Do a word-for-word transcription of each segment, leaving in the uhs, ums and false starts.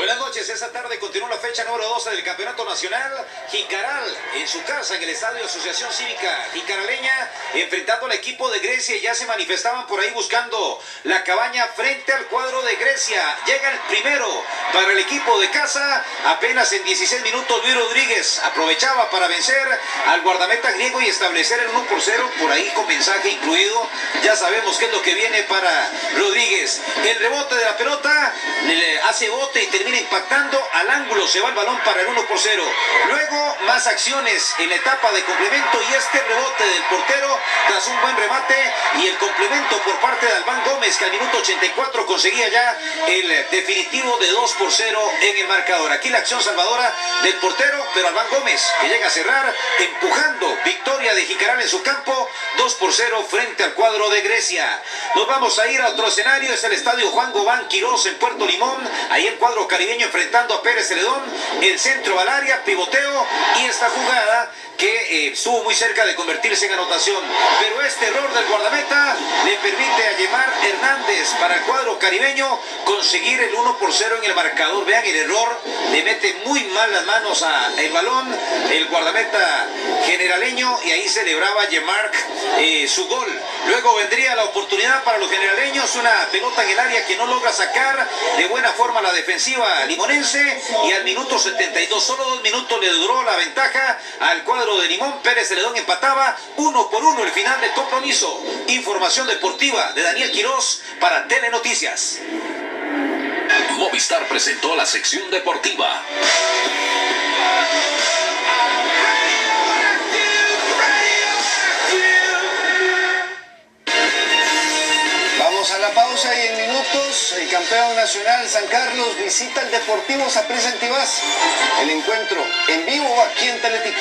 Buenas noches, esta tarde continúa la fecha número doce del Campeonato Nacional. Jicaral en su casa, en el Estadio Asociación Cívica Jicaraleña, enfrentando al equipo de Grecia. Ya se manifestaban por ahí buscando la cabaña frente al cuadro de Grecia. Llega el primero para el equipo de casa. Apenas en dieciséis minutos Luis Rodríguez aprovechaba para vencer al guardameta griego y establecer el uno por cero, por ahí con mensaje incluido. Ya sabemos qué es lo que viene para Rodríguez. El rebote de la pelota, le hace bote y termina impactando al ángulo, se va el balón para el uno por cero. Luego más acciones en la etapa de complemento y este rebote del portero tras un buen remate y el complemento por parte de Albán Gómez, que al minuto ochenta y cuatro conseguía ya el definitivo de dos por cero en el marcador. Aquí la acción salvadora del portero, pero Albán Gómez que llega a cerrar empujando. Victoria de Jicaral en su campo, dos por cero frente al cuadro de Grecia. Nos vamos a ir a otro escenario, es el estadio Juan Gobán Quirós en Puerto Limón. Ahí el cuadro caribeño enfrentando a Pérez Celedón, el centro al área, pivoteo y esta jugada que eh, estuvo muy cerca de convertirse en anotación, pero este error del guardameta le permite a Yemar Hernández para el cuadro caribeño conseguir el uno por cero en el marcador. Vean el error, le mete muy mal las manos al balón el guardameta generaleño y ahí celebraba Yemar eh, su gol. Luego vendría la oportunidad para los generaleños, una pelota en el área que no logra sacar de buena forma la defensiva limonense y al minuto setenta y dos, solo dos minutos le duró la ventaja al cuadro de Limón. Pérez Celedón empataba uno por uno el final del compromiso. Información deportiva de Daniel Quirós para Telenoticias. Movistar presentó la sección deportiva. Vamos a la pausa y en minutos el campeón nacional San Carlos visita el Deportivo Saprissa en Tibás. El encuentro en vivo aquí en Teletica.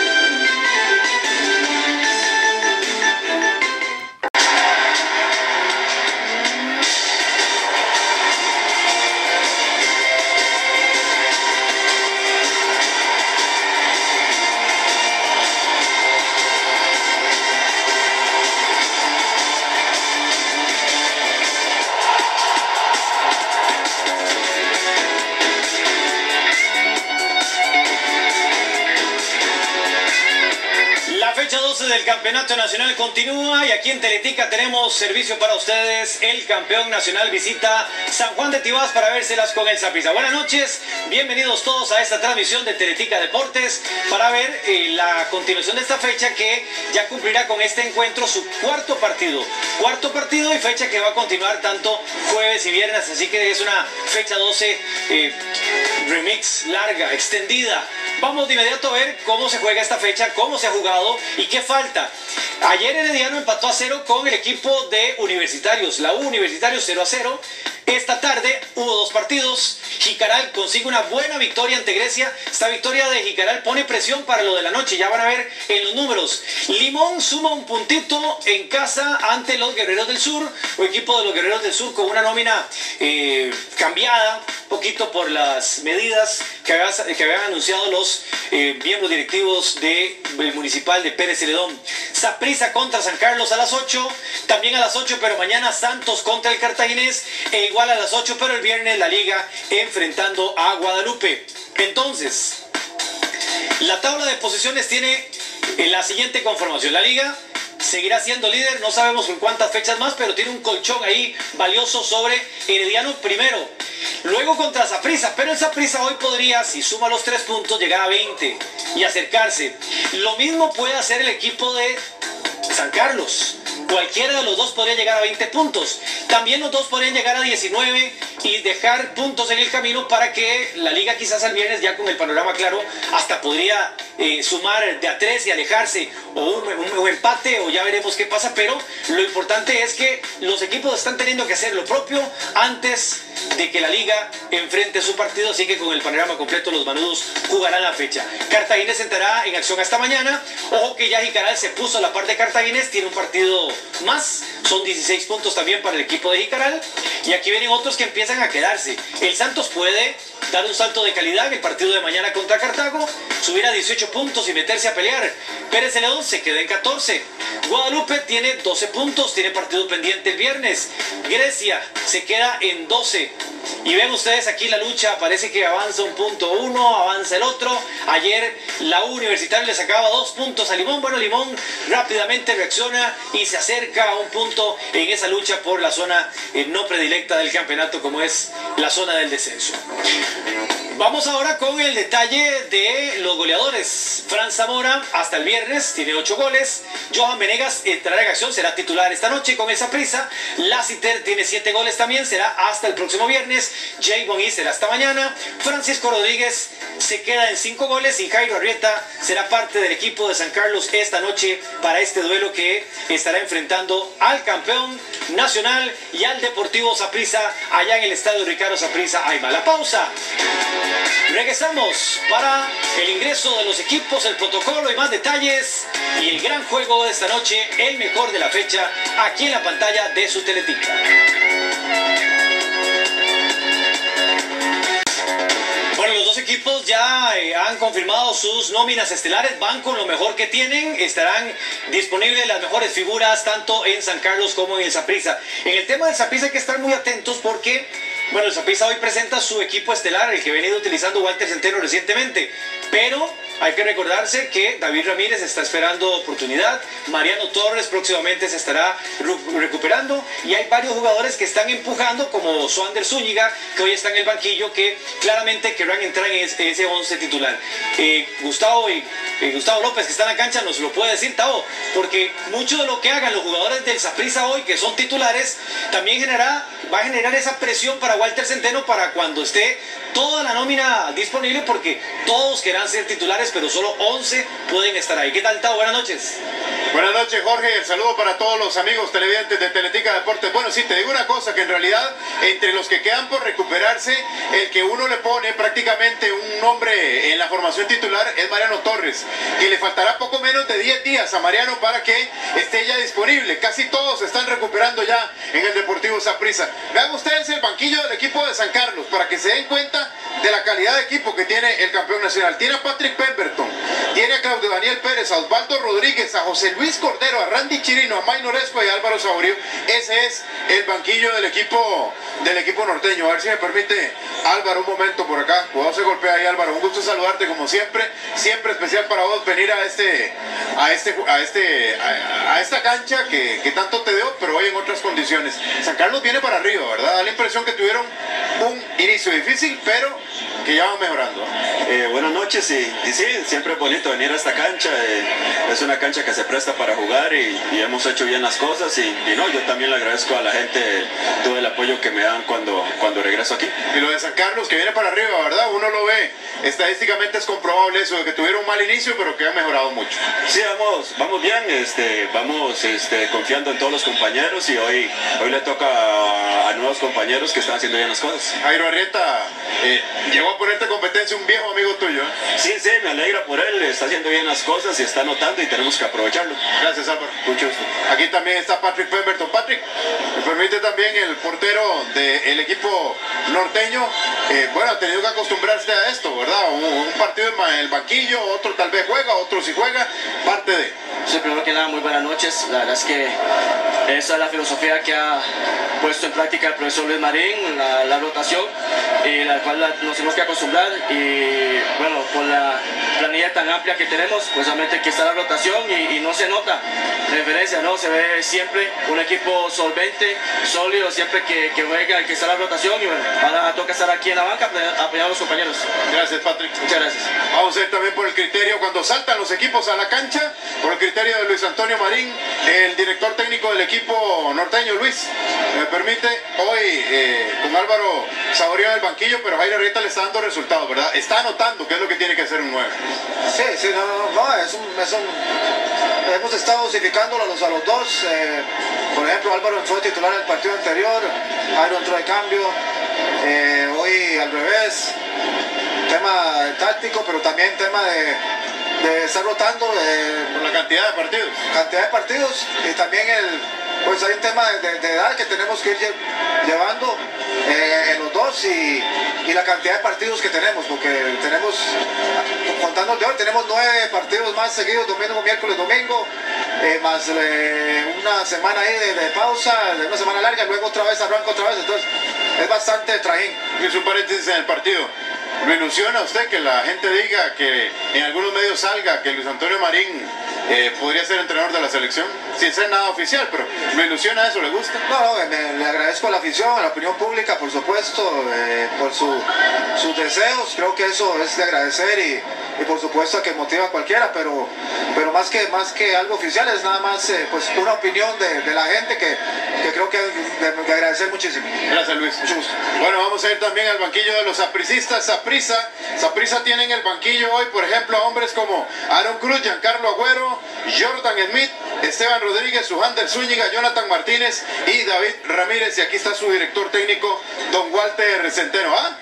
Fecha doce del Campeonato Nacional continúa y aquí en Teletica tenemos servicio para ustedes. El campeón nacional visita San Juan de Tibás para vérselas con el Saprissa. Buenas noches, bienvenidos todos a esta transmisión de Teletica Deportes para ver eh, la continuación de esta fecha que ya cumplirá con este encuentro su cuarto partido. Cuarto partido y fecha que va a continuar tanto jueves y viernes, así que es una fecha doce eh, remix, larga, extendida. Vamos de inmediato a ver cómo se juega esta fecha, cómo se ha jugado y qué falta. Ayer Herediano empató a cero con el equipo de Universitarios, la U Universitarios cero a cero. Esta tarde hubo dos partidos. Jicaral consigue una buena victoria ante Grecia. Esta victoria de Jicaral pone presión para lo de la noche. Ya van a ver en los números. Limón suma un puntito en casa ante los Guerreros del Sur. O equipo de los Guerreros del Sur con una nómina eh, cambiada un poquito por las medidas que, había, que habían anunciado los eh, miembros directivos de, del municipal de Pérez Celedón. Saprissa contra San Carlos a las ocho. También a las ocho, pero mañana Santos contra el Cartaginés. E igual a las ocho, pero el viernes la Liga enfrentando a Guadalupe. Entonces, la tabla de posiciones tiene la siguiente conformación. La Liga seguirá siendo líder, no sabemos en cuántas fechas más, pero tiene un colchón ahí valioso sobre Herediano primero. Luego contra Saprissa, pero el Saprissa hoy podría, si suma los tres puntos, llegar a veinte y acercarse. Lo mismo puede hacer el equipo de San Carlos. Cualquiera de los dos podría llegar a veinte puntos. También los dos podrían llegar a diecinueve y dejar puntos en el camino para que la Liga quizás al viernes, ya con el panorama claro, hasta podría eh, sumar de a tres y alejarse, o un, un, un empate, o ya veremos qué pasa. Pero lo importante es que los equipos están teniendo que hacer lo propio antes de que la Liga enfrente su partido, así que con el panorama completo los manudos jugarán la fecha. Cartaginés entrará en acción hasta mañana. Ojo que ya Jicaral se puso a la par de Cartaginés, tiene un partido más, son dieciséis puntos también para el equipo de Jicaral, y aquí vienen otros que empiezan a quedarse. El Santos puede dar un salto de calidad en el partido de mañana contra Cartago, subir a dieciocho puntos y meterse a pelear. Pérez Celedón se queda en catorce. Guadalupe tiene doce puntos, tiene partido pendiente el viernes. Grecia se queda en doce. Y ven ustedes aquí la lucha, parece que avanza un punto uno, avanza el otro. Ayer la U Universitaria le sacaba dos puntos a Limón. Bueno, Limón rápidamente reacciona y se acerca a un punto en esa lucha por la zona eh, no predilecta del campeonato, como es la zona del descenso. Vamos ahora con el detalle de los goleadores. Fran Zamora hasta el viernes tiene ocho goles. Johan Venegas entrará en acción, será titular esta noche con esa prisa. Lassiter tiene siete goles también, será hasta el próximo viernes. Jay Bonny será hasta mañana. Francisco Rodríguez se queda en cinco goles y Jairo Arrieta será parte del equipo de San Carlos esta noche para este duelo que estará enfrentando al campeón nacional y al Deportivo Saprissa allá en el estadio Ricardo Saprissa. Ahí va la pausa. Regresamos para el ingreso de los equipos, el protocolo y más detalles y el gran juego de esta noche, el mejor de la fecha, aquí en la pantalla de su Teletica. Bueno, los dos equipos ya eh, han confirmado sus nóminas estelares, van con lo mejor que tienen, estarán disponibles las mejores figuras tanto en San Carlos como en el Saprissa. En el tema del Saprissa hay que estar muy atentos porque, bueno, el Saprissa hoy presenta su equipo estelar, el que ha venido utilizando Walter Centeno recientemente, pero hay que recordarse que David Ramírez está esperando oportunidad, Mariano Torres próximamente se estará recuperando y hay varios jugadores que están empujando, como Swander Zúñiga, que hoy está en el banquillo, que claramente querrán entrar en ese once titular. Eh, Gustavo y eh, Gustavo López, que está en la cancha, nos lo puede decir, Tavo, porque mucho de lo que hagan los jugadores del Saprissa hoy, que son titulares, también generará, va a generar esa presión para Walter Centeno para cuando esté toda la nómina disponible, porque todos querrán ser titulares, pero solo once pueden estar ahí. ¿Qué tal, Tavo? Buenas noches. Buenas noches, Jorge. El saludo para todos los amigos televidentes de Teletica Deportes. Bueno, sí, te digo una cosa, que en realidad entre los que quedan por recuperarse, el que uno le pone prácticamente un nombre en la formación titular es Mariano Torres, que le faltará poco menos de diez días a Mariano para que esté ya disponible. Casi todos se están recuperando ya en el Deportivo Saprissa. Vean ustedes el banquillo del equipo de San Carlos para que se den cuenta de la calidad de equipo que tiene el campeón nacional. Tiene a Patrick Pemberton, tiene a Claudio Daniel Pérez, a Osvaldo Rodríguez, a José Luis Cordero, a Randy Chirino, a Maynor Esco y a Álvaro Saborío. Ese es el banquillo del equipo del equipo norteño. A ver si me permite Álvaro un momento por acá. Cuidado, se golpea ahí, Álvaro. Un gusto saludarte como siempre. Siempre especial para vos venir a este a este a este a, a esta cancha que, que tanto te dio, pero hoy en otras condiciones. San Carlos viene para arriba, ¿verdad? Da la impresión que tuvieron un inicio difícil, pero que ya van mejorando. Eh, buenas noches y, y sí, siempre es bonito venir a esta cancha. Eh, es una cancha que se presta para jugar y, y hemos hecho bien las cosas y, y no, yo también le agradezco a la gente todo el apoyo que me dan cuando, cuando regreso aquí. Y lo de San Carlos que viene para arriba, ¿verdad? Uno lo ve, estadísticamente es comprobable eso, de que tuvieron un mal inicio pero que han mejorado mucho. Sí, vamos, vamos bien, este, vamos este, confiando en todos los compañeros y hoy, hoy le toca a, a nuevos compañeros que están haciendo bien las cosas. Jairo Arrieta eh, llegó a ponerte competencia un viejo amigo tuyo. ¿eh? Sí, sí, me alegra por él, está haciendo bien las cosas y está anotando y tenemos que aprovecharlo. Gracias, Álvaro. Mucho gusto. Aquí también está Patrick Pemberton. Patrick, me permite también el portero del equipo norteño, eh, bueno, ha tenido que acostumbrarse a esto, ¿verdad? Un, un partido en el banquillo, otro tal vez juega, otro si juega, parte de... Sí, primero que nada, muy buenas noches. La verdad es que esa es la filosofía que ha puesto en práctica el profesor Luis Marín, la, la rotación, y la cual la, nos tenemos que acostumbrar. Y bueno, con la planilla tan amplia que tenemos, pues solamente que está la rotación y, y no se nota la diferencia, ¿no? Se ve siempre un equipo solvente, sólido, siempre que, que juega y que está la rotación. Y bueno, ahora toca estar aquí en la banca apoyando a los compañeros. Gracias, Patrick. Muchas gracias. Vamos a ver también por el criterio cuando saltan los equipos a la cancha, por el criterio de Luis Antonio Marín, el director técnico del equipo norteño. Luis, me permite, hoy eh, con Álvaro Saborío en el banquillo, pero Jairo Arrieta le está dando resultados, ¿verdad? Está anotando qué es lo que tiene que hacer un nueve. Sí, sí, no, no, no, es un, es un, hemos estado dosificándolo a los, a los dos. Eh, por ejemplo, Álvaro entró titular en el partido anterior, Jairo entró de cambio, eh, hoy al revés. Tema táctico, pero también tema de, de estar rotando. Eh, Por la cantidad de partidos. Cantidad de partidos y también el, pues hay un tema de, de, de edad que tenemos que ir llevando eh, en los dos y, y la cantidad de partidos que tenemos, porque tenemos, contando de hoy, tenemos nueve partidos más seguidos, domingo, miércoles, domingo, eh, más eh, una semana ahí de, de pausa, de una semana larga, y luego otra vez arranca otra vez, entonces es bastante trajín. Y su paréntesis en el partido. ¿Me ilusiona a usted que la gente diga que en algunos medios salga que Luis Antonio Marín eh, podría ser entrenador de la selección? Sin ser nada oficial, pero ¿me ilusiona eso? ¿Le gusta? No, no, me, le agradezco a la afición, a la opinión pública, por supuesto, eh, por su, sus deseos. Creo que eso es de agradecer y, y por supuesto que motiva a cualquiera, pero, pero más, que, más que algo oficial es nada más eh, pues una opinión de, de la gente que, que creo que es de, de agradecer muchísimo. Gracias, Luis. Mucho gusto. Bueno, vamos a ir también al banquillo de los sapricistas. Saprissa, Saprissa tiene en el banquillo hoy, por ejemplo, a hombres como Aaron Cruz, Giancarlo Agüero, Jordan Smith, Esteban Rodríguez, Sujander Zúñiga, Jonathan Martínez y David Ramírez. Y aquí está su director técnico, don Walter Centeno. ¿Ah?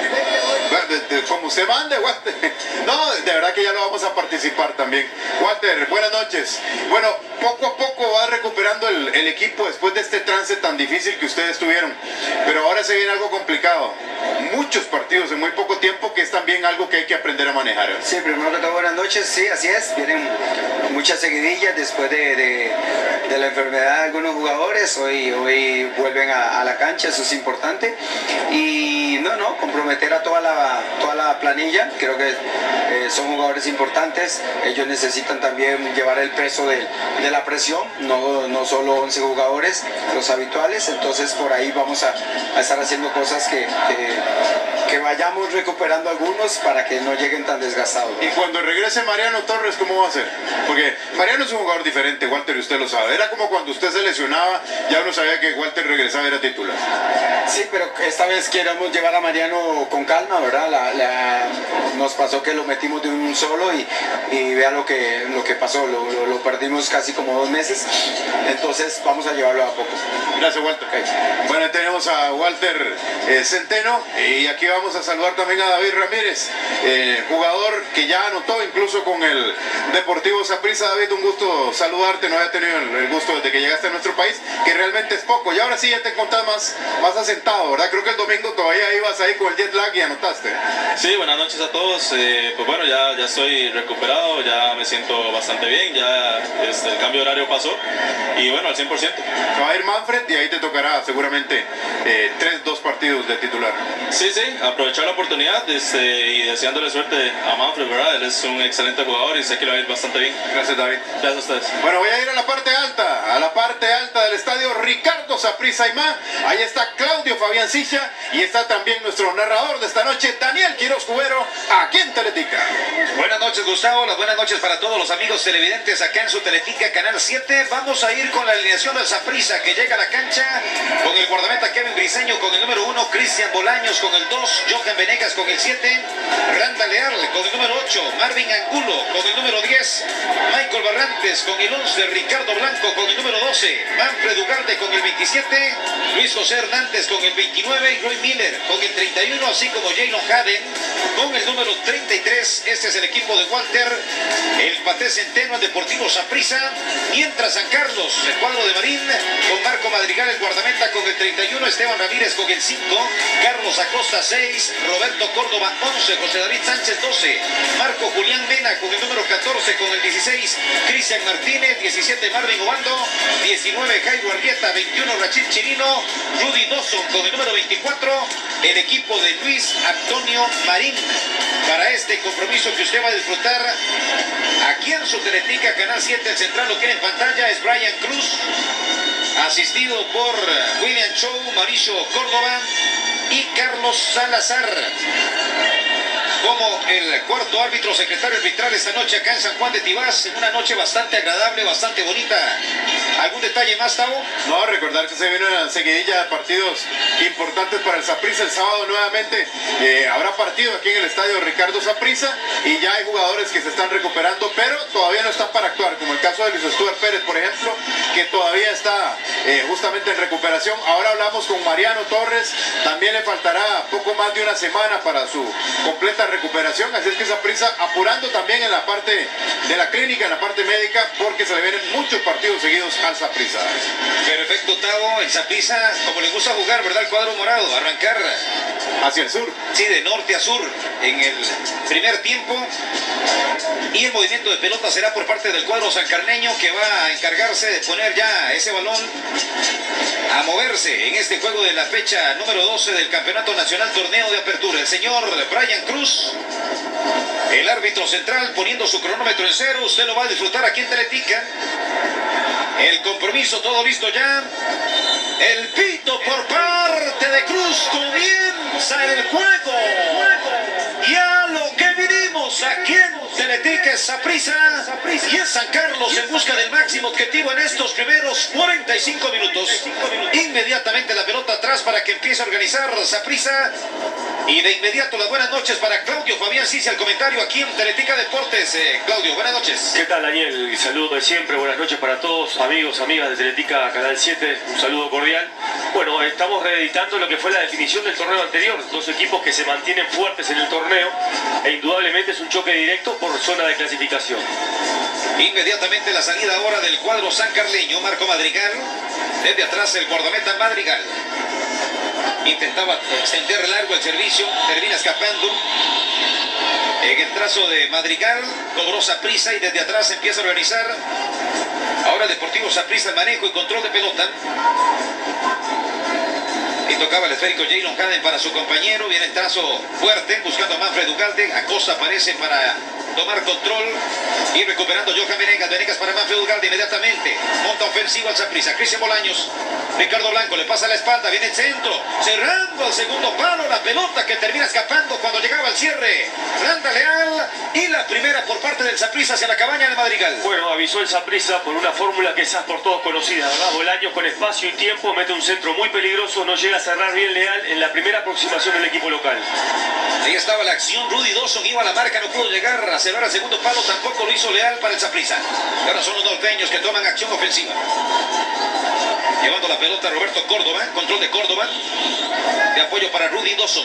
Como usted mande, Walter. No, de verdad que ya lo vamos a participar también. Walter, buenas noches. Bueno, poco a poco va recuperando el, el equipo después de este trance tan difícil que ustedes tuvieron. Pero ahora se viene algo complicado. Muchos partidos en muy poco tiempo, que es también algo que hay que aprender a manejar. Sí, primero que todo, buenas noches. Sí, así es. Vienen muchas seguidillas después de, de, de la enfermedad de algunos jugadores. Hoy, hoy vuelven a, a la cancha, eso es importante. Y no, no, comprometer a toda la, toda la planilla. Creo que eh, son jugadores importantes. Ellos necesitan también llevar el peso de, de la presión, no, no solo once jugadores, los habituales. Entonces por ahí vamos a, a estar haciendo cosas que, que, que vayamos recuperando algunos para que no lleguen tan desgastados. Y cuando regrese Mariano Torres, ¿cómo va a ser? Porque Mariano es un jugador diferente, Walter, y usted lo sabe. Era como cuando usted se lesionaba, ya uno sabía que Walter regresaba y era titular. Sí, pero esta vez queremos llevar a Mariano con calma, ¿verdad? La, la, nos pasó que lo metimos de un solo y, y vea lo que, lo que pasó, lo, lo, lo perdimos casi como dos meses, entonces vamos a llevarlo a poco. Gracias, Walter. Okay. Bueno, tenemos a Walter eh, Centeno y aquí vamos a saludar también a David Ramírez, eh, jugador que ya anotó incluso con el Deportivo Saprissa. David, un gusto saludarte, no había tenido el, el gusto desde que llegaste a nuestro país, que realmente es poco, y ahora sí ya te encontrás más, más asentado, ¿verdad? Creo que el domingo todavía ibas ahí con el jet lag y anotaste. Sí, buenas noches a todos. Eh, pues bueno, ya, ya estoy recuperado, ya me siento bastante bien, ya este, el cambio de horario pasó y bueno, al cien por ciento. Va a ir Manfred y ahí te tocará seguramente eh, tres, dos partidos de titular. Sí, sí, aprovechar la oportunidad este, y deseándole suerte a Manfred, ¿verdad? Él es un excelente jugador y sé que lo va a ir bastante bien. Gracias, David. Gracias a ustedes. Bueno, voy a ir a la parte alta, a la parte alta del estadio Ricardo Saprissa Aimá. Ahí está Claudio Fabián Silla y está también nuestro narrador de esta noche, Daniel Quiroz Cubero, aquí en Teletica. Buenas noches, Gustavo, las buenas noches para todos los amigos televidentes acá en su Teletica Canal siete. Vamos a ir con la alineación del Saprissa, que llega a la cancha con el guardameta Kevin Briseño, con el número uno, Cristian Bolaños con el dos, Johan Venegas con el siete, Randa Leal con el número ocho, Marvin Angulo con el número diez, Michael Barrantes con el once, Ricardo Blanco con el número doce, Manfred Ugarte con el veintisiete, Luis José Hernández con el veintinueve y Roy Miller con el treinta y uno, así como Jalen Haden con el número treinta y tres. Este es el equipo de Walter, el Paté Centeno, el Deportivo Saprissa, mientras San Carlos, el cuadro de Marín, con Marco Madrigal, el guardameta con el treinta y uno, Esteban Ramírez con el cinco, Carlos Acosta seis, Roberto Córdoba once, José David Sánchez doce, Marco Julián Mena con el número catorce, con el dieciséis, Cristian Martínez, diecisiete, Marvin Obando, diecinueve, Jairo Arrieta, veintiuno, Rachid Chirino, Rudy Dawson con el número veinticuatro, el equipo de Luis Antonio Marín. Para este compromiso que usted va a disfrutar aquí en su Teletica Canal siete, el central lo tiene en pantalla, es Brian Cruz, asistido por William Chow, Mauricio Córdoba y Carlos Salazar. Como el cuarto árbitro secretario arbitral esta noche acá en San Juan de Tibás, en una noche bastante agradable, bastante bonita. ¿Algún detalle más, Tavo? No, recordar que se viene una seguidilla de partidos importantes para el Saprissa. El sábado nuevamente eh, habrá partido aquí en el estadio Ricardo Saprissa y ya hay jugadores que se están recuperando, pero todavía no están para actuar, como el caso de Luis Stuart Pérez, por ejemplo, que todavía está eh, justamente en recuperación. Ahora hablamos con Mariano Torres, también le faltará poco más de una semana para su completa recuperación. recuperación, así es que Saprissa apurando también en la parte de la clínica, en la parte médica, porque se le vienen muchos partidos seguidos al Saprissa. Perfecto, Tavo. El Saprissa, como le gusta jugar, ¿verdad? El cuadro morado, arrancar hacia el sur. Sí, de norte a sur en el primer tiempo. Y el movimiento de pelota será por parte del cuadro sancarneño, que va a encargarse de poner ya ese balón a moverse en este juego de la fecha número doce del Campeonato Nacional Torneo de Apertura. El señor Brian Cruz, el árbitro central, poniendo su cronómetro en cero. Usted lo va a disfrutar aquí en Teletica. El compromiso, todo listo ya. El pito por parte de Cruz. Comienza el juego. Y a lo que vinimos aquí en Teletica es Saprissa y es San Carlos en busca del máximo objetivo en estos primeros cuarenta y cinco minutos. Inmediatamente la pelota atrás para que empiece a organizar Saprissa. Y de inmediato las buenas noches para Claudio Fabián Cici, al comentario aquí en Teletica Deportes. Eh, Claudio, buenas noches. ¿Qué tal, Daniel? Saludo de siempre, buenas noches para todos, amigos, amigas de Teletica Canal siete, un saludo cordial. Bueno, estamos reeditando lo que fue la definición del torneo anterior, dos equipos que se mantienen fuertes en el torneo e indudablemente es un choque directo por zona de clasificación. Inmediatamente la salida ahora del cuadro sancarleño, Marco Madrigal, desde atrás el guardameta Madrigal. Intentaba extender largo el servicio, termina escapando. En el trazo de Madrigal, cobró Saprissa y desde atrás empieza a organizar. Ahora el Deportivo Saprissa, el manejo y control de pelota. Y tocaba el esférico Jaylon Haden para su compañero. Viene el trazo fuerte, buscando a Manfred Ugalde. Acosta aparece para tomar control y recuperando Johan Venegas. Venegas para Manfred Ugalde inmediatamente. Monta ofensivo al Saprissa. Cristian Bolaños. Ricardo Blanco le pasa la espalda. Viene el centro. Cerrando al segundo palo. La pelota que termina escapando cuando llegaba al cierre. Randa Leal. Y la primera por parte del Saprissa hacia la cabaña del Madrigal. Bueno, avisó el Saprissa por una fórmula que es por todos conocida, ¿verdad? Bolaños con espacio y tiempo mete un centro muy peligroso. No llega a cerrar bien Leal en la primera aproximación del equipo local. Ahí estaba la acción. Rudy Dawson iba a la marca. No pudo llegar a cerrar al segundo palo. Tampoco lo hizo Leal para el Saprissa. Y ahora son los norteños que toman acción ofensiva. Llevando la pelota Roberto Córdoba, control de Córdoba, de apoyo para Rudy Dawson.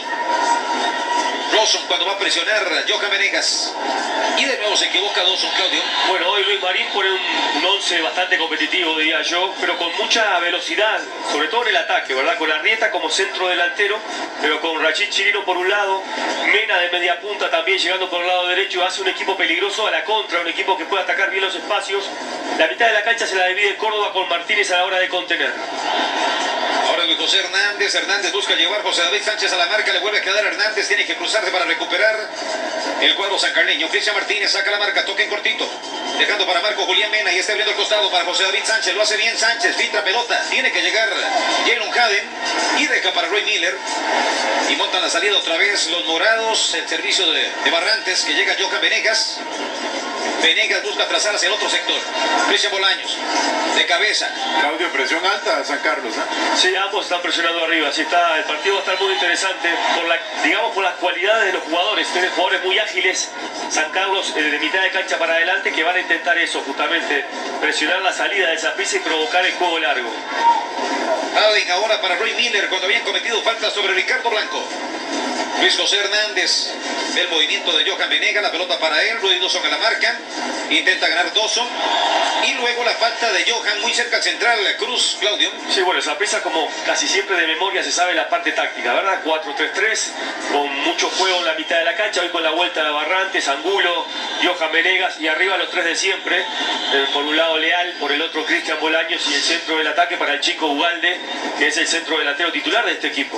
Dawson cuando va a presionar a Johan Venegas. Y de nuevo se equivoca Dawson, Claudio. Bueno, hoy Luis Marín pone un, un once bastante competitivo, diría yo, pero con mucha velocidad, sobre todo en el ataque, ¿verdad? Con Arrieta como centro delantero, pero con Rachid Chirino por un lado, Mena de media punta también llegando por el lado derecho, hace un equipo peligroso a la contra, un equipo que puede atacar bien los espacios. La mitad de la cancha se la divide Córdoba con Martínez a la hora de contener. Ahora Luis José Hernández, Hernández busca llevar José David Sánchez a la marca, le vuelve a quedar Hernández, tiene que cruzarse para recuperar el cuadro sancarleño. Cristian Martínez saca la marca, toca en cortito, dejando para Marco Julián Mena y está abriendo el costado para José David Sánchez, lo hace bien Sánchez, filtra pelota, tiene que llegar Jaylon Haden y deja para Roy Miller y montan la salida otra vez los morados, el servicio de, de Barrantes, que llega Johan Venegas. Venegas busca trazar hacia el otro sector. Cristian Bolaños, de cabeza. Claudio, presión alta San Carlos, ¿eh? Sí, ambos están presionando arriba. Así está, el partido va a estar muy interesante por la, digamos, por las cualidades de los jugadores. Tienen jugadores muy ágiles. San Carlos eh, de mitad de cancha para adelante que van a intentar eso, justamente presionar la salida de Saprissa y provocar el juego largo. Haden ahora para Roy Miller cuando habían cometido falta sobre Ricardo Blanco. Luis José Hernández, el movimiento de Johan Venegas, la pelota para él, Rudy Dawson a la marca, intenta ganar Dawson, y luego la falta de Johan muy cerca al central, Cruz, Claudio. Sí, bueno, Saprissa como casi siempre de memoria se sabe la parte táctica, ¿verdad? cuatro tres tres, con mucho juego en la mitad de la cancha, hoy con la vuelta de Barrantes, Angulo, Johan Venegas, y arriba los tres de siempre, eh, por un lado Leal, por el otro Cristian Bolaños, y el centro del ataque para el chico Ugalde, que es el centro delantero titular de este equipo.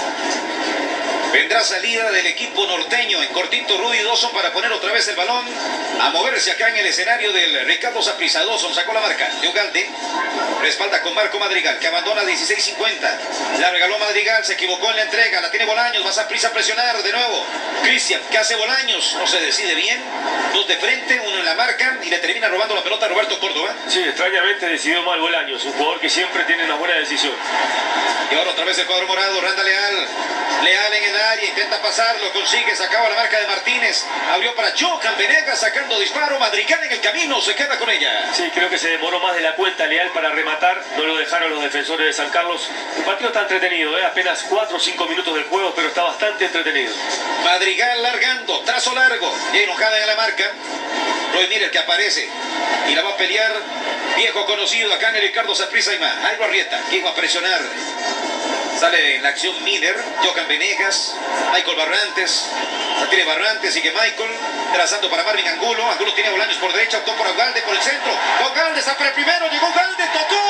Vendrá salida del equipo norteño, en cortito Rudy Dawson para poner otra vez el balón a moverse acá en el escenario del Ricardo Saprissa. Dawson sacó la marca de Ugalde, respalda con Marco Madrigal, que abandona dieciséis cincuenta, la regaló Madrigal, se equivocó en la entrega, la tiene Bolaños, va Saprissa a presionar de nuevo. Cristian, ¿qué hace Bolaños? No se decide bien, dos de frente, uno en la marca y le termina robando la pelota a Roberto Córdoba. Sí, extrañamente decidió mal Bolaños, un jugador que siempre tiene una buena decisión. Y ahora otra vez el cuadro morado, Randa Leal, Leal en el área, intenta pasar, lo consigue, sacaba la marca de Martínez, abrió para Johan Venegas, sacando disparo, Madrigal en el camino, se queda con ella. Sí, creo que se demoró más de la cuenta Leal para rematar, no lo dejaron los defensores de San Carlos. El partido está entretenido, ¿eh? Apenas cuatro o cinco minutos del juego, pero está bastante entretenido. Madrigal Madrigal largando, trazo largo, y enojada en la marca. Roy Miller que aparece y la va a pelear, viejo conocido acá en el Ricardo Saprissa y más. Jairo Arrieta, quien va a presionar. Sale en la acción Miller, Johan Venegas, Michael Barrantes. La tiene Barrantes, sigue Michael, trazando para Marvin Angulo. Angulo tiene a Bolaños por derecha, optó por Ugalde por el centro. Ugalde está para el primero, llegó Ugalde, tocó.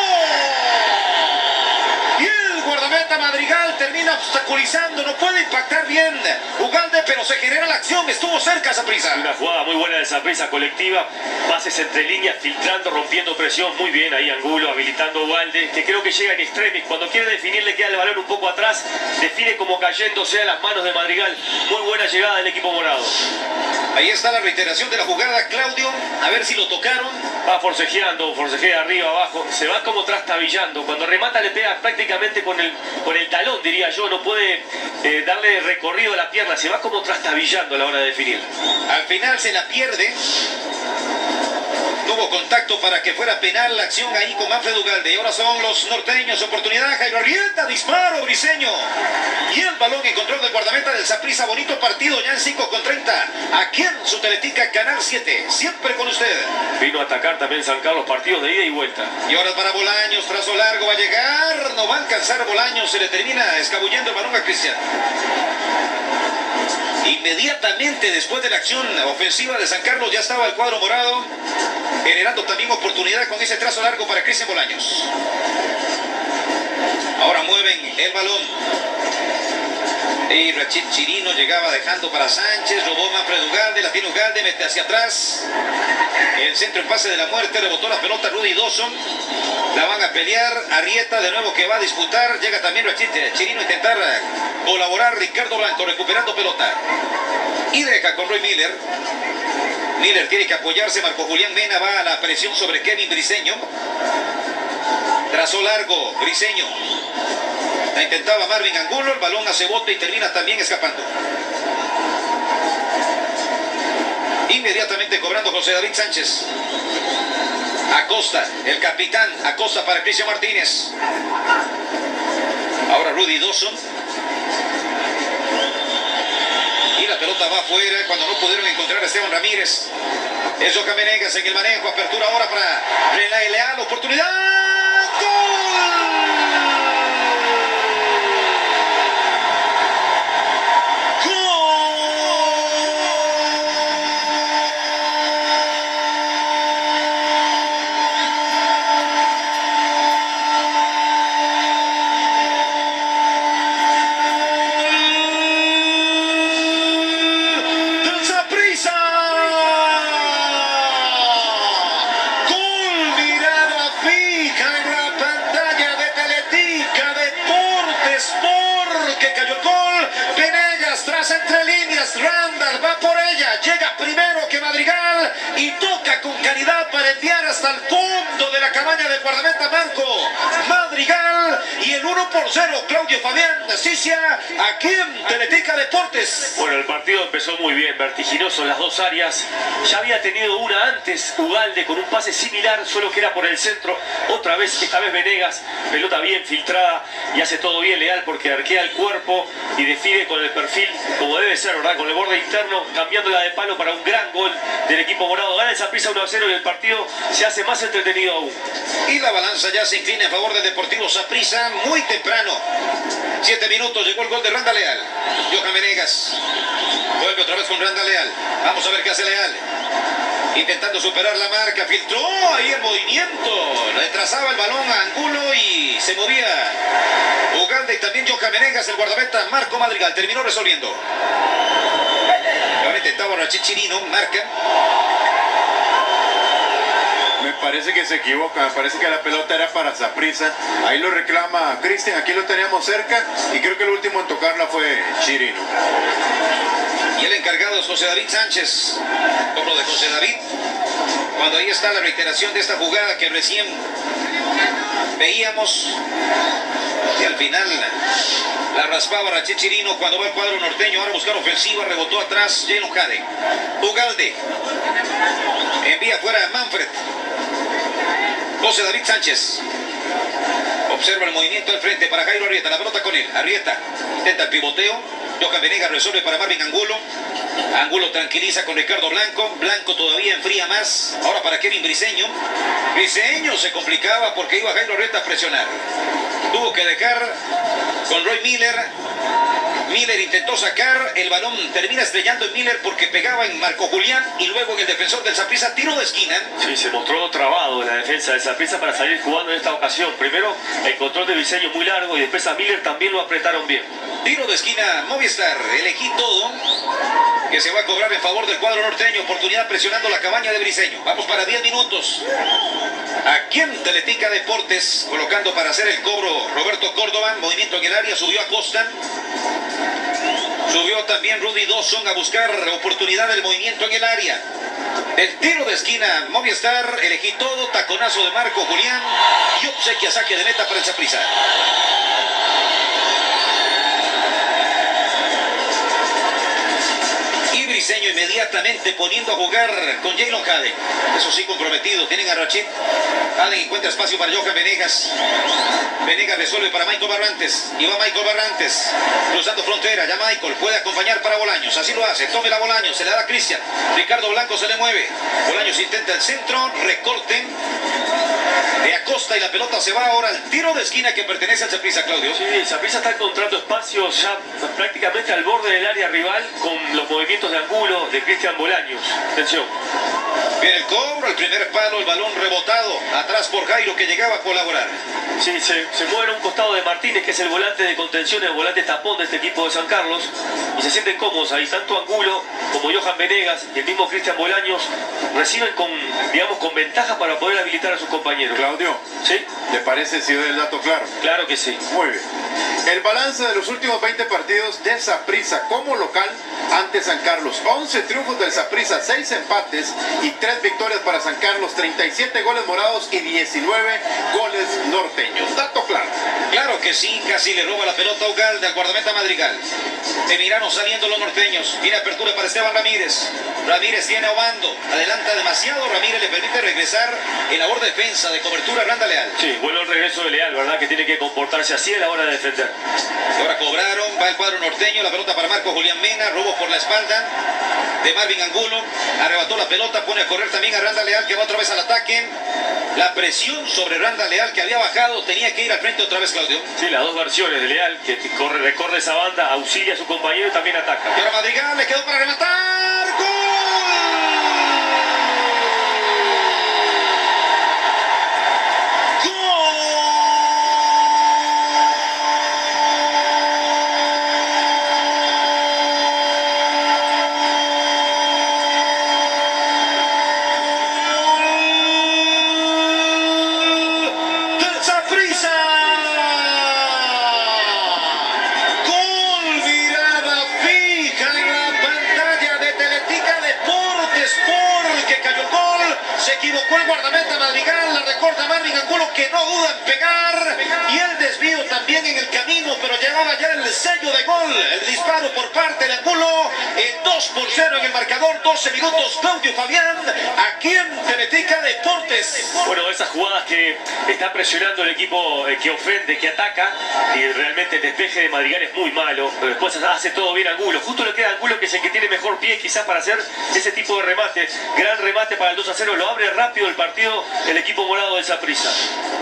Y el guardameta Madrigal termina obstaculizando, no puede impactar bien Ugalde, pero se genera la acción, estuvo cerca Saprissa. Una jugada muy buena de Saprissa colectiva, pases entre líneas, filtrando, rompiendo presión, muy bien ahí Angulo, habilitando a Ugalde, que creo que llega en extremis, cuando quiere definir le queda el balón un poco atrás, define como cayéndose a las manos de Madrigal, muy buena llegada del equipo morado. Ahí está la reiteración de la jugada, Claudio, a ver si lo tocaron. Va forcejeando, forcejea arriba, abajo, se va como trastabillando, cuando remata le pega prácticamente con el, con el talón, diría yo, no puede eh, darle recorrido a la pierna, se va como trastabillando a la hora de definir. Al final se la pierde. Tuvo contacto para que fuera penal la acción ahí con Manfred Ugalde. Y ahora son los norteños. Oportunidad, Jairo Arrieta, disparo, Briseño. Y el balón en control del guardameta del Saprissa. Bonito partido ya en cinco con treinta. Aquí en su Teletica, Canal siete. Siempre con usted. Vino a atacar también San Carlos, partidos de ida y vuelta. Y ahora para Bolaños, trazo largo, va a llegar. No va a alcanzar Bolaños, se le termina escabullendo el balón a Cristian. Inmediatamente después de la acción ofensiva de San Carlos ya estaba el cuadro morado generando también oportunidad con ese trazo largo para Cristian Bolaños. Ahora mueven el balón y Rachid Chirino llegaba dejando para Sánchez, robó Manfred Ugalde, la tiene Ugalde, mete hacia atrás el centro en pase de la muerte, rebotó la pelota Rudy Dawson, la van a pelear. Arrieta de nuevo que va a disputar, llega también Rachid Chirino a intentar colaborar. Ricardo Blanco recuperando pelota y deja con Roy Miller. Miller tiene que apoyarse, Marco Julián Mena va a la presión sobre Kevin Briseño. Trazo largo, Briseño. La intentaba Marvin Angulo, el balón hace bote y termina también escapando. Inmediatamente cobrando José David Sánchez. Acosta, el capitán, Acosta para Cristian Martínez. Ahora Rudy Dawson. Y la pelota va afuera cuando no pudieron encontrar a Esteban Ramírez. Es Johan Venegas en el manejo, apertura ahora para René Leal, oportunidad. ¡Gol! Entre líneas, Randall va por ella, llega primero que Madrigal y toca con calidad para enviar hasta el fondo de la cabaña del guardameta Marco Madrigal y el uno por cero, Claudio Fabián Cicia, aquí en Teletica Deportes. Bueno, el partido empezó muy bien, vertiginoso en las dos áreas, ya había tenido una antes Ugalde con un pase similar, solo que era por el centro, otra vez, esta vez Venegas, pelota bien filtrada y hace todo bien Leal porque arquea el cuerpo y define con el perfil como debe ser, ¿verdad? Con el borde interno, cambiándola de palo para un gran gol del equipo morado. Gana el Saprissa uno a cero y el partido se hace más entretenido aún. Y la balanza ya se inclina en favor de Deportivo Saprissa muy temprano. Siete minutos, llegó el gol de Randall Leal. Johan Venegas. Vuelve otra vez con Randall Leal. Vamos a ver qué hace Leal. Intentando superar la marca, filtró ahí el movimiento. Retrasaba el balón a Angulo y se movía Ugalde y también Johan Venegas, el guardameta Marco Madrigal. Terminó resolviendo. Ahora intentaba Rachid Chirino, marca. Me parece que se equivoca, me parece que la pelota era para Saprissa. Ahí lo reclama Cristian, aquí lo teníamos cerca y creo que el último en tocarla fue Chirino. Y el encargado es José David Sánchez. Cobro de José David. Cuando ahí está la reiteración de esta jugada que recién veíamos. Y al final la raspaba Rachid Chirino cuando va el cuadro norteño. Ahora buscar ofensiva, rebotó atrás Jalen Jade. Ugalde. Envía fuera a Manfred. José David Sánchez. Observa el movimiento al frente para Jairo Arrieta. La pelota con él. Arrieta intenta el pivoteo. Johan Venegas resuelve para Marvin Angulo. Angulo tranquiliza con Ricardo Blanco. Blanco todavía enfría más. Ahora para Kevin Briseño. Briseño se complicaba porque iba Jairo Arrieta a presionar. Tuvo que dejar con Roy Miller. Miller intentó sacar, el balón termina estrellando en Miller porque pegaba en Marco Julián y luego en el defensor del Saprissa, tiro de esquina. Sí, se mostró trabado en la defensa del Saprissa para salir jugando en esta ocasión. Primero el control de Briseño muy largo y después a Miller también lo apretaron bien. Tiro de esquina, Movistar, elegí todo, que se va a cobrar en favor del cuadro norteño. Oportunidad presionando la cabaña de Briseño. Vamos para diez minutos. Aquí en Teletica Deportes, colocando para hacer el cobro Roberto Córdoba. Movimiento en el área, subió a Costa. Subió también Rudy Dawson a buscar oportunidad del movimiento en el área. El tiro de esquina, Movistar, elegí todo, taconazo de Marco Julián y obsequia saque de meta para el Saprissa. Y Briseño inmediatamente poniendo a jugar con Jalen Jade. Eso sí, comprometido. Tienen a Rachid. Jade encuentra espacio para Johan Venegas. Venegas resuelve para Michael Barrantes. Y va Michael Barrantes cruzando frontera. Ya Michael puede acompañar para Bolaños. Así lo hace. Tome la Bolaños. Se le da a Cristian. Ricardo Blanco se le mueve. Bolaños intenta el centro. Recorte de Acosta y la pelota se va ahora al tiro de esquina que pertenece al Saprissa, Claudio. Sí, el Saprissa está encontrando espacios ya prácticamente al borde del área rival con los movimientos de Angulo de Cristian Bolaños. Atención. Viene el cobro, el primer palo, el balón rebotado. Atrás por Jairo que llegaba a colaborar. Sí, se, se mueve a un costado de Martínez, que es el volante de contención, el volante tapón de este equipo de San Carlos. Y se sienten cómodos ahí, tanto Angulo como Johan Venegas y el mismo Cristian Bolaños reciben con, digamos, con ventaja para poder habilitar a sus compañeros. Claudio, ¿sí? ¿Le parece si doy el dato claro? Claro que sí. Muy bien. El balance de los últimos veinte partidos de Saprissa como local ante San Carlos. once triunfos del Saprissa, seis empates y tres victorias para San Carlos. treinta y siete goles morados y diecinueve goles norteños. Dato claro. Claro que sí, casi le roba la pelota a Ugalde al guardameta Madrigal. Se miraron saliendo los norteños. Viene apertura para Esteban Ramírez. Ramírez tiene a Obando. Adelanta demasiado. Ramírez le permite regresar en labor de defensa, de cobertura a Randa Leal. Sí, bueno el regreso de Leal, ¿verdad? Que tiene que comportarse así a la hora de defender. Y ahora cobraron, va el cuadro norteño, la pelota para Marco Julián Mena, robo por la espalda de Marvin Angulo, arrebató la pelota, pone a correr también a Randa Leal que va otra vez al ataque. La presión sobre Randa Leal que había bajado, tenía que ir al frente otra vez, Claudio. Sí, las dos versiones de Leal, que corre, recorre esa banda, auxilia a su compañero y también ataca. Y ahora Madrigal le quedó para rematar. ¡Gol! El guardameta Madrigal, la recorta Marvin Angulo que no duda en pegar y el desvío también en el camino, pero llevaba ya el sello de gol, el disparo por parte de Angulo, el dos por cero en el marcador, doce minutos, Claudio Fabián, aquí en Teletica Deportes. Bueno, esas jugadas que está presionando el equipo eh, que ofende, que ataca, y realmente el despeje de Madrigal es muy malo, pero después hace todo bien Angulo, justo le queda a Angulo que es el que tiene mejor pie quizás para hacer ese tipo de remate, gran remate para el dos a cero, lo abre rápido el partido el equipo morado del Saprissa.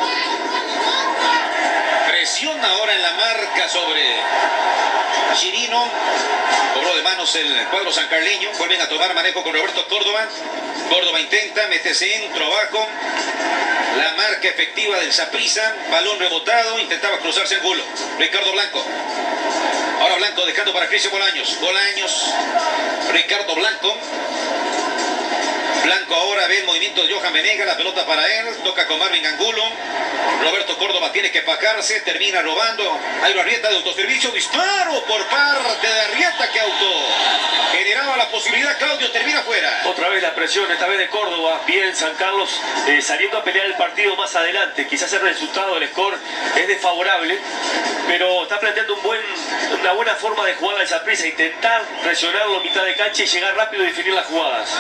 Presión ahora en la marca sobre Chirino, cobró de manos el cuadro sancarleño, vuelven a tomar manejo con Roberto Córdoba. Córdoba intenta, mete centro abajo, la marca efectiva del Saprissa, balón rebotado, intentaba cruzarse Angulo, Ricardo Blanco. Ahora Blanco dejando para Cristian Bolaños, Bolaños, Ricardo Blanco. Blanco ahora ve el movimiento de Johan Venegas, la pelota para él, toca con Marvin Angulo. Roberto Córdoba tiene que pagarse, termina robando. Hay una Arrieta de autoservicio, disparo por parte de Arrieta que auto generaba la posibilidad. posibilidad, Claudio, termina fuera. Otra vez la presión, esta vez de Córdoba. Bien San Carlos eh, saliendo a pelear el partido más adelante. Quizás el resultado del score es desfavorable, pero está planteando un buen, una buena forma de jugar al Saprissa. Intentar presionarlo a mitad de cancha y llegar rápido y definir las jugadas.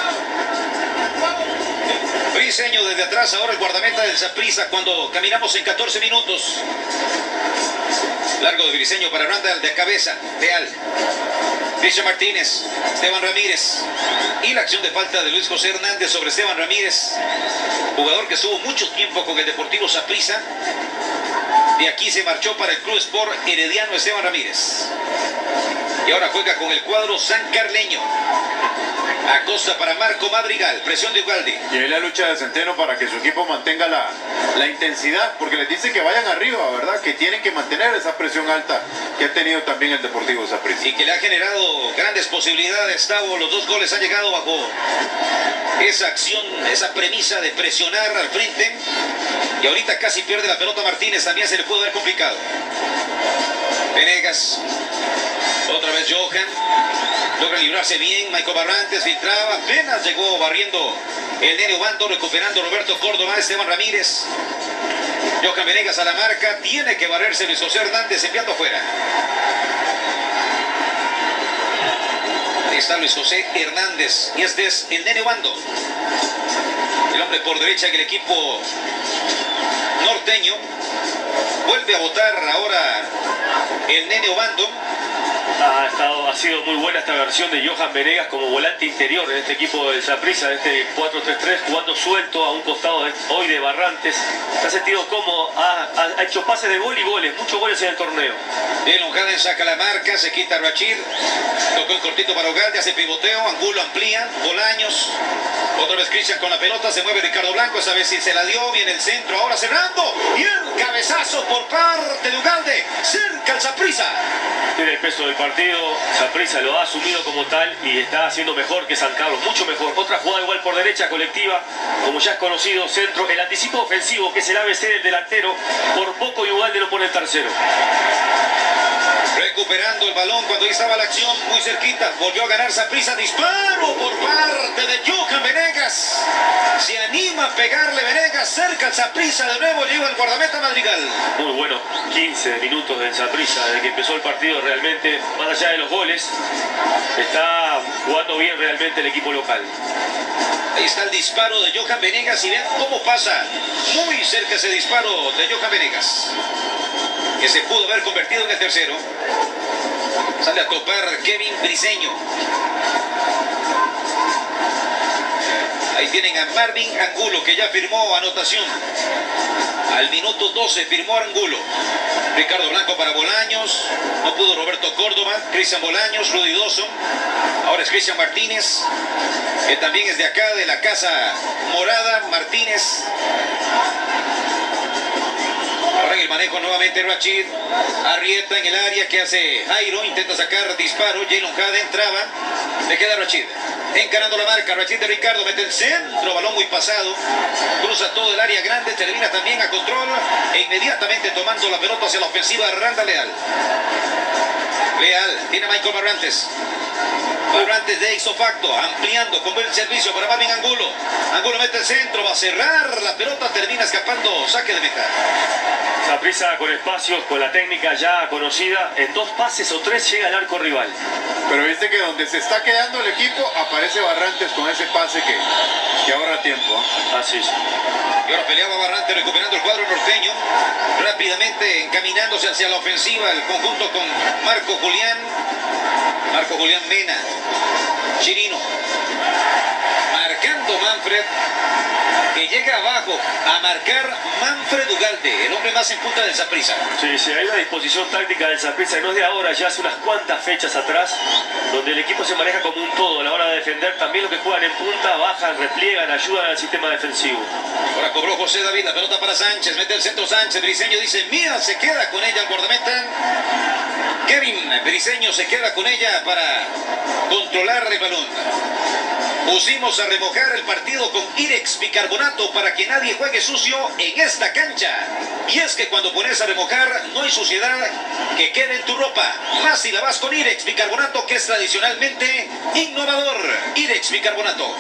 Briseño desde atrás, ahora el guardameta del Saprissa cuando caminamos en catorce minutos. Largo de Briseño para Randall de cabeza, Leal. Cristian Martínez, Esteban Ramírez. Y la acción de falta de Luis José Hernández sobre Esteban Ramírez. Jugador que estuvo mucho tiempo con el Deportivo Saprissa. De aquí se marchó para el Club Sport Herediano Esteban Ramírez. Y ahora juega con el cuadro sancarleño. Acosta para Marco Madrigal, presión de Ugalde. Y ahí la lucha de Centeno para que su equipo mantenga la, la intensidad, porque les dice que vayan arriba, ¿verdad? Que tienen que mantener esa presión alta que ha tenido también el Deportivo Saprissa. Y que le ha generado grandes posibilidades, Tavo. Los dos goles han llegado bajo esa acción, esa premisa de presionar al frente. Y ahorita casi pierde la pelota Martínez, también se le puede ver complicado. Venegas, otra vez Johan. Logra librarse bien, Michael Barrantes filtraba, apenas llegó barriendo el Nene Obando, recuperando Roberto Córdoba, Esteban Ramírez. Johan Venegas a la marca, tiene que barrerse Luis José Hernández enviando afuera. Ahí está Luis José Hernández y este es el Nene Obando. El hombre por derecha en el equipo norteño. Vuelve a votar ahora el Nene Obando. Ha, estado, ha sido muy buena esta versión de Johan Venegas como volante interior en este equipo del Saprissa, en este cuatro tres tres, jugando suelto a un costado de, hoy de Barrantes. Se ha sentido cómodo, ha, ha hecho pases de gol y goles, muchos goles en el torneo. Elon Haden saca la marca, se quita a Rachid, tocó el cortito para Ugalde, hace pivoteo, Angulo amplía, Bolaños, otra vez Cristian con la pelota, se mueve Ricardo Blanco, esa vez sí se la dio, viene el centro, ahora cerrando, y el cabezazo por parte de Ugalde, cerca el Saprissa. Tiene el peso del partido, Saprissa lo ha asumido como tal y está haciendo mejor que San Carlos, mucho mejor. Otra jugada igual por derecha, colectiva, como ya es conocido, centro, el anticipo ofensivo que es el A B C del delantero, por poco y Ugalde lo pone el tercero. Recuperando el balón cuando ahí estaba la acción, muy cerquita, volvió a ganar Saprissa, disparo por parte de Johan Venegas. Se anima a pegarle Venegas, cerca al Saprissa, de nuevo lleva el guardameta Madrigal. Muy bueno, quince minutos del Saprissa, desde que empezó el partido realmente, más allá de los goles, está jugando bien realmente el equipo local. Ahí está el disparo de Johan Venegas y ven cómo pasa muy cerca ese disparo de Johan Venegas, que se pudo haber convertido en el tercero. Sale a topar Kevin Briseño. Ahí tienen a Marvin Angulo, que ya firmó anotación. Al minuto doce firmó Angulo. Ricardo Blanco para Bolaños. No pudo Roberto Córdoba. Cristian Bolaños, Rudy Dawson. Ahora es Cristian Martínez, que también es de acá, de la Casa Morada. Martínez. Ahora en el manejo nuevamente Rachid. Arrieta en el área, que hace Jairo. Intenta sacar disparo. Jalen Jade entraba. Le queda Rachid. Encarando la marca, Rachid de Ricardo, mete el centro, balón muy pasado, cruza todo el área grande, termina también a control e inmediatamente tomando la pelota hacia la ofensiva Randa Leal. Leal, tiene a Michael Barrantes. Barrantes de ipso facto, ampliando con buen servicio para Marvin Angulo. Angulo mete el centro, va a cerrar la pelota, termina escapando, saque de meta. Saprissa con espacios, con la técnica ya conocida, en dos pases o tres llega al arco rival. Pero viste que donde se está quedando el equipo aparece Barrantes con ese pase que, que ahorra tiempo. Así es. Y ahora peleaba Barrantes recuperando el cuadro norteño, rápidamente encaminándose hacia la ofensiva, el conjunto con Marco Julián, Marco Julián Mena, Chirino, marcando Manfred, que llega abajo a marcar Manfred Ugalde, el hombre más en punta del Saprissa. Sí, sí, hay una disposición táctica del Saprissa, no es de ahora, ya hace unas cuantas fechas atrás, donde el equipo se maneja como un todo a la hora de defender. También los que juegan en punta bajan, repliegan, ayudan al sistema defensivo. Ahora cobró José David, la pelota para Sánchez, mete el centro Sánchez, Briseño dice mía, se queda con ella el guardameta. Kevin Briseño se queda con ella para controlar el balón. Pusimos a remojar el partido con Irex bicarbonato para que nadie juegue sucio en esta cancha. Y es que cuando pones a remojar no hay suciedad que quede en tu ropa. Más si la vas con Irex bicarbonato, que es tradicionalmente innovador. Irex bicarbonato.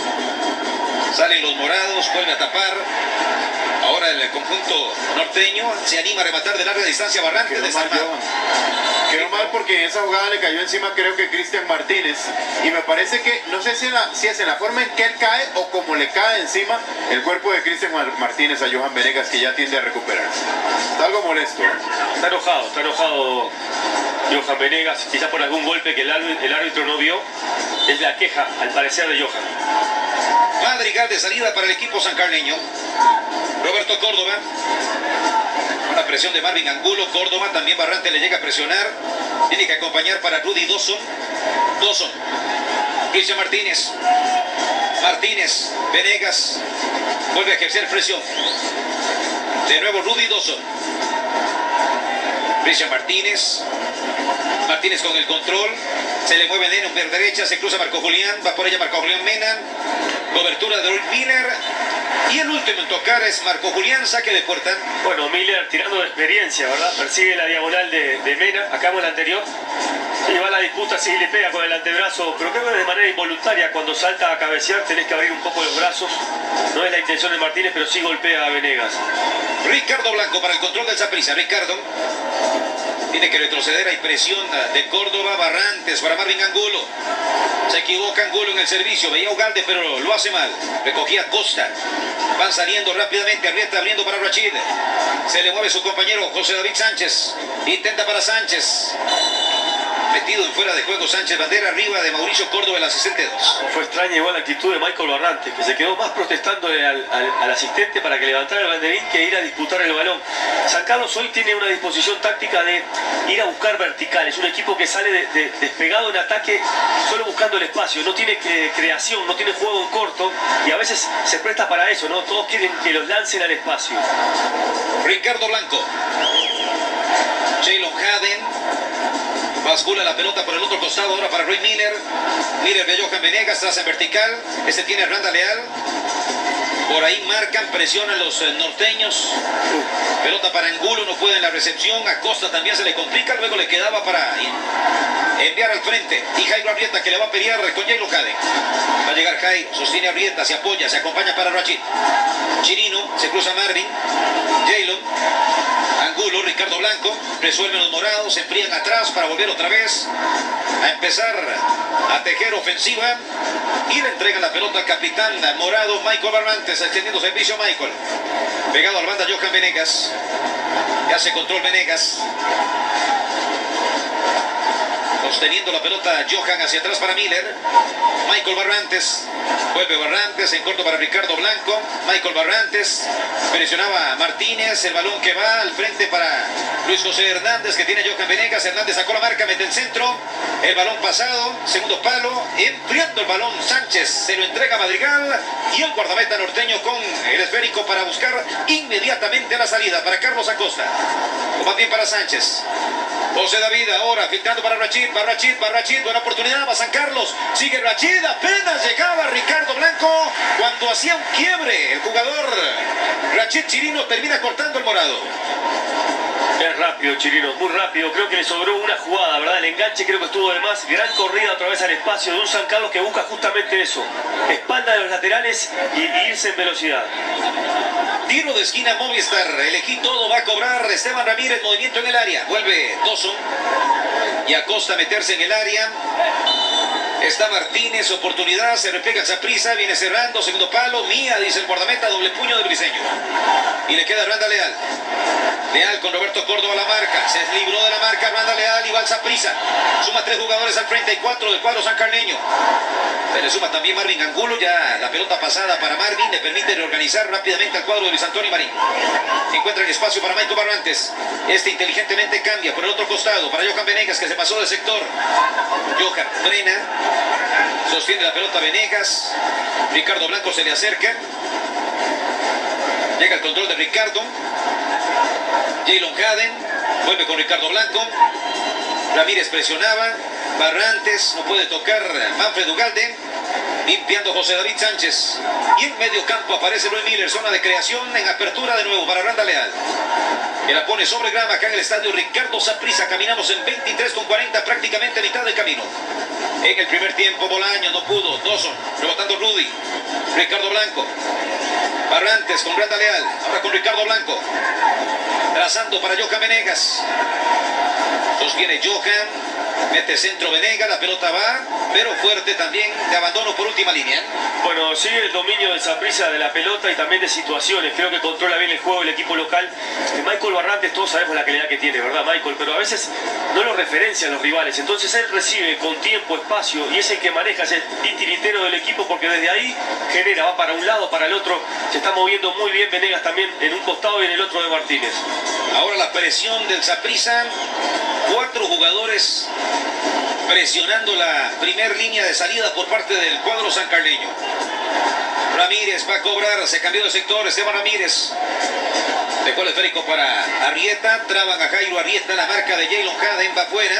Salen los morados, vuelve a tapar. Ahora el conjunto norteño se anima a rematar de larga distancia Barrantes. Quedó mal, Quedó mal porque en esa jugada le cayó encima, creo que Cristian Martínez. Y me parece que, no sé si, en la, si es en la forma en que él cae o como le cae encima el cuerpo de Cristian Martínez a Johan Venegas, que ya tiende a recuperarse. Está algo molesto. Está enojado, está enojado Johan Venegas, quizás por algún golpe que el árbitro, el árbitro no vio. Es la queja, al parecer, de Johan. Madrigal de salida para el equipo sancarleño. Roberto Córdoba. Una presión de Marvin Angulo. Córdoba, también Barrantes le llega a presionar. Tiene que acompañar para Rudy Dawson. Dawson. Cristian Martínez. Martínez. Venegas. Vuelve a ejercer presión. De nuevo Rudy Dawson. Cristian Martínez. Martínez con el control. Se le mueve Neno por derecha. Se cruza Marco Julián. Va por ella Marco Julián Mena. Cobertura de Ulf Miller. Y el último en tocar es Marco Julián, saque de puerta. Bueno, Miller tirando de experiencia, ¿verdad? Persigue la diagonal de, de Mena, acá en el anterior. Y va a la disputa, sí, le pega con el antebrazo, pero creo que de manera involuntaria. Cuando salta a cabecear tenés que abrir un poco los brazos. No es la intención de Martínez, pero sí golpea a Venegas. Ricardo Blanco para el control del Saprissa. Ricardo tiene que retroceder, hay presión de Córdoba. Barrantes para Marvin Angulo. Se equivoca Angulo en el servicio, veía a Ugalde, pero lo hace mal. Recogía Costa. Van saliendo rápidamente, Arrieta abriendo para Rachid. Se le mueve su compañero José David Sánchez. Intenta para Sánchez. Metido en fuera de juego Sánchez, bandera arriba de Mauricio Córdoba, el asistente dos. Fue extraña igual la actitud de Michael Barrantes, que se quedó más protestándole al, al, al asistente para que levantara el banderín que ir a disputar el balón. San Carlos hoy tiene una disposición táctica de ir a buscar verticales, un equipo que sale de, de, despegado en ataque solo buscando el espacio, no tiene que, creación, no tiene juego en corto y a veces se presta para eso, ¿no? Todos quieren que los lancen al espacio. Ricardo Blanco. Jaylon Haden. Bascula la pelota por el otro costado ahora para Roy Miller. Miller de Johan Venegas, traza en vertical. Este tiene a Randa Leal. Por ahí marcan, presionan los norteños. Pelota para Angulo, no puede en la recepción. Acosta también se le complica. Luego le quedaba para enviar al frente. Y Jairo Arrieta, que le va a pelear con Jaylon Haden. Va a llegar Jairo, sostiene a Arrieta, se apoya, se acompaña para Rachid. Chirino, se cruza Marvin. Jaylon. Angulo, Ricardo Blanco, resuelven los morados, se enfrían atrás para volver otra vez a empezar a tejer ofensiva y le entregan la pelota al capitán morado Michael Barrantes, extendiendo servicio Michael. Pegado a la banda Johan Venegas, ya hace control Venegas. Sosteniendo la pelota Johan hacia atrás para Miller. Michael Barrantes. Vuelve Barrantes en corto para Ricardo Blanco. Michael Barrantes. Presionaba a Martínez. El balón que va al frente para Luis José Hernández, que tiene Johan Venegas. Hernández sacó la marca, mete el centro. El balón pasado. Segundo palo. Enfriando el balón Sánchez. Se lo entrega a Madrigal. Y el guardameta norteño con el esférico para buscar inmediatamente la salida para Carlos Acosta. O más bien para Sánchez. José David ahora filtrando para Rachid, para Rachid, para Rachid, buena oportunidad, va San Carlos, sigue Rachid, apenas llegaba Ricardo Blanco cuando hacía un quiebre el jugador Rachid Chirino, termina cortando el morado. Es rápido Chirino, muy rápido, creo que le sobró una jugada, ¿verdad? El enganche creo que estuvo de más, gran corrida otra vez al espacio de un San Carlos que busca justamente eso, espalda de los laterales y, y irse en velocidad. Tiro de esquina Movistar, elegí todo, va a cobrar Esteban Ramírez, movimiento en el área, vuelve Dawson y Acosta a meterse en el área. Está Martínez, oportunidad, se replega el Saprissa, viene cerrando, segundo palo, Mía, dice el guardameta, doble puño del briseño. Y le queda Randa Leal. Leal con Roberto Córdoba a la marca, se libró de la marca Randa Leal y va al Saprissa. Suma tres jugadores al frente y cuatro del cuadro sancarleño. Se le suma también Marvin Angulo, ya la pelota pasada para Marvin, le permite reorganizar rápidamente al cuadro de Luis Antonio Marín. Encuentra el espacio para Michael Barrantes. Este inteligentemente cambia por el otro costado para Johan Venegas, que se pasó de sector. Johan frena. Sostiene la pelota Venegas. Ricardo Blanco se le acerca. Llega el control de Ricardo. Jaylon Haden. Vuelve con Ricardo Blanco. Ramírez presionaba. Barrantes no puede tocar. Manfred Ugalde. Limpiando José David Sánchez. Y en medio campo aparece Luis Miller. Zona de creación en apertura de nuevo para Randa Leal. Que la pone sobre grama acá en el estadio Ricardo Saprissa. Caminamos en veintitrés con cuarenta, prácticamente mitad del camino. En el primer tiempo Bolaño no pudo. Dawson rebotando Rudy. Ricardo Blanco. Barrantes con Randa Leal. Ahora con Ricardo Blanco. Trazando para Johan Venegas. Sostiene Johan. Mete centro Venegas, la pelota va, pero fuerte también de abandono por última línea. Bueno, sigue el dominio del Saprissa de la pelota y también de situaciones. Creo que controla bien el juego el equipo local. Michael Barrantes, todos sabemos la calidad que tiene, ¿verdad, Michael? Pero a veces no lo referencian los rivales. Entonces él recibe con tiempo, espacio y es el que maneja ese titiritero del equipo porque desde ahí genera, va para un lado, para el otro. Se está moviendo muy bien Venegas también en un costado y en el otro de Martínez. Ahora la presión del Saprissa. Cuatro jugadores presionando la primer línea de salida por parte del cuadro sancarleño. Ramírez va a cobrar, se cambió de sector, Esteban Ramírez. Dejó el esférico para Arrieta, traban a Jairo Arrieta, la marca de Jaylon Haden va afuera.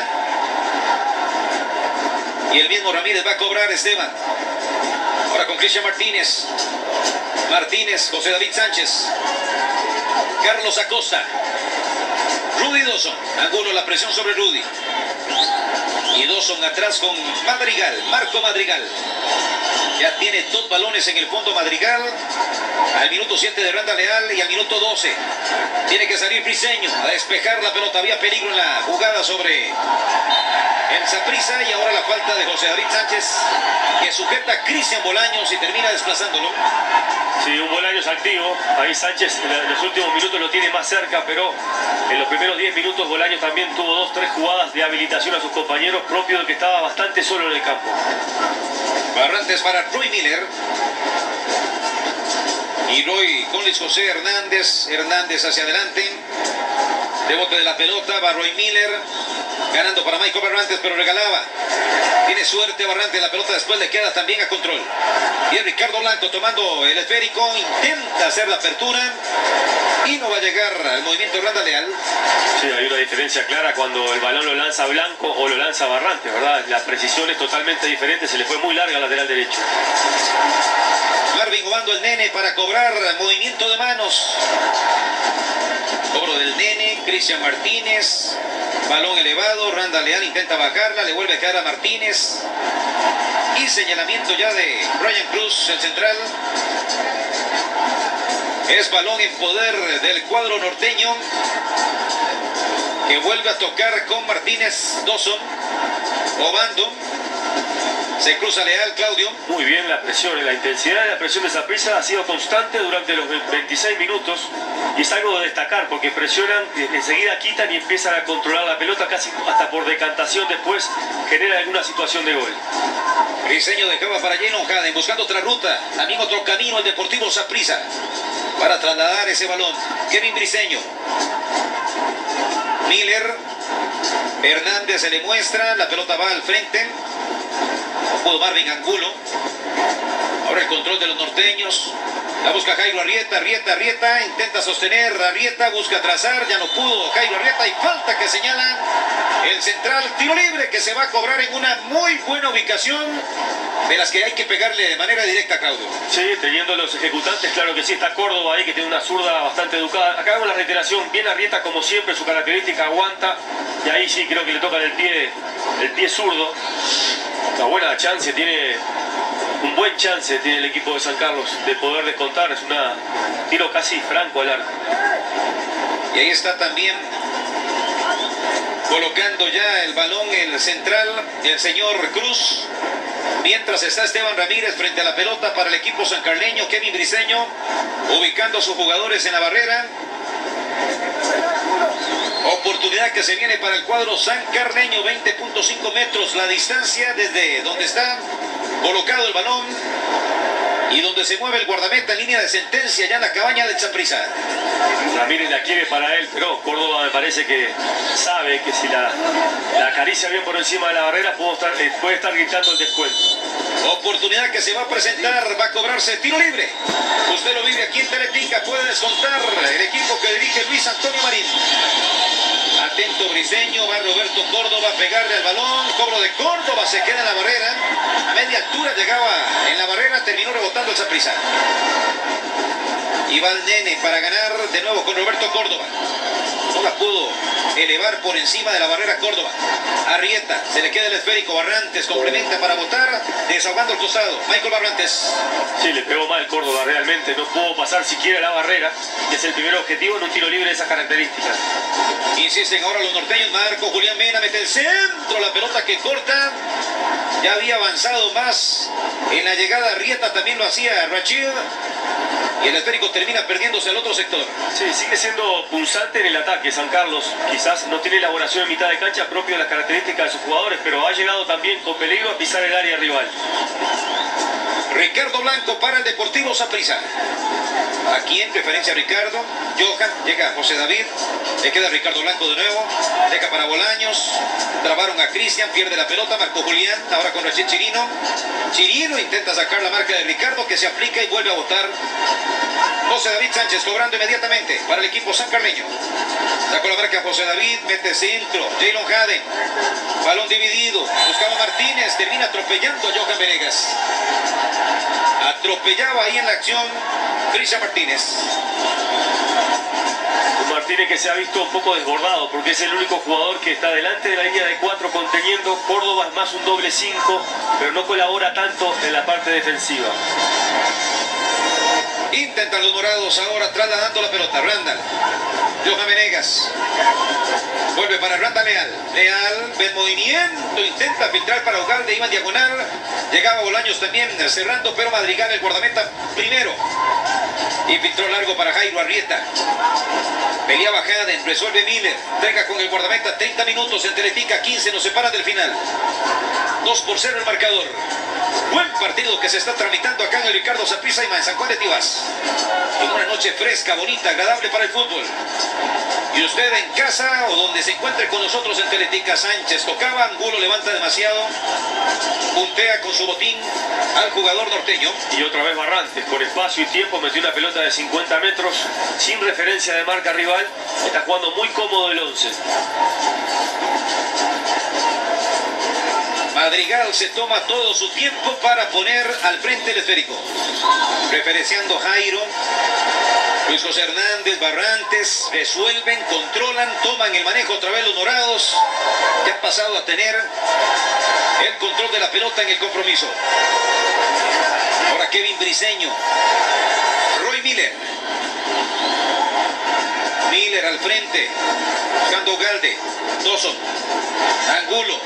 Y el mismo Ramírez va a cobrar, Esteban. Ahora con Cristian Martínez. Martínez, José David Sánchez. Carlos Acosta. Rudy Dawson. Angulo la presión sobre Rudy. Y Dawson atrás con Madrigal, Marco Madrigal. Ya tiene dos balones en el fondo Madrigal. Al minuto siete de Randa Leal y al minuto doce. Tiene que salir Briseño a despejar la pelota. Había peligro en la jugada sobre el Saprissa y ahora la falta de José David Sánchez que sujeta a Cristian Bolaños y termina desplazándolo. Sí, un Bolaños activo. Ahí Sánchez en los últimos minutos lo tiene más cerca, pero en los primeros diez minutos Bolaños también tuvo dos, tres jugadas de habilitación a sus compañeros, propio de que estaba bastante solo en el campo. Barrantes para Roy Miller. Y Roy con Luis José Hernández. Hernández hacia adelante. Rebote de la pelota. Va Roy Miller. Ganando para Michael Barrantes, pero regalaba. Tiene suerte Barrantes. La pelota después le queda también a control. Bien Ricardo Blanco tomando el esférico. Intenta hacer la apertura. Y no va a llegar al movimiento de Randa Leal. Sí, hay una diferencia clara cuando el balón lo lanza Blanco o lo lanza Barrantes, ¿verdad? La precisión es totalmente diferente. Se le fue muy larga al lateral derecho. Marvin jugando el Nene para cobrar movimiento de manos. Cobro del Nene, Cristian Martínez. Balón elevado, Randa Leal intenta bajarla, le vuelve a quedar a Martínez. Y señalamiento ya de Brian Cruz, el central. Es balón en poder del cuadro norteño. Que vuelve a tocar con Martínez, Dawson. Obando. Se cruza Leal, Claudio. Muy bien la presión, la intensidad de la presión de Saprissa ha sido constante durante los veintiséis minutos y es algo de destacar porque presionan, enseguida quitan y empiezan a controlar la pelota casi hasta por decantación después genera alguna situación de gol. Briseño dejaba para Jaylon Haden buscando otra ruta, también otro camino el Deportivo Saprissa para trasladar ese balón. Kevin Briseño. Miller. Hernández se le muestra, la pelota va al frente. No pudo Marvin Angulo. Ahora el control de los norteños. La busca Jairo Arrieta, Arrieta, Arrieta. Intenta sostener, Arrieta busca trazar. Ya no pudo Jairo Arrieta y falta que señala el central. Tiro libre que se va a cobrar en una muy buena ubicación. De las que hay que pegarle de manera directa, Claudio. Sí, teniendo los ejecutantes, claro que sí. Está Córdoba ahí que tiene una zurda bastante educada. Acá vemos la reiteración. Bien Arrieta como siempre, su característica aguanta. Y ahí sí creo que le toca el pie, el pie zurdo. Una buena chance, tiene un buen chance tiene el equipo de San Carlos de poder descontar. Es un tiro casi franco al arco. Y ahí está también colocando ya el balón el central, el señor Cruz. Mientras está Esteban Ramírez frente a la pelota para el equipo sancarleño. Kevin Briseño ubicando a sus jugadores en la barrera. Oportunidad que se viene para el cuadro sancarleño, veinte punto cinco metros la distancia desde donde está colocado el balón y donde se mueve el guardameta en línea de sentencia ya en la cabaña del Saprissa. Ramírez la quiere para él, pero Córdoba me parece que sabe que si la, la acaricia bien por encima de la barrera puede estar, eh, puede estar gritando el descuento. Oportunidad que se va a presentar, va a cobrarse tiro libre. Usted lo vive aquí en Teletica, puede descontar el equipo que dirige Luis Antonio Marín. Atento Briseño, va Roberto Córdoba a pegarle al balón, cobro de Córdoba, se queda en la barrera, a media altura llegaba en la terminó rebotando el Saprissa. Y va el Nene para ganar de nuevo con Roberto Córdoba. No la pudo elevar por encima de la barrera Córdoba. Arrieta, se le queda el esférico. Barrantes complementa para botar, desahogando el costado. Michael Barrantes. Sí, le pegó mal Córdoba realmente. No pudo pasar siquiera la barrera, que es el primer objetivo en un tiro libre de esas características. Insisten ahora los norteños. Marco Julián Mena mete el centro. La pelota que corta. Ya había avanzado más en la llegada. Arrieta también lo hacía Rachid. Y el esférico termina perdiéndose al otro sector. Sí, sigue siendo punzante en el ataque San Carlos. Quizás no tiene elaboración en mitad de cancha propio de las características de sus jugadores, pero ha llegado también con peligro a pisar el área rival. Ricardo Blanco para el Deportivo Saprissa. Aquí en preferencia Ricardo. Johan, llega José David. Le queda Ricardo Blanco de nuevo. Deja para Bolaños. Trabaron a Cristian, pierde la pelota. Marco Julián, ahora con Rachid Chirino. Chirino intenta sacar la marca de Ricardo, que se aplica y vuelve a botar. José David Sánchez cobrando inmediatamente para el equipo sancarleño. Sacó la marca José David, mete centro. Jaylon Haden. Balón dividido. Buscaba Martínez, termina atropellando a Johan Venegas. Atropellaba ahí en la acción Cristian Martínez. Un Martínez que se ha visto un poco desbordado porque es el único jugador que está delante de la línea de cuatro conteniendo. Córdoba es más un doble cinco, pero no colabora tanto en la parte defensiva. Intentan los morados ahora trasladando la pelota. Randall. Johan Venegas. Vuelve para Randall Leal. Leal, ve el movimiento, intenta filtrar para Ugalde, iba en diagonal. Llegaba Bolaños también cerrando, pero Madrigal, el guardameta, primero. Y filtró largo para Jairo Arrieta. Peleaba Haden, resuelve Miller. Entrega con el guardameta, treinta minutos en Teletica, quince nos separan del final. dos por cero el marcador. Buen partido que se está tramitando acá en el Ricardo Saprissa y en San Juan de Tibás. En una noche fresca, bonita, agradable para el fútbol. Y usted en casa o donde se encuentre con nosotros en Teletica. Sánchez tocaba, Angulo levanta demasiado. Puntea con su botín al jugador norteño. Y otra vez Barrantes, con espacio y tiempo, metió una pelota de cincuenta metros, sin referencia de marca rival. Está jugando muy cómodo el once. Madrigal se toma todo su tiempo para poner al frente el esférico. Referenciando Jairo. Luis José Hernández, Barrantes, resuelven, controlan, toman el manejo otra vez los morados, que han pasado a tener el control de la pelota en el compromiso. Ahora Kevin Briseño. Roy Miller. Miller al frente. Buscando Ugalde. Dawson. Angulo.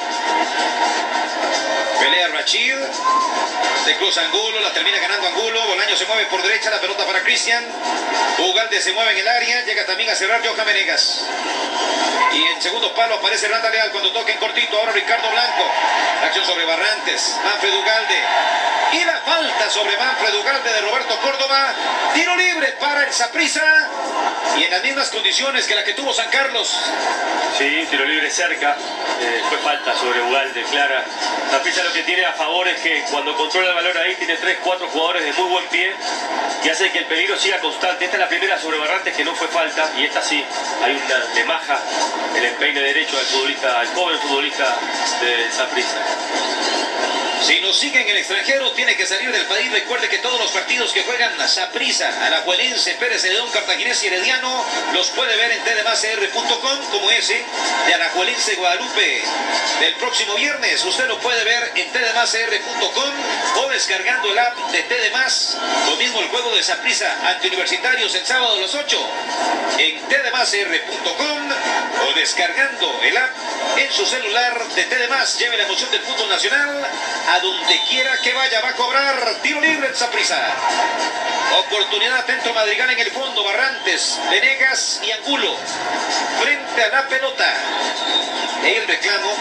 Pelea Rachid. Se cruza Angulo, la termina ganando Angulo. Bolaño se mueve por derecha, la pelota para Cristian. Ugalde se mueve en el área. Llega también a cerrar Johan Venegas. Y en segundo palo aparece Randall Leal cuando toca en cortito. Ahora Ricardo Blanco. La acción sobre Barrantes. Manfred Ugalde. Y la falta sobre Manfred Ugalde de Roberto Córdoba. Tiro libre para el Saprissa. Y en las mismas condiciones que la que tuvo San Carlos. Sí, tiro libre cerca. Eh, fue falta sobre Ugalde, clara. Saprissa lo que tiene a favor es que cuando controla el balón ahí tiene tres, cuatro jugadores de muy buen pie y hace que el peligro siga constante. Esta es la primera sobre Barrantes que no fue falta y esta sí, hay una le maja el empeine derecho al futbolista, al joven futbolista de Saprissa. Si nos sigue en el extranjero, tiene que salir del país. Recuerde que todos los partidos que juegan Saprissa, Alajuelense, Pérez Celedón, Cartaginés y Herediano, los puede ver en t d más r punto com, como ese de Alajuelense Guadalupe del próximo viernes. Usted lo puede ver en t d más r punto com o descargando el app de T D más. Lo mismo el juego de Saprissa ante Universitarios el sábado a las ocho en t d más r punto com o descargando el app en su celular de T D más. Lleve la emoción del fútbol nacional a donde quiera que vaya. Va a cobrar tiro libre en Saprissa. Oportunidad atento Madrigal en el fondo. Barrantes, Venegas y Angulo frente a la pelota. El reclamo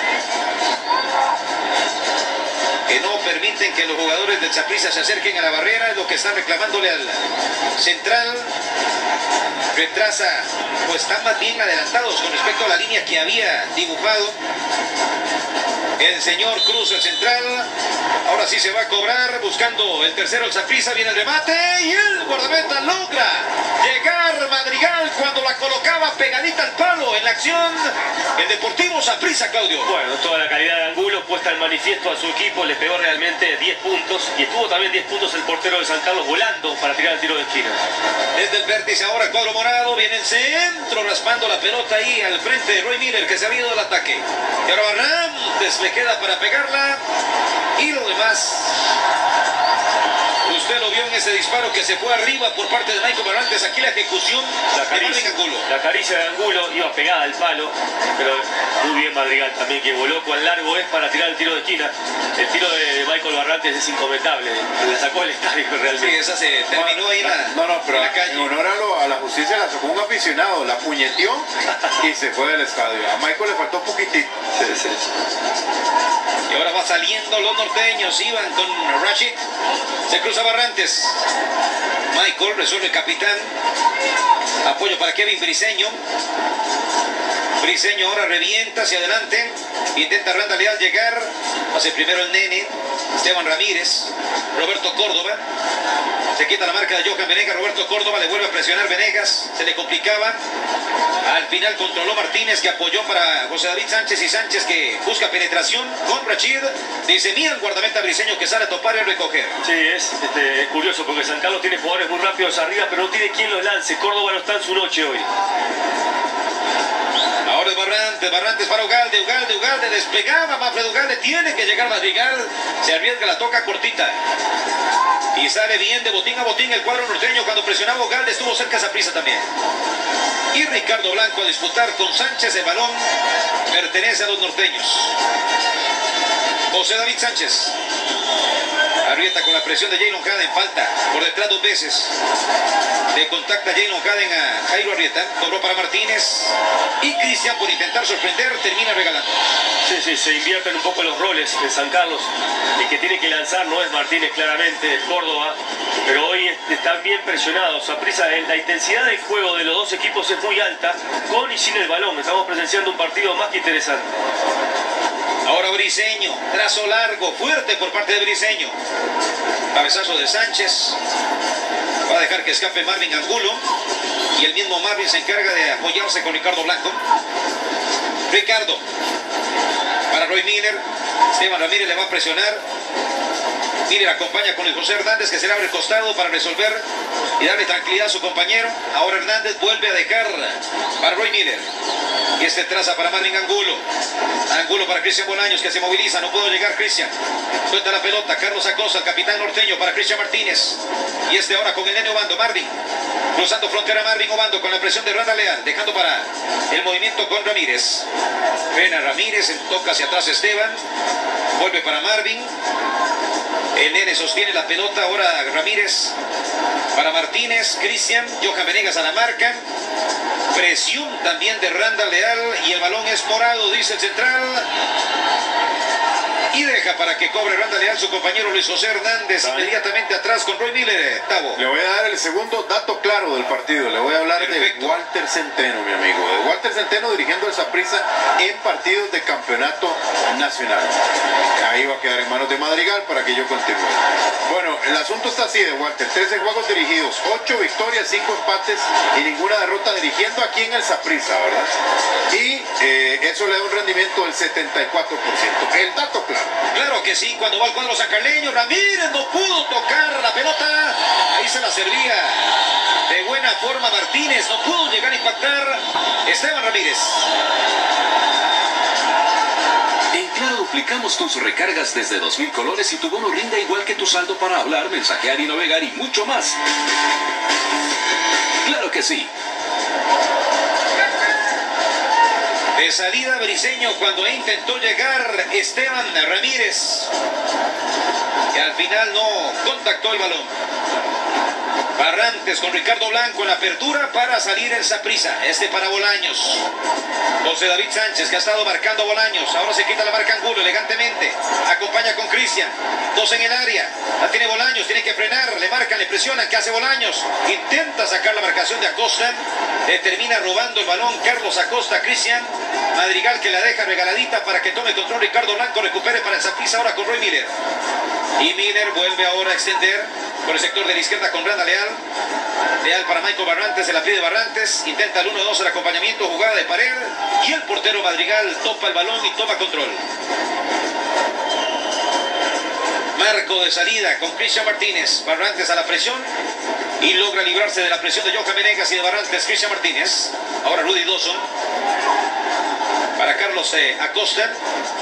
que no permiten que los jugadores del Saprissa se acerquen a la barrera, es lo que están reclamándole al central. Retrasa, pues están más bien adelantados con respecto a la línea que había dibujado. el señor Cruz, el central. Ahora sí se va a cobrar, buscando el tercero, el Saprissa, viene el remate y el guardameta logra llegar Madrigal cuando la colocaba pegadita al palo en la acción. El Deportivo Saprissa, Claudio. Bueno, toda la calidad de Angulo puesta en manifiesto a su equipo, le pegó realmente diez puntos y estuvo también diez puntos el portero de San Carlos volando para tirar el tiro de esquina. Desde el vértice ahora el cuadro morado, viene el centro raspando la pelota ahí al frente de Roy Miller, que se ha ido del ataque. Y ahora Barrantes le queda para pegarla y lo demás. Usted lo vio en ese disparo que se fue arriba por parte de Michael Barrantes. Aquí la ejecución la de caricia, Marvin Angulo. La caricia de Angulo iba pegada al palo, pero muy bien Madrigal también, que voló cuán largo es para tirar el tiro de esquina. El tiro de Michael Barrantes es incomentable, la sacó el estadio realmente. Sí, esa se terminó ahí en la, no, no, pero en la calle. En honor a, lo, a la justicia la sacó un aficionado, la puñeteó y se fue del estadio. A Michael le faltó poquitito. Sí, sí. Y ahora va saliendo los norteños, iban con Rashid, se cruza Barrantes. Michael resuelve el capitán. Apoyo para Kevin Briseño. Briseño ahora revienta hacia adelante. Intenta Randa Leal llegar. Hace primero el nene. Esteban Ramírez. Roberto Córdoba. Se quita la marca de Johan Venegas. Roberto Córdoba le vuelve a presionar Venegas. Se le complicaba. Al final controló Martínez, que apoyó para José David Sánchez, y Sánchez que busca penetración con Rachid. Dice, mira el guardameta Briseño que sale a topar y a recoger. Sí, es, este, es curioso porque San Carlos tiene jugadores muy rápidos arriba, pero no tiene quien los lance. Córdoba no está en su noche hoy. Ahora es Barrantes, Barrantes para Ugalde, Ugalde, Ugalde, despegaba Manfred Ugalde, tiene que llegar Madrigal, se arriesga, la toca cortita. Y sale bien de botín a botín el cuadro norteño. Cuando presionaba Ugalde estuvo cerca Saprissa también. Y Ricardo Blanco a disputar con Sánchez. El balón pertenece a los norteños. José David Sánchez arrieta con la presión de Jalen Haden, falta por detrás dos veces. Le contacta Jalen Haden a Jairo Arrieta, cobró para Martínez y Cristian, por intentar sorprender, termina regalando. Sí, sí, se invierten un poco los roles en San Carlos. El que tiene que lanzar no es Martínez, claramente, es Córdoba, pero hoy están bien presionados. Saprissa, la intensidad del juego de los dos equipos es muy alta, con y sin el balón. Estamos presenciando un partido más que interesante. Ahora Briseño, trazo largo, fuerte por parte de Briseño. Cabezazo de Sánchez. Va a dejar que escape Marvin Angulo. Y el mismo Marvin se encarga de apoyarse con Ricardo Blanco. Ricardo. Para Roy Miller. Esteban Ramírez le va a presionar. Miller acompaña con el José Hernández, que se le abre el costado para resolver y darle tranquilidad a su compañero. Ahora Hernández vuelve a dejar para Roy Miller. Y este traza para Marvin Angulo. Angulo para Cristian Bolaños, que se moviliza. No pudo llegar Cristian. Suelta la pelota. Carlos Acosta, el capitán norteño, para Cristian Martínez. Y este ahora con el nene Obando. Marvin. Cruzando frontera Marvin Obando con la presión de Randa Leal. Dejando para el movimiento con Ramírez. Frena Ramírez. Toca hacia atrás Esteban. Vuelve para Marvin. El nene sostiene la pelota. Ahora Ramírez para Martínez. Cristian. Johan Venegas a la marca. Presión también de Randa Leal y el balón es morado, dice el central. Y deja para que cobre Randa Leal su compañero Luis José Hernández, inmediatamente atrás con Roy Miller. Tavo. Le voy a dar el segundo dato claro del partido. Le voy a hablar Perfecto. de Walter Centeno, mi amigo. De Walter Centeno dirigiendo el Saprissa en partidos de campeonato nacional. Ahí va a quedar en manos de Madrigal para que yo continúe. Bueno, el asunto está así de Walter. trece juegos dirigidos, ocho victorias, cinco empates y ninguna derrota dirigiendo aquí en el Saprissa, ¿verdad? Y eh, eso le da un rendimiento del setenta y cuatro por ciento. El dato claro. Claro que sí, cuando va al cuadro sancarleño, Ramírez no pudo tocar la pelota. Ahí se la servía de buena forma Martínez, no pudo llegar a impactar Esteban Ramírez. En Claro duplicamos tus recargas desde dos mil colores y tu bono rinde igual que tu saldo para hablar, mensajear y navegar y mucho más. Claro que sí. De salida Briseño cuando intentó llegar Esteban Ramírez, que al final no contactó el balón. Barrantes con Ricardo Blanco en la apertura para salir el Saprissa. Este para Bolaños. José David Sánchez, que ha estado marcando Bolaños. Ahora se quita la marca Angulo elegantemente. Acompaña con Cristian. Dos en el área. La tiene Bolaños. Tiene que frenar. Le marcan, le presionan. ¿Qué hace Bolaños? Intenta sacar la marcación de Acosta. Le termina robando el balón Carlos Acosta. Cristian Madrigal, que la deja regaladita para que tome control Ricardo Blanco. Recupere para el Saprissa ahora con Roy Miller. Y Miller vuelve ahora a extender por el sector de la izquierda con Randa Leal. Leal para Michael Barrantes, se la pide Barrantes. Intenta el uno dos el acompañamiento, jugada de pared. Y el portero Madrigal topa el balón y toma control. Marco de salida con Cristian Martínez. Barrantes a la presión y logra librarse de la presión de Johan Venegas y de Barrantes. Cristian Martínez. Ahora Rudy Dawson para Carlos eh, Acosta.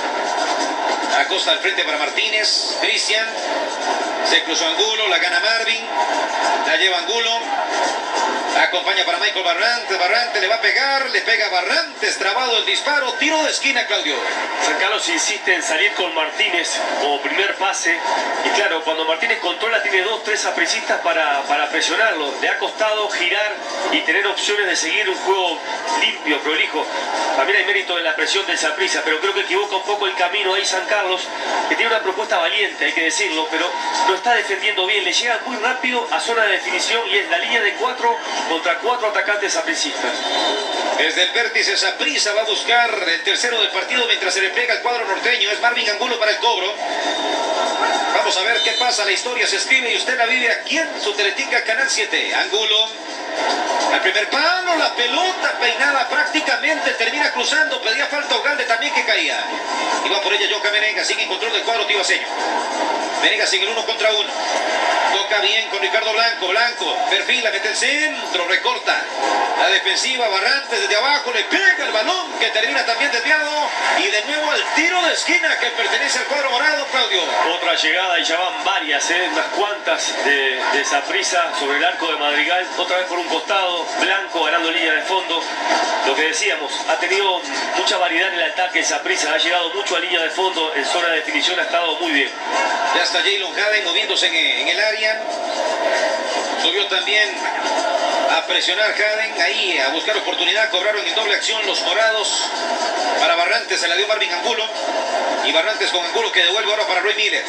Acosta al frente para Martínez. Cristian. Se cruzó Angulo, la gana Marvin. La lleva Angulo. Acompaña para Michael Barrantes. Barrantes le va a pegar. Le pega Barrantes. Trabado el disparo. Tiro de esquina, Claudio. San Carlos insiste en salir con Martínez como primer pase. Y claro, cuando Martínez controla, tiene dos, tres sapricistas para, para presionarlo. Le ha costado girar y tener opciones de seguir un juego limpio, prolijo. También hay mérito en la presión del Saprissa, pero creo que equivoca un poco el camino ahí San Carlos, que tiene una propuesta valiente, hay que decirlo, pero no está defendiendo bien. Le llega muy rápido a zona de definición y es la línea de cuatro contra cuatro atacantes sapricistas. Desde el vértice Saprissa va a buscar el tercero del partido mientras se le pega el cuadro norteño. Es Marvin Angulo para el cobro. Vamos a ver qué pasa. La historia se escribe y usted la vive aquí en su Teletica Canal siete. Angulo al primer palo, la pelota peinada prácticamente, termina cruzando, pedía falta Ogalde también que caía. Y va por ella Johan Venegas, sigue en control del cuadro tibaseño. Venegas en el uno contra uno. Toca bien con Ricardo Blanco. Blanco perfila, mete el centro, recorta. La defensiva, Barrantes desde abajo, le pega el balón que termina también desviado. Y de nuevo al tiro de esquina que pertenece al cuadro morado, Claudio. Otra llegada y ya van varias, ¿eh? unas cuantas de, de Saprissa sobre el arco de Madrigal. Otra vez por un costado, Blanco ganando línea de fondo. Lo que decíamos, ha tenido mucha variedad en el ataque Saprissa, ha llegado mucho a línea de fondo, en zona de definición ha estado muy bien. Ya está Jaylon Haden moviéndose en, en el área. Subió también a presionar Haden, ahí a buscar oportunidad. Cobraron en doble acción los morados. Para Barrantes se la dio Marvin Angulo. Y Barrantes con Angulo que devuelve ahora para Roy Miller.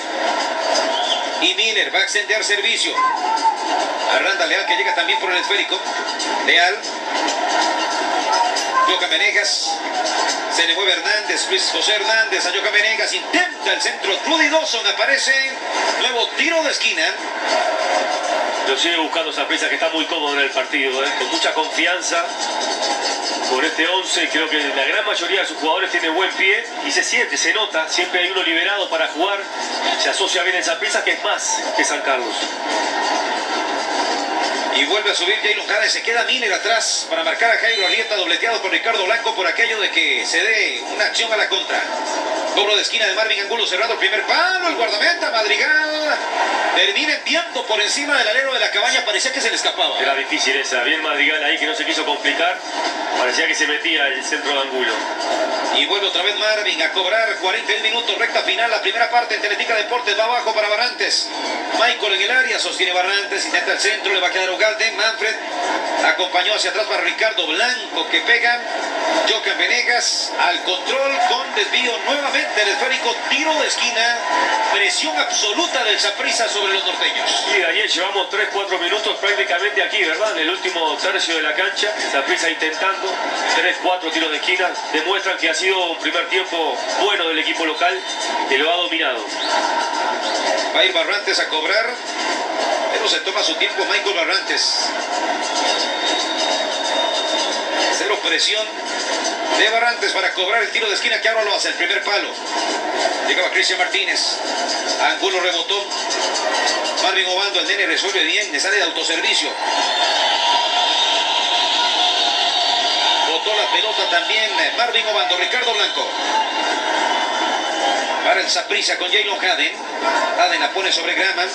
Y Miller va a extender servicio. Arranda Leal que llega también por el esférico. Leal. Johan Venegas. Se le mueve Hernández, Luis José Hernández a Johan Venegas. Intenta el centro. Rudy Dawson aparece. Nuevo tiro de esquina. Lo sigue buscando Saprissa, que está muy cómodo en el partido, ¿eh? Con mucha confianza. Con este once, creo que la gran mayoría de sus jugadores tiene buen pie y se siente, se nota. Siempre hay uno liberado para jugar. Se asocia bien en Saprissa, que es más que San Carlos. Y vuelve a subir Jaylon Haden, se queda Miller atrás para marcar a Jairo Arrieta, dobleteado por Ricardo Blanco por aquello de que se dé una acción a la contra. Cobro de esquina de Marvin Angulo, cerrado el primer palo, el guardameta Madrigal termina enviando por encima del alero de la cabaña, parecía que se le escapaba. Era difícil esa, bien Madrigal ahí que no se quiso complicar, parecía que se metía el centro de Angulo. Y vuelve otra vez Marvin a cobrar, cuarenta y un minutos, recta final, la primera parte en Teletica Deportes, va abajo para Barrantes. Michael en el área, sostiene Barrantes, intenta el centro, le va a quedar Ugalde. Manfred acompañó hacia atrás para Ricardo Blanco que pega. Johan Venegas al control con desvío nuevamente el esférico, tiro de esquina, presión absoluta del Saprissa sobre los norteños. Y Daniel, llevamos tres cuatro minutos prácticamente aquí, ¿verdad? En el último tercio de la cancha, Saprissa intentando tres cuatro tiros de esquina, demuestran que ha sido un primer tiempo bueno del equipo local, que lo ha dominado. Va a ir Barrantes a cobrar, pero se toma su tiempo Michael Barrantes. Cero presión de Barrantes para cobrar el tiro de esquina que ahora lo hace, el primer palo. Llegaba Cristian Martínez. Angulo rebotó. Marvin Obando, el nene resuelve bien, le sale de autoservicio. Botó la pelota también Marvin Obando, Ricardo Blanco. Para el Saprissa con Jaylon Haden. Haden la pone sobre Graman.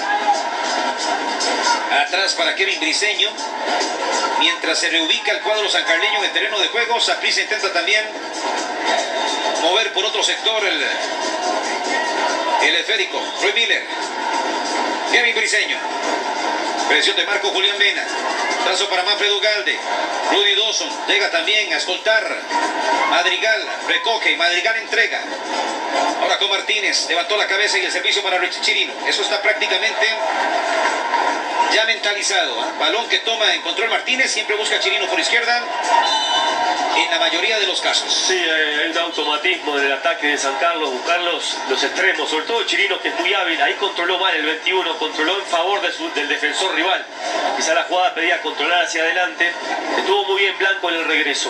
Atrás para Kevin Briseño. Mientras se reubica el cuadro sancarleño en el terreno de juego, Saprissa intenta también mover por otro sector el, el esférico. Roy Miller. Kevin Briseño. Presión de Marco Julián Mena. Trazo para Manfred Ugalde. Rudy Dawson llega también a escoltar. Madrigal recoge, Madrigal entrega. Ahora con Martínez, levantó la cabeza y el servicio para Richie Chirino. Eso está prácticamente ya mentalizado. ¿eh? Balón que toma en control Martínez, siempre busca Chirino por izquierda. En la mayoría de los casos. Sí, hay un automatismo del ataque de San Carlos, buscar los, los extremos, sobre todo Chirino, que es muy hábil. Ahí controló mal el veintiuno, controló en favor de su, del defensor rival. Quizá la jugada pedía controlar hacia adelante. Estuvo muy bien Blanco en el regreso.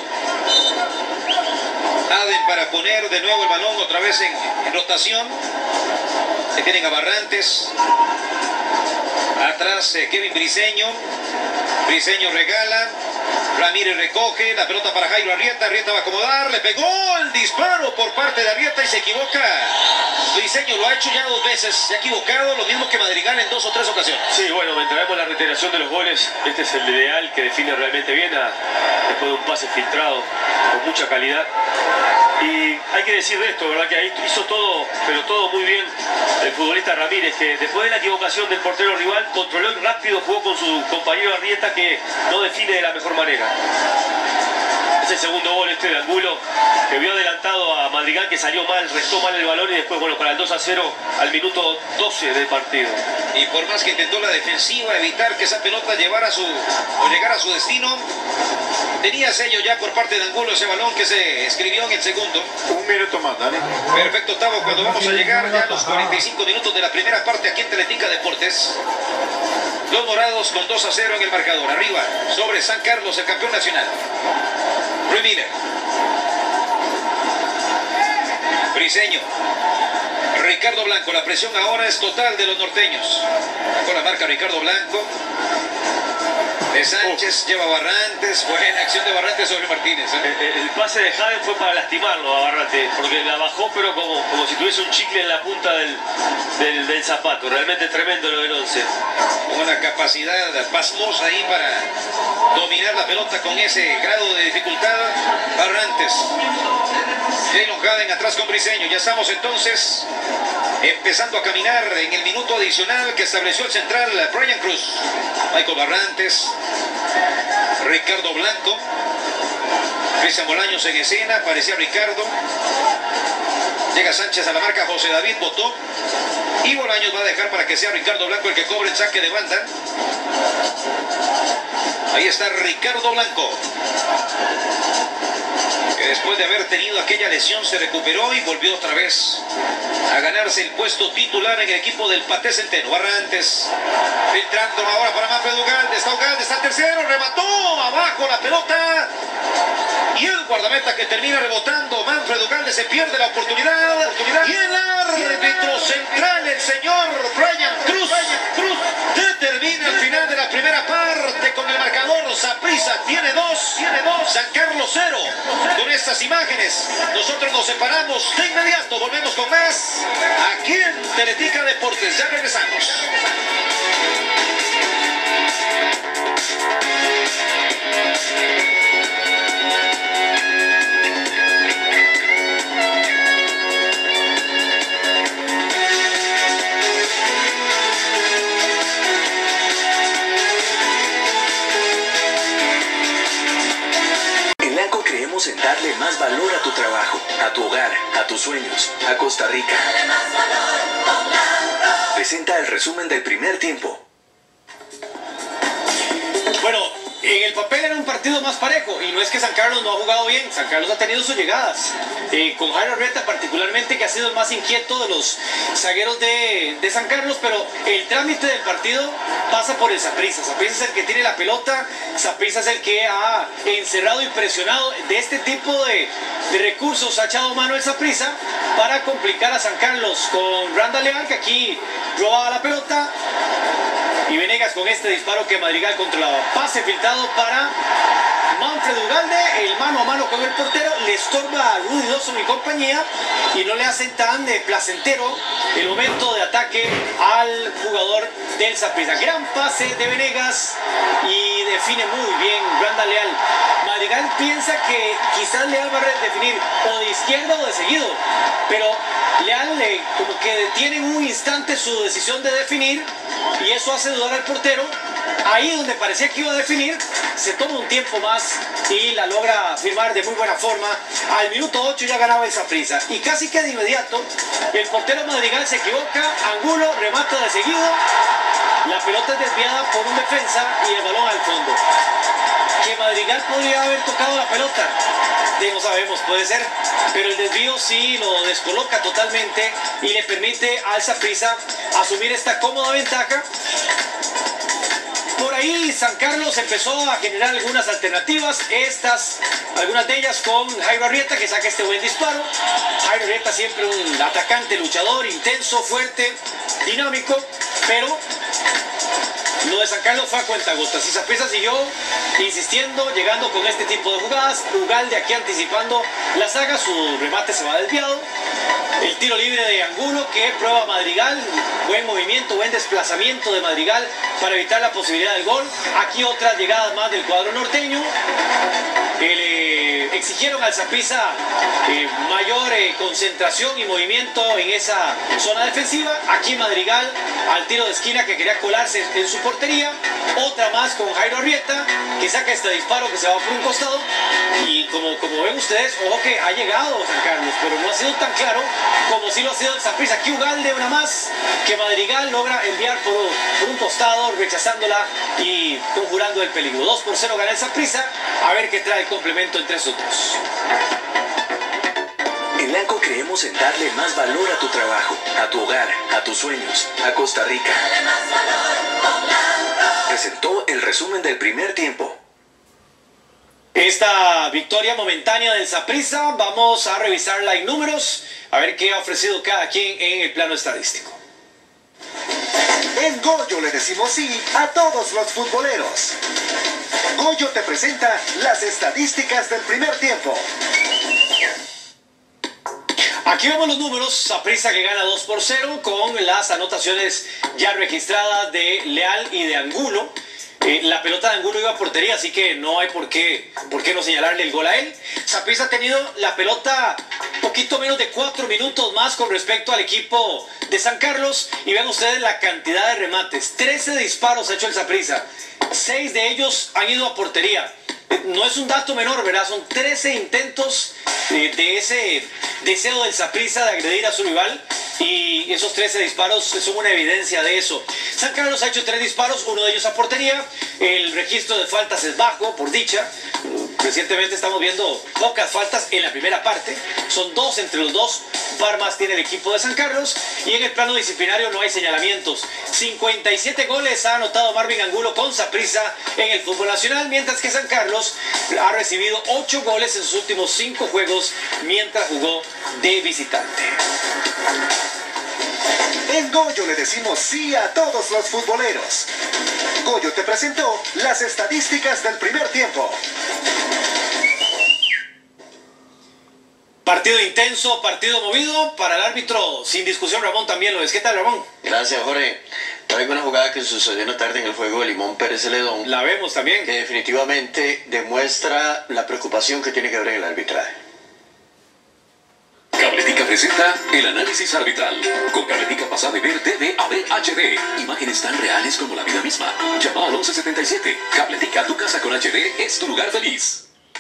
Aden para poner de nuevo el balón otra vez en, en rotación. Se tienen a Barrantes. Atrás eh, Kevin Briseño. Briseño regala. Ramírez recoge, la pelota para Jairo Arrieta, Arrieta va a acomodar, le pegó el disparo por parte de Arrieta y se equivoca. Briseño lo ha hecho ya dos veces, se ha equivocado, lo mismo que Madrigal en dos o tres ocasiones. Sí, bueno, mientras vemos la reiteración de los goles, este es el ideal que define realmente bien a, después de un pase filtrado con mucha calidad. Y hay que decir de esto, ¿verdad? Que ahí hizo todo, pero todo muy bien el futbolista Ramírez, que después de la equivocación del portero rival, controló rápido, jugó con su compañero Arrieta, que no define de la mejor manera. Es el segundo gol este de Angulo, que vio adelantado a Madrigal, que salió mal, restó mal el balón y después, bueno, para el dos a cero al minuto doce del partido. Y por más que intentó la defensiva evitar que esa pelota llevara su, o llegara a su destino, tenía sello ya por parte de Angulo ese balón que se escribió en el segundo. Un minuto más, Dani. Perfecto, Tavo, cuando vamos a llegar ya a los cuarenta y cinco minutos de la primera parte aquí en Teletica Deportes. Los morados con dos a cero en el marcador. Arriba, sobre San Carlos, el campeón nacional. Rui Miller. Briseño. Ricardo Blanco. La presión ahora es total de los norteños. Con la marca Ricardo Blanco. De Sánchez, lleva Barrantes, buena acción de Barrantes sobre Martínez. ¿eh? El, el pase de Jaden fue para lastimarlo a Barrantes, porque la bajó pero como, como si tuviese un chicle en la punta del, del, del zapato. Realmente tremendo lo del once. Una capacidad pasmosa ahí para dominar la pelota con ese grado de dificultad. Barrantes. Jalen Jaden atrás con Briseño. Ya estamos entonces empezando a caminar en el minuto adicional que estableció el central Brian Cruz. Michael Barrantes, Ricardo Blanco, Cristian Bolaños en escena, parecía Ricardo. Llega Sánchez a la marca, José David Botó. Y Bolaños va a dejar para que sea Ricardo Blanco el que cobre el saque de banda. Ahí está Ricardo Blanco, que después de haber tenido aquella lesión se recuperó y volvió otra vez a ganarse el puesto titular en el equipo del Paté Centeno. Barrantes filtrando ahora para Manfred Ugalde. Está Ugalde, está tercero, remató abajo la pelota. Y el guardameta que termina rebotando, Manfred Ugalde, se pierde la oportunidad. oportunidad. Y el árbitro central, el señor Brian Cruz, Cruz determina el final de la primera parte con el marcador. Saprissa tiene dos, tiene dos, San Carlos cero. Con estas imágenes nosotros nos separamos de inmediato. Volvemos con más aquí en Teletica Deportes. Ya regresamos. En darle más valor a tu trabajo, a tu hogar, a tus sueños, a Costa Rica. Presenta el resumen del primer tiempo. Bueno, en el papel era un partido más parejo y no es que San Carlos no ha jugado bien. San Carlos ha tenido sus llegadas, eh, con Jairo Arrieta particularmente, que ha sido el más inquieto de los zagueros de, de San Carlos, pero el trámite del partido pasa por el Saprissa. Saprissa es el que tiene la pelota, Saprissa es el que ha encerrado y presionado. De este tipo de, de recursos ha echado mano el Saprissa para complicar a San Carlos, con Randall Leal, que aquí robaba la pelota, y Venegas con este disparo que Madrigal controlaba. Pase filtrado para Manfred Ugalde, el mano a mano con el portero, le estorba a Rudy Dawson y compañía y no le hacen tan eh, placentero el momento de ataque al jugador del Saprissa. Gran pase de Venegas y define muy bien Randall Leal. Madrigal piensa que quizás Leal va a definir o de izquierda o de seguido, pero Leal eh, como que detiene en un instante su decisión de definir y eso hace dudar al portero. Ahí donde parecía que iba a definir, se toma un tiempo más y la logra firmar de muy buena forma. Al minuto ocho ya ganaba el Saprissa y casi que de inmediato el portero Madrigal se equivoca, Angulo remata de seguido, la pelota es desviada por un defensa y el balón al fondo. Que Madrigal podría haber tocado la pelota, de no sabemos, puede ser, pero el desvío sí lo descoloca totalmente y le permite al Saprissa asumir esta cómoda ventaja. Por ahí San Carlos empezó a generar algunas alternativas, estas, algunas de ellas con Jairo Arrieta, que saca este buen disparo. Jairo Arrieta siempre un atacante, luchador, intenso, fuerte, dinámico, pero lo de San Carlos fue a cuentagotas y Saprissa siguió insistiendo, llegando con este tipo de jugadas. Ugalde aquí anticipando la saga, su remate se va desviado. El tiro libre de Angulo que prueba Madrigal, buen movimiento, buen desplazamiento de Madrigal para evitar la posibilidad del gol. Aquí otras llegadas más del cuadro norteño. Le exigieron al Saprissa eh, mayor eh, concentración y movimiento en esa zona defensiva. Aquí Madrigal al tiro de esquina que quería colarse en su portería. Otra más con Jairo Arrieta que saca este disparo que se va por un costado. Y como, como ven ustedes, ojo que ha llegado San Carlos, pero no ha sido tan claro como si lo ha sido el Saprissa. Aquí Ugalde una más que Madrigal logra enviar por, por un costado, rechazándola y conjurando el peligro. dos por cero gana el Saprissa. A ver qué trae el complemento entre nosotros. En Lanco creemos en darle más valor a tu trabajo, a tu hogar, a tus sueños, a Costa Rica. Presentó el resumen del primer tiempo. Esta victoria momentánea del Saprissa, vamos a revisarla en números, a ver qué ha ofrecido cada quien en el plano estadístico. En Goyo le decimos sí a todos los futboleros. Goyo te presenta las estadísticas del primer tiempo. Aquí vemos los números, Saprissa que gana dos por cero con las anotaciones ya registradas de Leal y de Angulo. Eh, la pelota de Angulo iba a portería, así que no hay por qué, por qué no señalarle el gol a él. Saprissa ha tenido la pelota poquito menos de cuatro minutos más con respecto al equipo de San Carlos. Y vean ustedes la cantidad de remates. trece disparos ha hecho el Saprissa. seis de ellos han ido a portería. No es un dato menor, ¿verdad? Son trece intentos de, de ese deseo del Saprissa de agredir a su rival. Y esos trece disparos son una evidencia de eso. San Carlos ha hecho tres disparos, uno de ellos a portería. El registro de faltas es bajo, por dicha. Recientemente estamos viendo pocas faltas en la primera parte. Son dos entre los dos. Un par más tiene el equipo de San Carlos. Y en el plano disciplinario no hay señalamientos. cincuenta y siete goles ha anotado Marvin Angulo con Saprissa en el fútbol nacional, mientras que San Carlos ha recibido ocho goles en sus últimos cinco juegos mientras jugó de visitante. En Goyo le decimos sí a todos los futboleros. Goyo te presentó las estadísticas del primer tiempo. Partido intenso, partido movido para el árbitro, sin discusión Ramón también lo es. ¿Qué tal, Ramón? Gracias, Jorge. Traigo una jugada que sucedió en la tarde en el juego de Limón Pérez Celedón. La vemos también. Que definitivamente demuestra la preocupación que tiene que haber en el arbitraje. Cabletica presenta el análisis arbitral. Con Cabletica pasa de ver D V a ver H D. Imágenes tan reales como la vida misma. Llama al once setenta y siete. Cabletica, tu casa con H D es tu lugar feliz.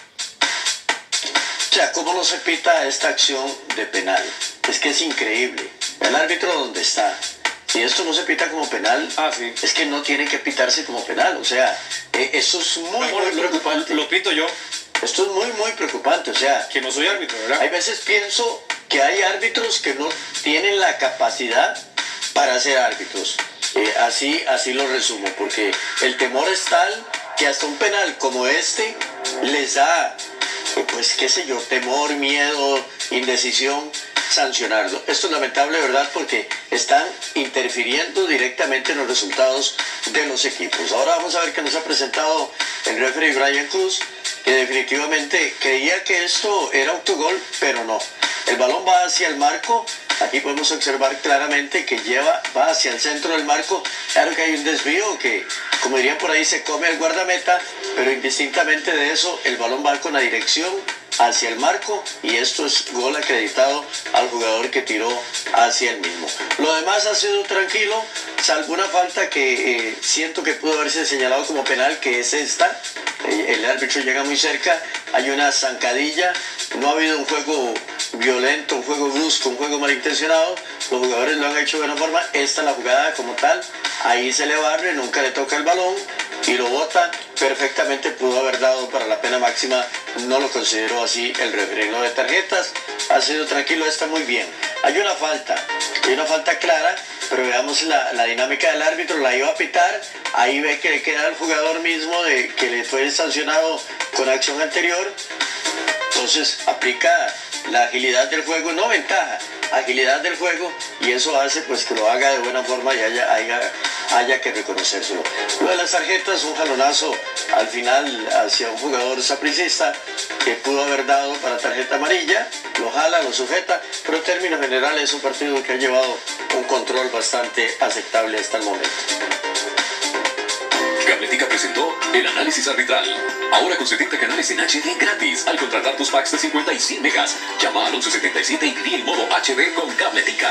O sea, ¿cómo no se pita esta acción de penal? Es que es increíble. El árbitro donde está. Si esto no se pita como penal, ah, sí. es que no tiene que pitarse como penal. O sea, eh, eso es muy, Amor, muy preocupante. Lo, lo pito yo. Esto es muy, muy preocupante. O sea, que no soy árbitro, ¿verdad? Hay veces pienso que hay árbitros que no tienen la capacidad para ser árbitros. Eh, así, así lo resumo, porque el temor es tal que hasta un penal como este les da, pues qué sé yo, temor, miedo, indecisión, sancionarlo. Esto es lamentable, ¿verdad? Porque están interfiriendo directamente en los resultados de los equipos. Ahora vamos a ver qué nos ha presentado el referee Brian Cruz que definitivamente creía que esto era autogol, pero no. El balón va hacia el marco. Aquí podemos observar claramente que lleva, va hacia el centro del marco. Claro que hay un desvío que, como dirían por ahí, se come al guardameta, pero indistintamente de eso, el balón va con la dirección hacia el marco y esto es gol acreditado al jugador que tiró hacia el mismo. Lo demás ha sido tranquilo, salvo una falta que eh, siento que pudo haberse señalado como penal, que es esta. Eh, el árbitro llega muy cerca, hay una zancadilla, no ha habido un juego violento, un juego brusco, un juego malintencionado, los jugadores lo han hecho de una forma. Esta es la jugada como tal, ahí se le barre, nunca le toca el balón y lo bota. Perfectamente pudo haber dado para la pena máxima, no lo consideró así el referee. Lo de tarjetas ha sido tranquilo, está muy bien. Hay una falta, hay una falta clara, pero veamos la, la dinámica del árbitro, la iba a pitar, ahí ve que le queda al jugador mismo de que le fue sancionado con acción anterior, entonces aplica la agilidad del juego, no ventaja, agilidad del juego, y eso hace pues que lo haga de buena forma y haya, haya, haya que reconocérselo. Lo de las tarjetas, un jalonazo al final hacia un jugador sapricista que pudo haber dado para tarjeta amarilla, lo jala, lo sujeta, pero en términos generales es un partido que ha llevado un control bastante aceptable hasta el momento. Cabletica presentó el análisis arbitral. Ahora con setenta canales en H D gratis al contratar tus packs de cincuenta y cien megas. Llama al once setenta y siete y viví el modo H D con Cabletica.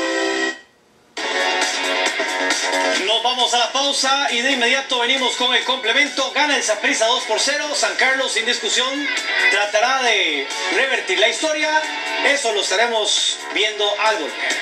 Nos vamos a la pausa y de inmediato venimos con el complemento. Gana el Saprissa dos por cero. San Carlos sin discusión tratará de revertir la historia. Eso lo estaremos viendo al volver.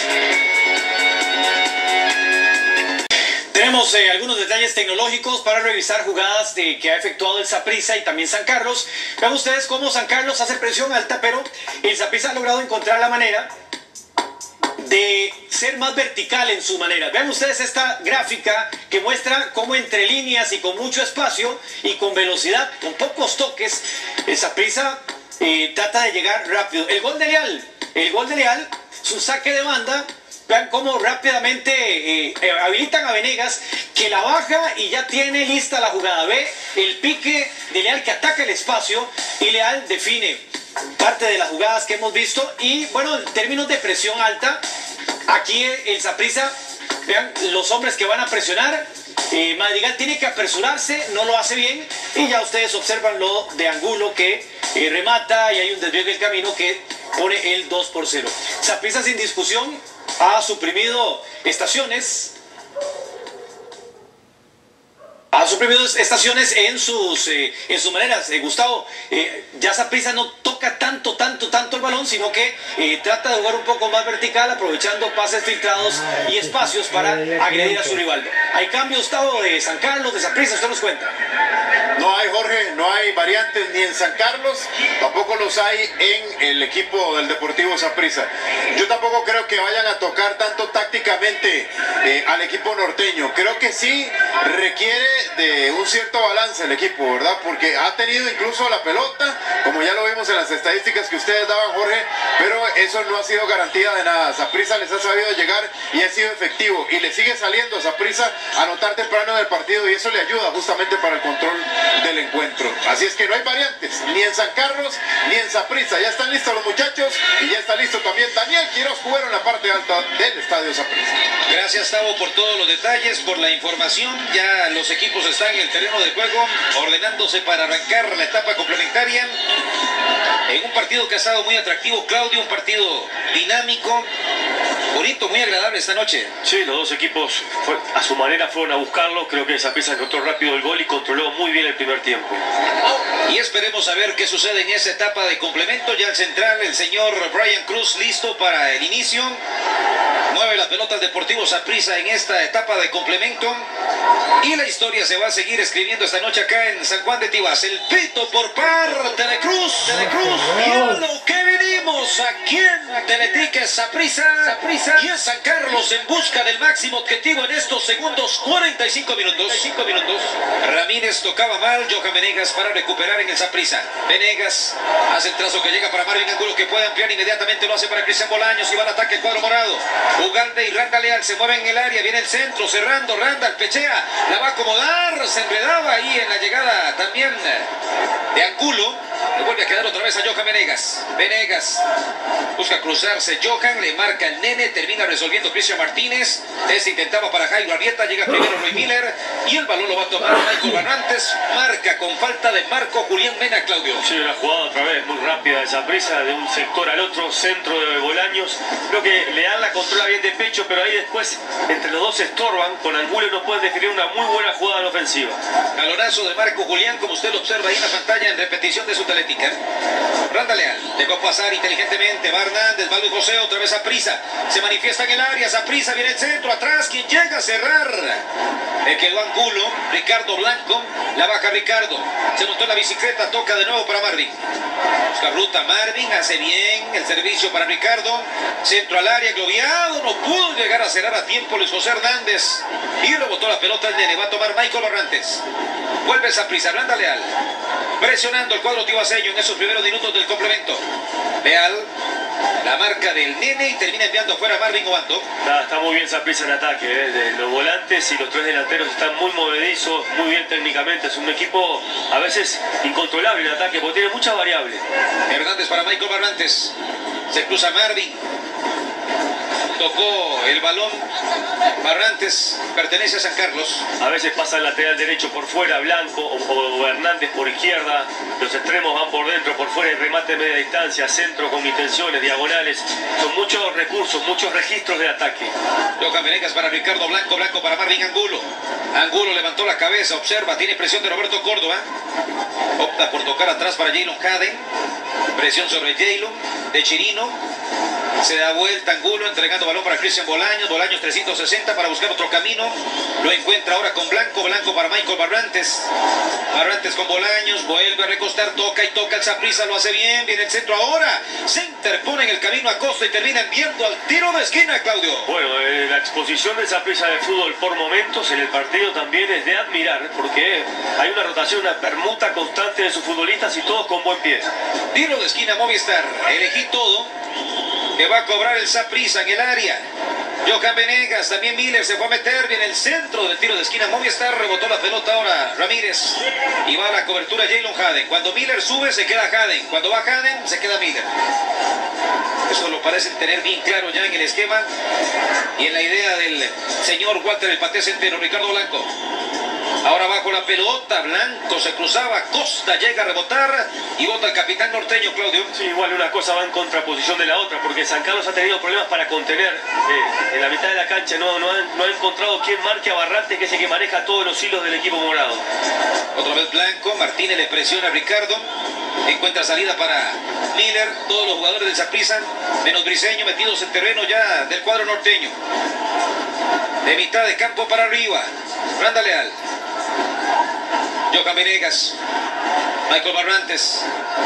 Tenemos eh, algunos detalles tecnológicos para revisar jugadas de, que ha efectuado el Saprissa y también San Carlos. Vean ustedes cómo San Carlos hace presión alta, pero el Saprissa ha logrado encontrar la manera de ser más vertical en su manera. Vean ustedes esta gráfica que muestra cómo entre líneas y con mucho espacio y con velocidad, con pocos toques, el Saprissa eh, trata de llegar rápido. El gol de Leal, el gol de Leal, su saque de banda. Vean cómo rápidamente eh, eh, habilitan a Venegas, que la baja y ya tiene lista la jugada. Ve el pique de Leal que ataca el espacio y Leal define parte de las jugadas que hemos visto. Y bueno, en términos de presión alta, aquí el Saprissa, vean los hombres que van a presionar. Eh, Madrigal tiene que apresurarse, no lo hace bien. Y ya ustedes observan lo de Angulo que eh, remata y hay un desvío en el camino que pone el dos por cero. Saprissa sin discusión ha suprimido estaciones, ha suprimido estaciones en sus, eh, en sus maneras. Eh, Gustavo, eh, ya Saprissa no toca tanto, tanto, tanto el balón, sino que eh, trata de jugar un poco más vertical, aprovechando pases filtrados y espacios para agredir a su rival. ¿Hay cambio, Gustavo, de San Carlos, de Saprissa? ¿Usted nos cuenta? No hay, Jorge, no hay variantes ni en San Carlos, tampoco los hay en el equipo del Deportivo Saprissa. Yo tampoco creo que vayan a tocar tanto tácticamente eh, al equipo norteño. Creo que sí requiere de un cierto balance el equipo, ¿verdad? Porque ha tenido incluso la pelota, como ya lo vimos en las estadísticas que ustedes daban, Jorge, pero eso no ha sido garantía de nada. Saprissa les ha sabido llegar y ha sido efectivo, y le sigue saliendo a Saprissa anotar temprano en el partido, y eso le ayuda justamente para el control del encuentro. Así es que no hay variantes, ni en San Carlos, ni en Saprissa. Ya están listos los muchachos, y ya está listo también Daniel Quiroz, Cubero, en la parte alta del estadio Saprissa. Gracias, Tavo, por todos los detalles, por la información. Ya los equipos están en el terreno de juego, ordenándose para arrancar la etapa complementaria. En un partido que ha estado muy atractivo, Claudio, un partido dinámico, bonito, muy agradable esta noche. Sí, los dos equipos fue, a su manera fueron a buscarlo. Creo que Saprissa encontró rápido el gol y controló muy bien el primer tiempo. Y esperemos a ver qué sucede en esa etapa de complemento. Ya el central, el señor Brian Cruz, listo para el inicio. Mueve la pelota el Deportivo Saprissa en esta etapa de complemento. Y la historia se va a seguir escribiendo esta noche acá en San Juan de Tibás. El pito por parte de Cruz, de Cruz. Míralo, que venía. Seguimos aquí en Teletica Saprissa y en San Carlos en busca del máximo objetivo en estos segundos cuarenta y cinco minutos. cinco minutos. Ramírez tocaba mal, Johan Venegas para recuperar en el Saprissa. Venegas hace el trazo que llega para Marvin Angulo, que puede ampliar inmediatamente, lo hace para Cristian Bolaños y va al ataque el cuadro morado. Ugalde y Randa Leal se mueven en el área, viene el centro, cerrando, Randa, pechea, la va a acomodar, se enredaba ahí en la llegada también de Angulo. Le vuelve a quedar otra vez a Johan Venegas. Venegas busca cruzarse. Johan le marca el nene. Termina resolviendo Cristian Martínez. Este intentaba para Jairo Arrieta. Llega primero Roy Miller. Y el balón lo va a tomar Michael Barrantes. Marca con falta de Marco Julián Mena, Claudio. Sí, una jugada otra vez muy rápida de Saprissa, de un sector al otro, centro de Bolaños. Creo que Leal la controla bien de pecho, pero ahí después entre los dos se estorban. Con Angulo no pueden definir una muy buena jugada en ofensiva. Calorazo de Marco Julián, como usted lo observa ahí en la pantalla en repetición de su Teletica. Randa Leal dejó pasar inteligentemente, va Hernández, va Luis José, otra vez Saprissa, se manifiesta en el área, Saprissa viene el centro, atrás, quien llega a cerrar, le quedó Angulo, Ricardo Blanco, la baja Ricardo, se montó en la bicicleta, toca de nuevo para Marvin, busca ruta Marvin, hace bien el servicio para Ricardo, centro al área, globeado, no pudo llegar a cerrar a tiempo Luis José Hernández, y lo botó la pelota el nene, va a tomar Michael Barrantes, vuelve Saprissa, Randa Leal, presionando el cuadro tibaseño en esos primeros minutos del complemento. Leal, la marca del nene y termina enviando afuera a Marvin Obando. Está, está muy bien Saprissa en ataque, ¿eh? De los volantes y los tres delanteros están muy movedizos, muy bien técnicamente. Es un equipo a veces incontrolable en ataque porque tiene muchas variables. Hernández para Michael Barrantes. Se cruza Marvin. Tocó el balón Barrantes, pertenece a San Carlos. A veces pasa el lateral derecho por fuera, Blanco o, o Hernández por izquierda. Los extremos van por dentro, por fuera, y remate de media distancia, centro con intenciones, diagonales. Son muchos recursos, muchos registros de ataque. Johan Venegas para Ricardo Blanco, Blanco para Marvin Angulo. Angulo levantó la cabeza, observa, tiene presión de Roberto Córdoba. Opta por tocar atrás para Jaylon Haden. Presión sobre Jaylon, de Chirino. Se da vuelta Angulo, entregando balón para Cristian Bolaños. Bolaños trescientos sesenta para buscar otro camino. Lo encuentra ahora con Blanco. Blanco para Michael Barrantes. Barrantes con Bolaños. Vuelve a recostar, toca y toca el Saprissa. Lo hace bien. Viene el centro ahora. Se interpone en el camino a Costa y termina enviando al tiro de esquina, Claudio. Bueno, eh, la exposición de Saprissa de fútbol por momentos en el partido también es de admirar, porque hay una rotación, una permuta constante de sus futbolistas y todos con buen pie. Tiro de esquina Movistar. Elegí todo. Que va a cobrar el Saprissa en el área. Johan Venegas, también Miller se fue a meter bien el centro del tiro de esquina. Movistar rebotó la pelota ahora Ramírez. Y va a la cobertura Jaylon Haden. Cuando Miller sube se queda Haden. Cuando va Haden se queda Miller. Eso lo parecen tener bien claro ya en el esquema y en la idea del señor Walter el Paté Centeno. Ricardo Blanco. Ahora bajo la pelota, Blanco se cruzaba, Costa llega a rebotar y bota el capitán norteño, Claudio. Sí, igual una cosa va en contraposición de la otra, porque San Carlos ha tenido problemas para contener eh, en la mitad de la cancha, no, no, ha, no ha encontrado quien marque a Barrantes, que es el que maneja todos los hilos del equipo morado. Otra vez Blanco, Martínez le presiona a Ricardo, encuentra salida para Miller, todos los jugadores del Saprissa, menos Briseño, metidos en terreno ya del cuadro norteño. De mitad de campo para arriba, Randa Leal. Johan Venegas, Michael Barrantes,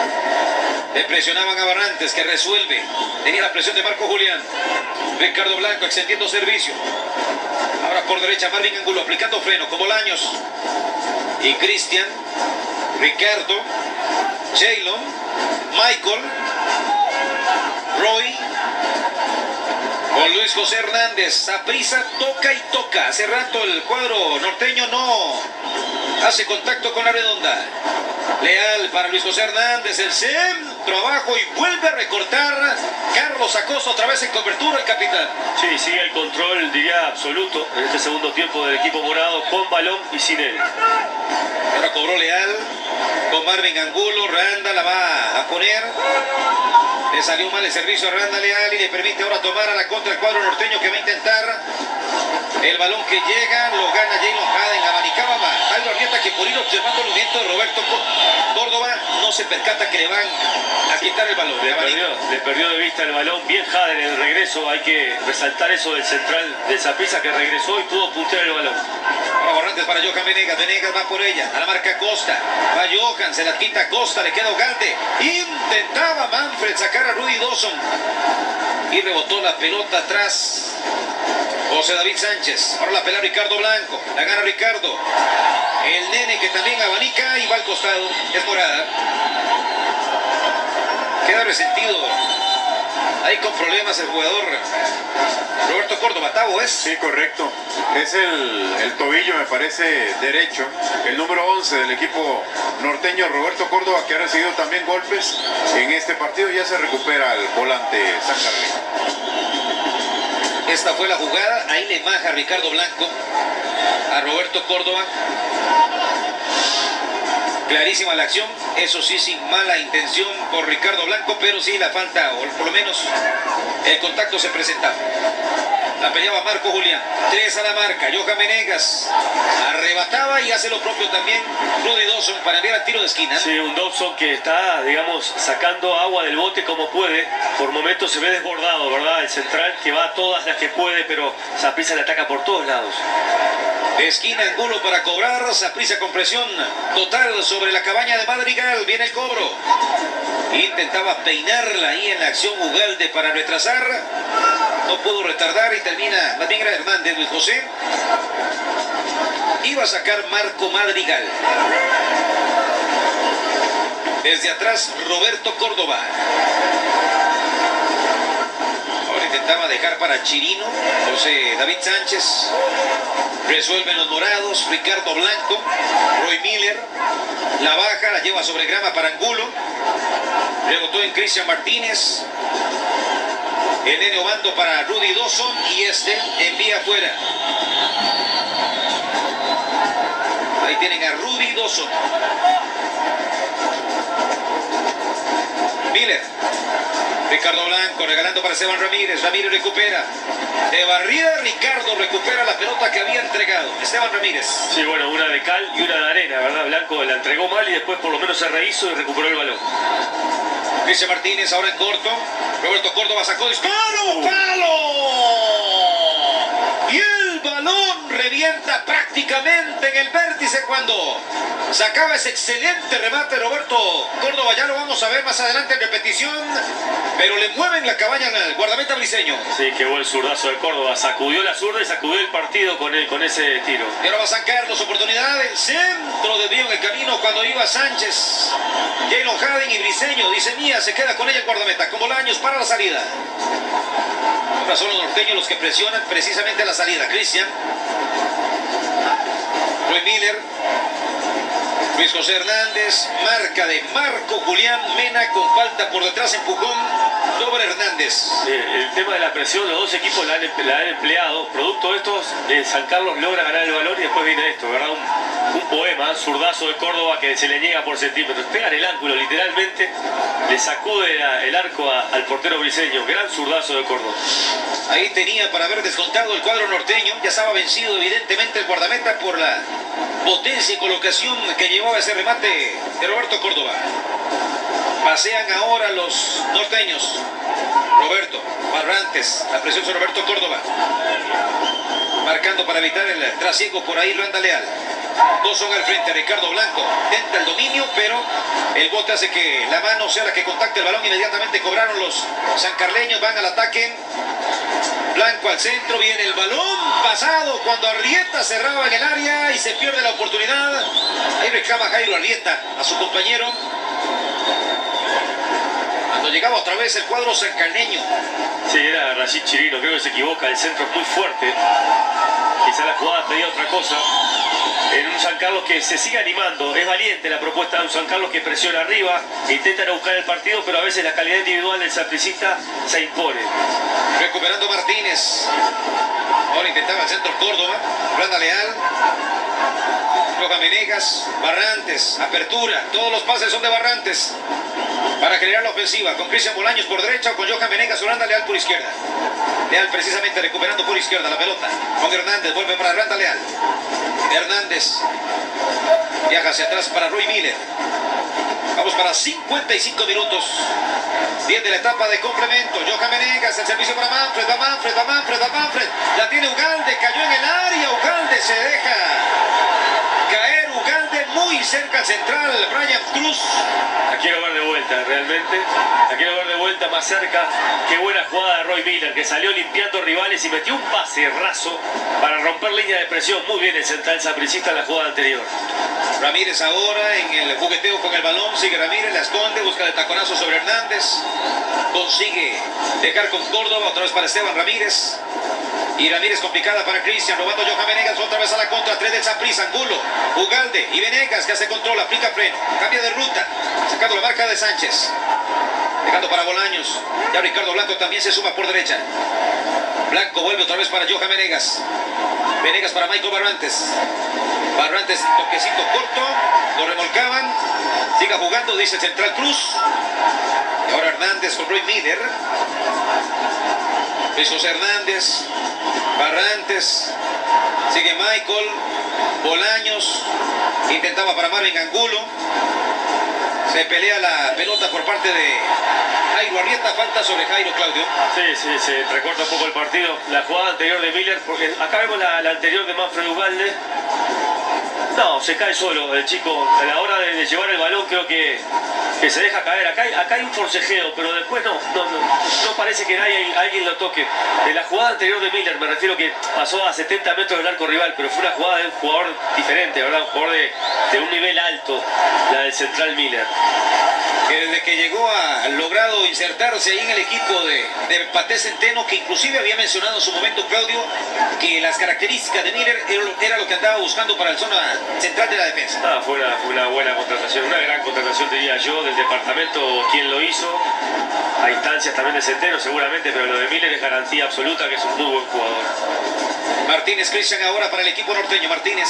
le presionaban a Barrantes, que resuelve, tenía la presión de Marco Julián. Ricardo Blanco extendiendo servicio, ahora por derecha Marvin Angulo aplicando freno con Bolaños y Cristian, Ricardo, Jaylon, Michael, Roy, con Luis José Hernández. Saprissa toca y toca. Hace rato el cuadro norteño no hace contacto con la redonda. Leal para Luis José Hernández, el centro abajo y vuelve a recortar Carlos Acosta, otra vez en cobertura el capitán. Sí, sigue el control, diría, absoluto en este segundo tiempo del equipo morado, con balón y sin él. Ahora cobró Leal con Marvin Angulo, Randa la va a poner. Le salió mal el servicio a Randa Leal y le permite ahora tomar a la contra el cuadro norteño, que va a intentar el balón que llega, lo gana Jaylon Haden, la abanicaba más. Jairo Arrieta, que por ir observando el movimiento de Roberto Córdoba no se percata que le van a quitar el balón. Le perdió, le perdió de vista el balón, bien Haden en el regreso, hay que resaltar eso del central de Saprissa, que regresó y pudo puntear el balón. Ahora Barrantes Hernández para Johan Venegas. Venegas va por ella. A la marca Costa. Va Johan, se la quita Costa, le queda Ugalde. Intentaba Manfred sacar a Rudy Dawson. Y rebotó la pelota atrás. José David Sánchez. Ahora la pelea Ricardo Blanco. La gana Ricardo. El nene que también abanica y va al costado. Es morada. Queda resentido. Ahí con problemas el jugador Roberto Córdoba. Tavo es. Sí, correcto. Es el, el tobillo, me parece, derecho. El número once del equipo norteño, Roberto Córdoba, que ha recibido también golpes en este partido. Ya se recupera el volante Sancarleño. Esta fue la jugada. Ahí le maja Ricardo Blanco a Roberto Córdoba. Clarísima la acción, eso sí, sin mala intención por Ricardo Blanco, pero sí la falta, o por lo menos el contacto se presentaba. La peleaba Marco Julián. Tres a la marca. Johan Venegas arrebataba y hace lo propio también Rudy Dawson para enviar al tiro de esquina. Sí, un Dawson que está, digamos, sacando agua del bote como puede. Por momentos se ve desbordado, ¿verdad? El central que va a todas las que puede, pero Saprissa le ataca por todos lados. De esquina Angulo para cobrar. Saprissa con presión total sobre la cabaña de Madrigal. Viene el cobro. Intentaba peinarla ahí en la acción Ugalde para retrasar. No pudo retardar y termina, más bien era Hernández, Luis José. Iba a sacar Marco Madrigal. Desde atrás Roberto Córdoba. Ahora intentaba dejar para Chirino. José David Sánchez. Resuelven los morados. Ricardo Blanco. Roy Miller. La baja, la lleva sobre grama para Angulo. Rebotó en Cristian Martínez. El nene Obando para Rudy Dawson y este envía afuera. Ahí tienen a Rudy Dawson. Miller. Ricardo Blanco regalando para Esteban Ramírez. Ramírez recupera. De barrida Ricardo recupera la pelota que había entregado. Esteban Ramírez. Sí, bueno, una de cal y una de arena, ¿verdad? Blanco la entregó mal y después por lo menos se rehizo y recuperó el balón. Cristian Martínez ahora en corto. Roberto Córdoba sacó disparo. ¡Palo! Y el balón revienta prácticamente en el vértice cuando sacaba ese excelente remate Roberto Córdoba. Ya lo vamos a ver más adelante en repetición. Pero le mueven la cabaña al guardameta briseño. Sí, qué buen zurdazo de Córdoba. Sacudió la zurda y sacudió el partido con, el, con ese tiro. Y ahora va San Carlos, oportunidad del centro, desvío en el camino cuando iba Sánchez. Jalen Haden y briseño, dice Mía, se queda con ella el guardameta, con Bolaños para la salida. Ahora son los norteños los que presionan precisamente la salida. Cristian. Roy Miller. Luis José Hernández, marca de Marco Julián Mena con falta por detrás, empujón sobre Hernández. Eh, el tema de la presión, los dos equipos la han, la han empleado. Producto de estos, eh, San Carlos logra ganar el balón y después viene esto, ¿verdad? Un, un poema, zurdazo de Córdoba que se le niega por centímetros. Pega en el ángulo, literalmente, le sacude la, el arco a, al portero briseño. Gran zurdazo de Córdoba. Ahí tenía para haber descontado el cuadro norteño. Ya estaba vencido evidentemente el guardameta por la potencia y colocación que llevaba ese remate de Roberto Córdoba. Pasean ahora los norteños. Roberto Barrantes, la presión sobre Roberto Córdoba. Marcando para evitar el trasiego por ahí Luanda Leal. Dos son al frente, Ricardo Blanco tenta el dominio, pero el bote hace que la mano sea la que contacte el balón. Inmediatamente cobraron los sancarleños, van al ataque. Blanco al centro, viene el balón pasado cuando Arrieta cerraba en el área y se pierde la oportunidad. Ahí reclama Jairo Arrieta a su compañero. Cuando llegaba otra vez el cuadro sancarleño. Sí, era Rashid Chirino, creo que se equivoca, el centro es muy fuerte. Quizá la jugada pedía otra cosa. En un San Carlos que se sigue animando, es valiente la propuesta de un San Carlos que presiona arriba, intentan buscar el partido, pero a veces la calidad individual del sapricista se impone. Recuperando Martínez. Ahora intentaba el centro Córdoba, Luanda Leal. Johan Venegas, Barrantes, apertura, todos los pases son de Barrantes para generar la ofensiva, con Cristian Bolaños por derecha o con Johan Venegas, Holanda Leal por izquierda. Leal precisamente recuperando por izquierda la pelota, con Hernández, vuelve para Holanda Leal. Hernández viaja hacia atrás para Roy Miller. Vamos para cincuenta y cinco minutos. diez de la etapa de complemento. Johan Venegas, el servicio para Manfred, va Manfred, va Manfred, va Manfred. La tiene Ugalde, cayó en el área, Ugalde se deja muy cerca al central, Brian Cruz. La quiero ver de vuelta, realmente. La quiero ver de vuelta más cerca. Qué buena jugada de Roy Miller, que salió limpiando rivales y metió un pase raso para romper línea de presión. Muy bien el central sapricista en la jugada anterior. Ramírez ahora en el jugueteo con el balón. Sigue Ramírez, la esconde, busca el taconazo sobre Hernández. Consigue dejar con Córdoba, otra vez para Esteban Ramírez. Y Ramírez complicada para Cristian, robando Johan Venegas otra vez a la contra, tres del Saprissa, Angulo, Ugalde y Venegas que hace control, aplica freno, cambia de ruta, sacando la marca de Sánchez, dejando para Bolaños, ya Ricardo Blanco también se suma por derecha, Blanco vuelve otra vez para Johan Venegas, Venegas para Michael Barrantes, Barrantes toquecito corto, lo remolcaban, siga jugando, dice Central Cruz, y ahora Hernández con Roy Miller, Jesús Hernández, Barrantes, sigue Michael, Bolaños, intentaba para Marvin Angulo, se pelea la pelota por parte de Jairo Arrieta, falta sobre Jairo, Claudio. Sí, sí, se recorta un poco el partido, la jugada anterior de Miller, porque acá vemos la, la anterior de Manfred Ugalde. No, se cae solo el chico, a la hora de, de llevar el balón creo que, que se deja caer, acá hay, acá hay un forcejeo, pero después no, no, no, no parece que nadie, alguien lo toque. De la jugada anterior de Miller, me refiero que pasó a setenta metros del arco rival, pero fue una jugada de un jugador diferente, ¿verdad? Un jugador de, de un nivel alto, la del central Miller. Que desde que llegó ha logrado insertarse ahí en el equipo de, de Paté Centeno, que inclusive había mencionado en su momento, Claudio, que las características de Miller era lo, era lo que andaba buscando para el zona central de la defensa. Ah, fue, una, fue una buena contratación, una gran contratación diría yo, del departamento quien lo hizo, a instancias también de Centeno seguramente, pero lo de Miller es garantía absoluta que es un muy buen jugador. Martínez Cristian ahora para el equipo norteño, Martínez.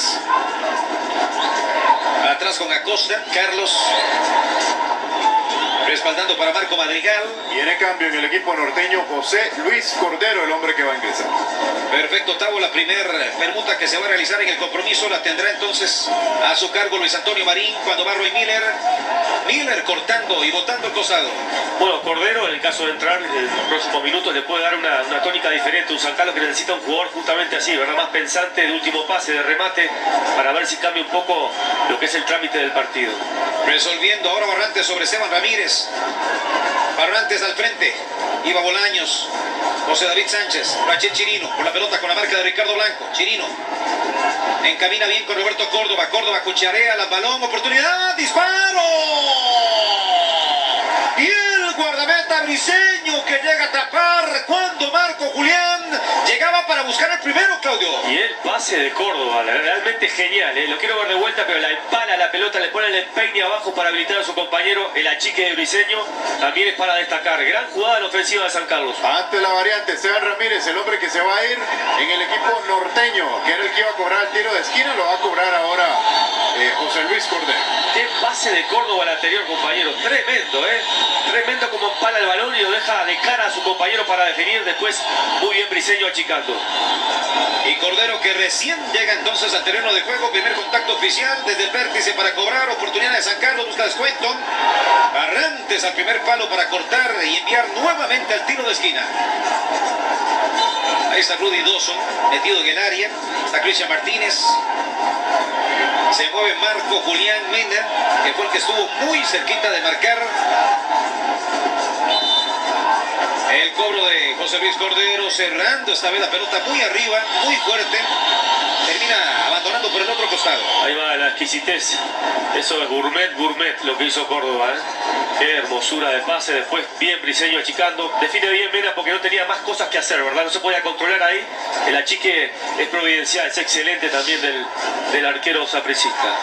Atrás con Acosta, Carlos. Respaldando para Marco Madrigal. Viene cambio en el equipo norteño, José Luis Cordero, el hombre que va a ingresar. Perfecto, Tavo, la primera permuta que se va a realizar en el compromiso la tendrá entonces a su cargo Luis Antonio Marín, cuando va Roy Miller. Miller cortando y botando el costado. Bueno, Cordero, en el caso de entrar en los próximos minutos, le puede dar una, una tónica diferente, un San Carlos que necesita un jugador justamente así, ¿verdad? Más pensante, de último pase, de remate, para ver si cambia un poco lo que es el trámite del partido. Resolviendo ahora Barrantes sobre Esteban Ramírez. Barrantes al frente, iba Bolaños, José David Sánchez, Rachel Chirino, por la pelota con la marca de Ricardo Blanco, Chirino, encamina bien con Roberto Córdoba, Córdoba cucharea la balón, oportunidad, disparo, y el guardameta Briseño que llega a tapar cuando Marco Julián llegaba para buscar el primero, Claudio. Y el pase de Córdoba, realmente genial, ¿eh? Lo quiero ver de vuelta, pero la empala la pelota, le pone el empeine abajo para habilitar a su compañero, el achique de Briseño, también es para destacar. Gran jugada en la ofensiva de San Carlos. Ante la variante, Esteban Ramírez, el hombre que se va a ir en el equipo norteño, que era el que iba a cobrar el tiro de esquina, lo va a cobrar ahora eh, José Luis Cordero. Qué pase de Córdoba al anterior, compañero, tremendo, ¿eh? Tremendo como empala el balón y lo deja de cara a su compañero para definir, después muy bien Briseño achicando. Y Cordero que recién llega entonces al terreno de juego, primer contacto oficial desde el vértice para cobrar, oportunidad de San Carlos, busca descuento. Barrantes al primer palo para cortar y enviar nuevamente al tiro de esquina. Ahí está Rudy Dawson, metido en el área, está Cristian Martínez. Se mueve Marco Julián Mena, que fue el que estuvo muy cerquita de marcar. El cobro de José Luis Cordero, cerrando esta vez la pelota muy arriba, muy fuerte. Termina abandonando por el otro costado. Ahí va la exquisitez. Eso es gourmet, gourmet lo que hizo Córdoba, ¿eh? Qué hermosura de pase. Después bien Briseño achicando. Define bien Mena porque no tenía más cosas que hacer, ¿verdad? No se podía controlar ahí. El achique es providencial, es excelente también del, del arquero sapricista.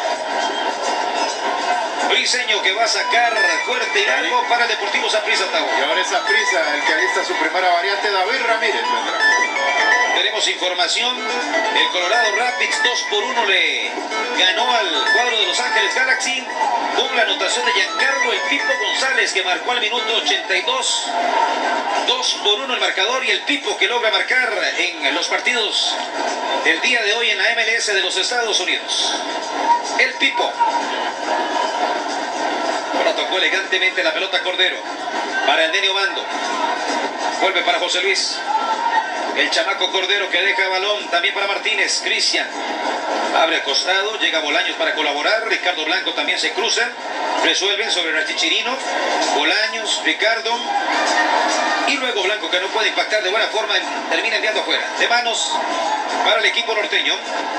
Briseño que va a sacar fuerte y largo para el Deportivo Saprissa, Tavo. Y ahora es Saprissa el que alista su primera variante, David Ramírez vendrá. Tenemos información, el Colorado Rapids dos por uno le ganó al cuadro de Los Ángeles Galaxy con la anotación de Giancarlo El Pipo González, que marcó al minuto ochenta y dos. dos por uno el marcador, y el Pipo que logra marcar en los partidos del día de hoy en la M L S de los Estados Unidos. El Pipo. Ahora tocó elegantemente la pelota Cordero para el Denio Bando. Vuelve para José Luis. El chamaco Cordero que deja balón también para Martínez. Cristian abre al costado, llega Bolaños para colaborar. Ricardo Blanco también se cruza. Resuelven sobre Rachichirino. Bolaños, Ricardo. Y luego Blanco, que no puede impactar de buena forma, termina enviando afuera. De manos para el equipo norteño.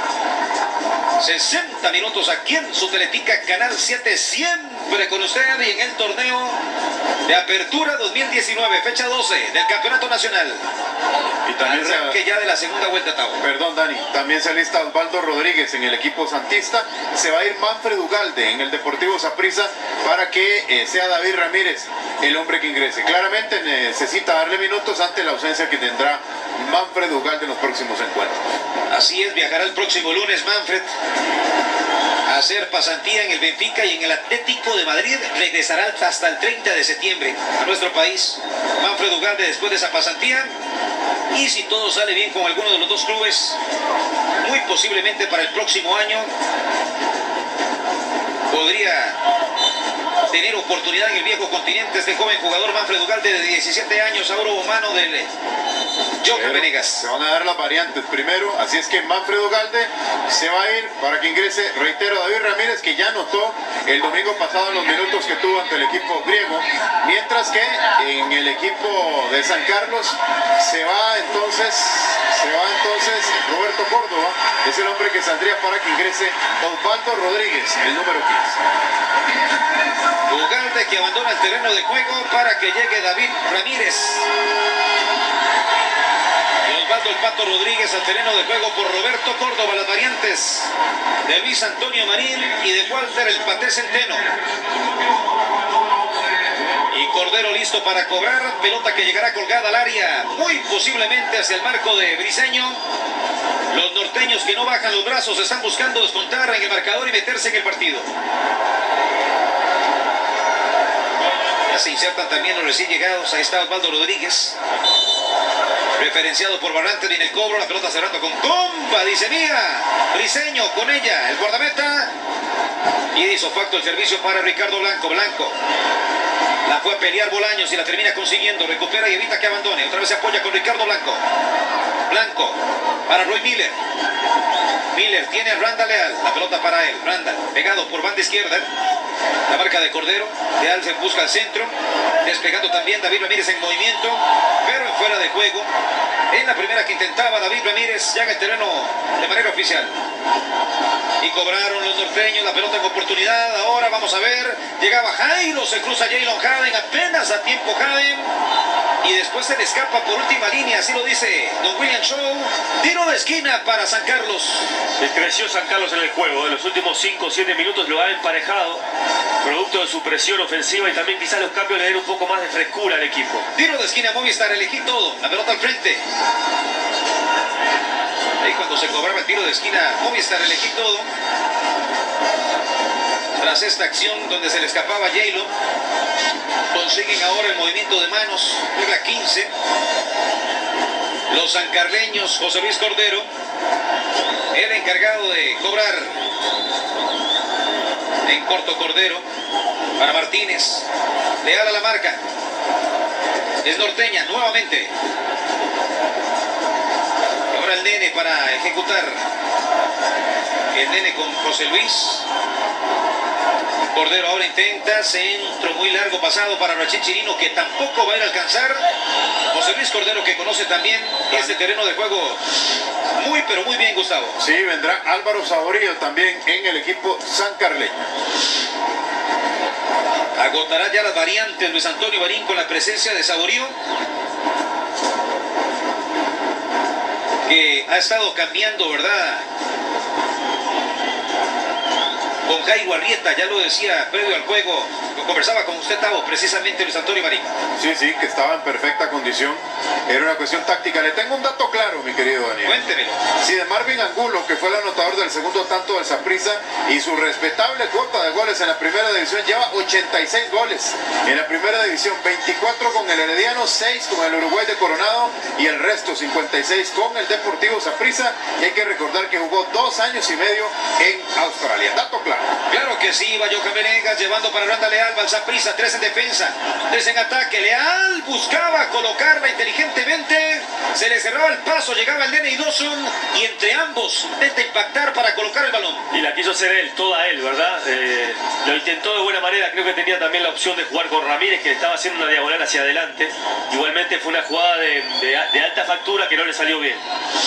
sesenta minutos aquí en su Teletica Canal siete, siempre con usted y en el torneo de Apertura dos mil diecinueve, fecha doce del Campeonato Nacional. Y también Arranque se... ya de la segunda vuelta, Tavo. Perdón, Dani, también se alista Osvaldo Rodríguez en el equipo santista. Se va a ir Manfred Ugalde en el Deportivo Saprissa para que eh, sea David Ramírez el hombre que ingrese. Claramente necesita darle minutos ante la ausencia que tendrá Manfred Ugalde en los próximos encuentros. Así es, viajará el próximo lunes Manfred a hacer pasantía en el Benfica y en el Atlético de Madrid. Regresará hasta el treinta de septiembre a nuestro país. Manfred Ugalde después de esa pasantía. Y si todo sale bien con alguno de los dos clubes, muy posiblemente para el próximo año podría tener oportunidad en el viejo continente este joven jugador Manfred Ugalde de diecisiete años, ahora humano del Joker Venegas. Se van a dar las variantes primero, así es que Manfred Ugalde se va a ir para que ingrese, reitero, David Ramírez, que ya anotó el domingo pasado en los minutos que tuvo ante el equipo griego, mientras que en el equipo de San Carlos se va entonces, se va entonces Roberto Córdoba, es el hombre que saldría para que ingrese Osvaldo Rodríguez, el número quince. Ugalde que abandona el terreno de juego para que llegue David Ramírez. Osvaldo el Pato Rodríguez al terreno de juego por Roberto Córdoba. Las variantes de Luis Antonio Marín y de Walter el Paté Centeno. Y Cordero listo para cobrar. Pelota que llegará colgada al área, muy posiblemente hacia el marco de Briseño. Los norteños que no bajan los brazos están buscando descontar en el marcador y meterse en el partido. Ya se insertan también los recién llegados. Ahí está Osvaldo Rodríguez, referenciado por Barrantes. Viene el cobro, la pelota cerrando con compa, dice mía. Briseño con ella, el guardameta. Y hizo facto el servicio para Ricardo Blanco. Blanco la fue a pelear Bolaños y la termina consiguiendo. Recupera y evita que abandone. Otra vez se apoya con Ricardo Blanco. Blanco para Roy Miller. Miller tiene a Randall Leal. La pelota para él. Randall pegado por banda izquierda. La marca de Cordero. Leal se busca al centro. Despegando también David Ramírez en movimiento, pero en fuera de juego. En la primera que intentaba David Ramírez, ya en el terreno de manera oficial. Y cobraron los norteños la pelota en oportunidad. Ahora vamos a ver. Llegaba Jairo, se cruza Jaylon Haden, apenas a tiempo Haden. Y después se le escapa por última línea, así lo dice Don William Show. Tiro de esquina para San Carlos. Creció San Carlos en el juego. En los últimos cinco o siete minutos lo ha emparejado, producto de su presión ofensiva, y también quizás los cambios le den un poco más de frescura al equipo. Tiro de esquina, Movistar, elegí todo. La pelota al frente. Ahí cuando se cobraba el tiro de esquina, Movistar, elegí todo. Tras esta acción donde se le escapaba Jaylon, consiguen ahora el movimiento de manos. Juega quince. Los sancarleños, José Luis Cordero, el encargado de cobrar. En corto Cordero para Martínez. Leal a la marca. Es norteña nuevamente. Ahora el nene para ejecutar. El nene con José Luis. Cordero ahora intenta, centro muy largo pasado para Rachichirino, que tampoco va a ir a alcanzar. José Luis Cordero, que conoce también este terreno de juego muy pero muy bien, Gustavo. Sí, vendrá Álvaro Saborío también en el equipo sancarleño. Agotará ya las variantes Luis Antonio Marín con la presencia de Saborío, que ha estado cambiando, ¿verdad? Con Jairo Arrieta, ya lo decía previo al juego, lo conversaba con usted, Tavo, precisamente Luis Antonio Marín. Sí, sí, que estaba en perfecta condición. Era una cuestión táctica. Le tengo un dato claro, mi querido Daniel. Cuéntemelo. Sí, de Marvin Angulo, que fue el anotador del segundo tanto del Saprissa, y su respetable cuota de goles en la primera división, lleva ochenta y seis goles. En la primera división, veinticuatro con el Herediano, seis con el Uruguay de Coronado, y el resto, cincuenta y seis con el Deportivo Saprissa. Y hay que recordar que jugó dos años y medio en Australia. Dato claro. Claro que ofensiva, Johan Venegas llevando para Randa Leal, Balsaprisa, tres en defensa, tres en ataque. Leal buscaba colocarla inteligentemente, se le cerraba el paso, llegaba el Nene y Dawson, y entre ambos intenta impactar para colocar el balón. Y la quiso hacer él, toda él, ¿verdad? Eh, lo intentó de buena manera, creo que tenía también la opción de jugar con Ramírez, que le estaba haciendo una diagonal hacia adelante. Igualmente fue una jugada de, de, de alta factura que no le salió bien.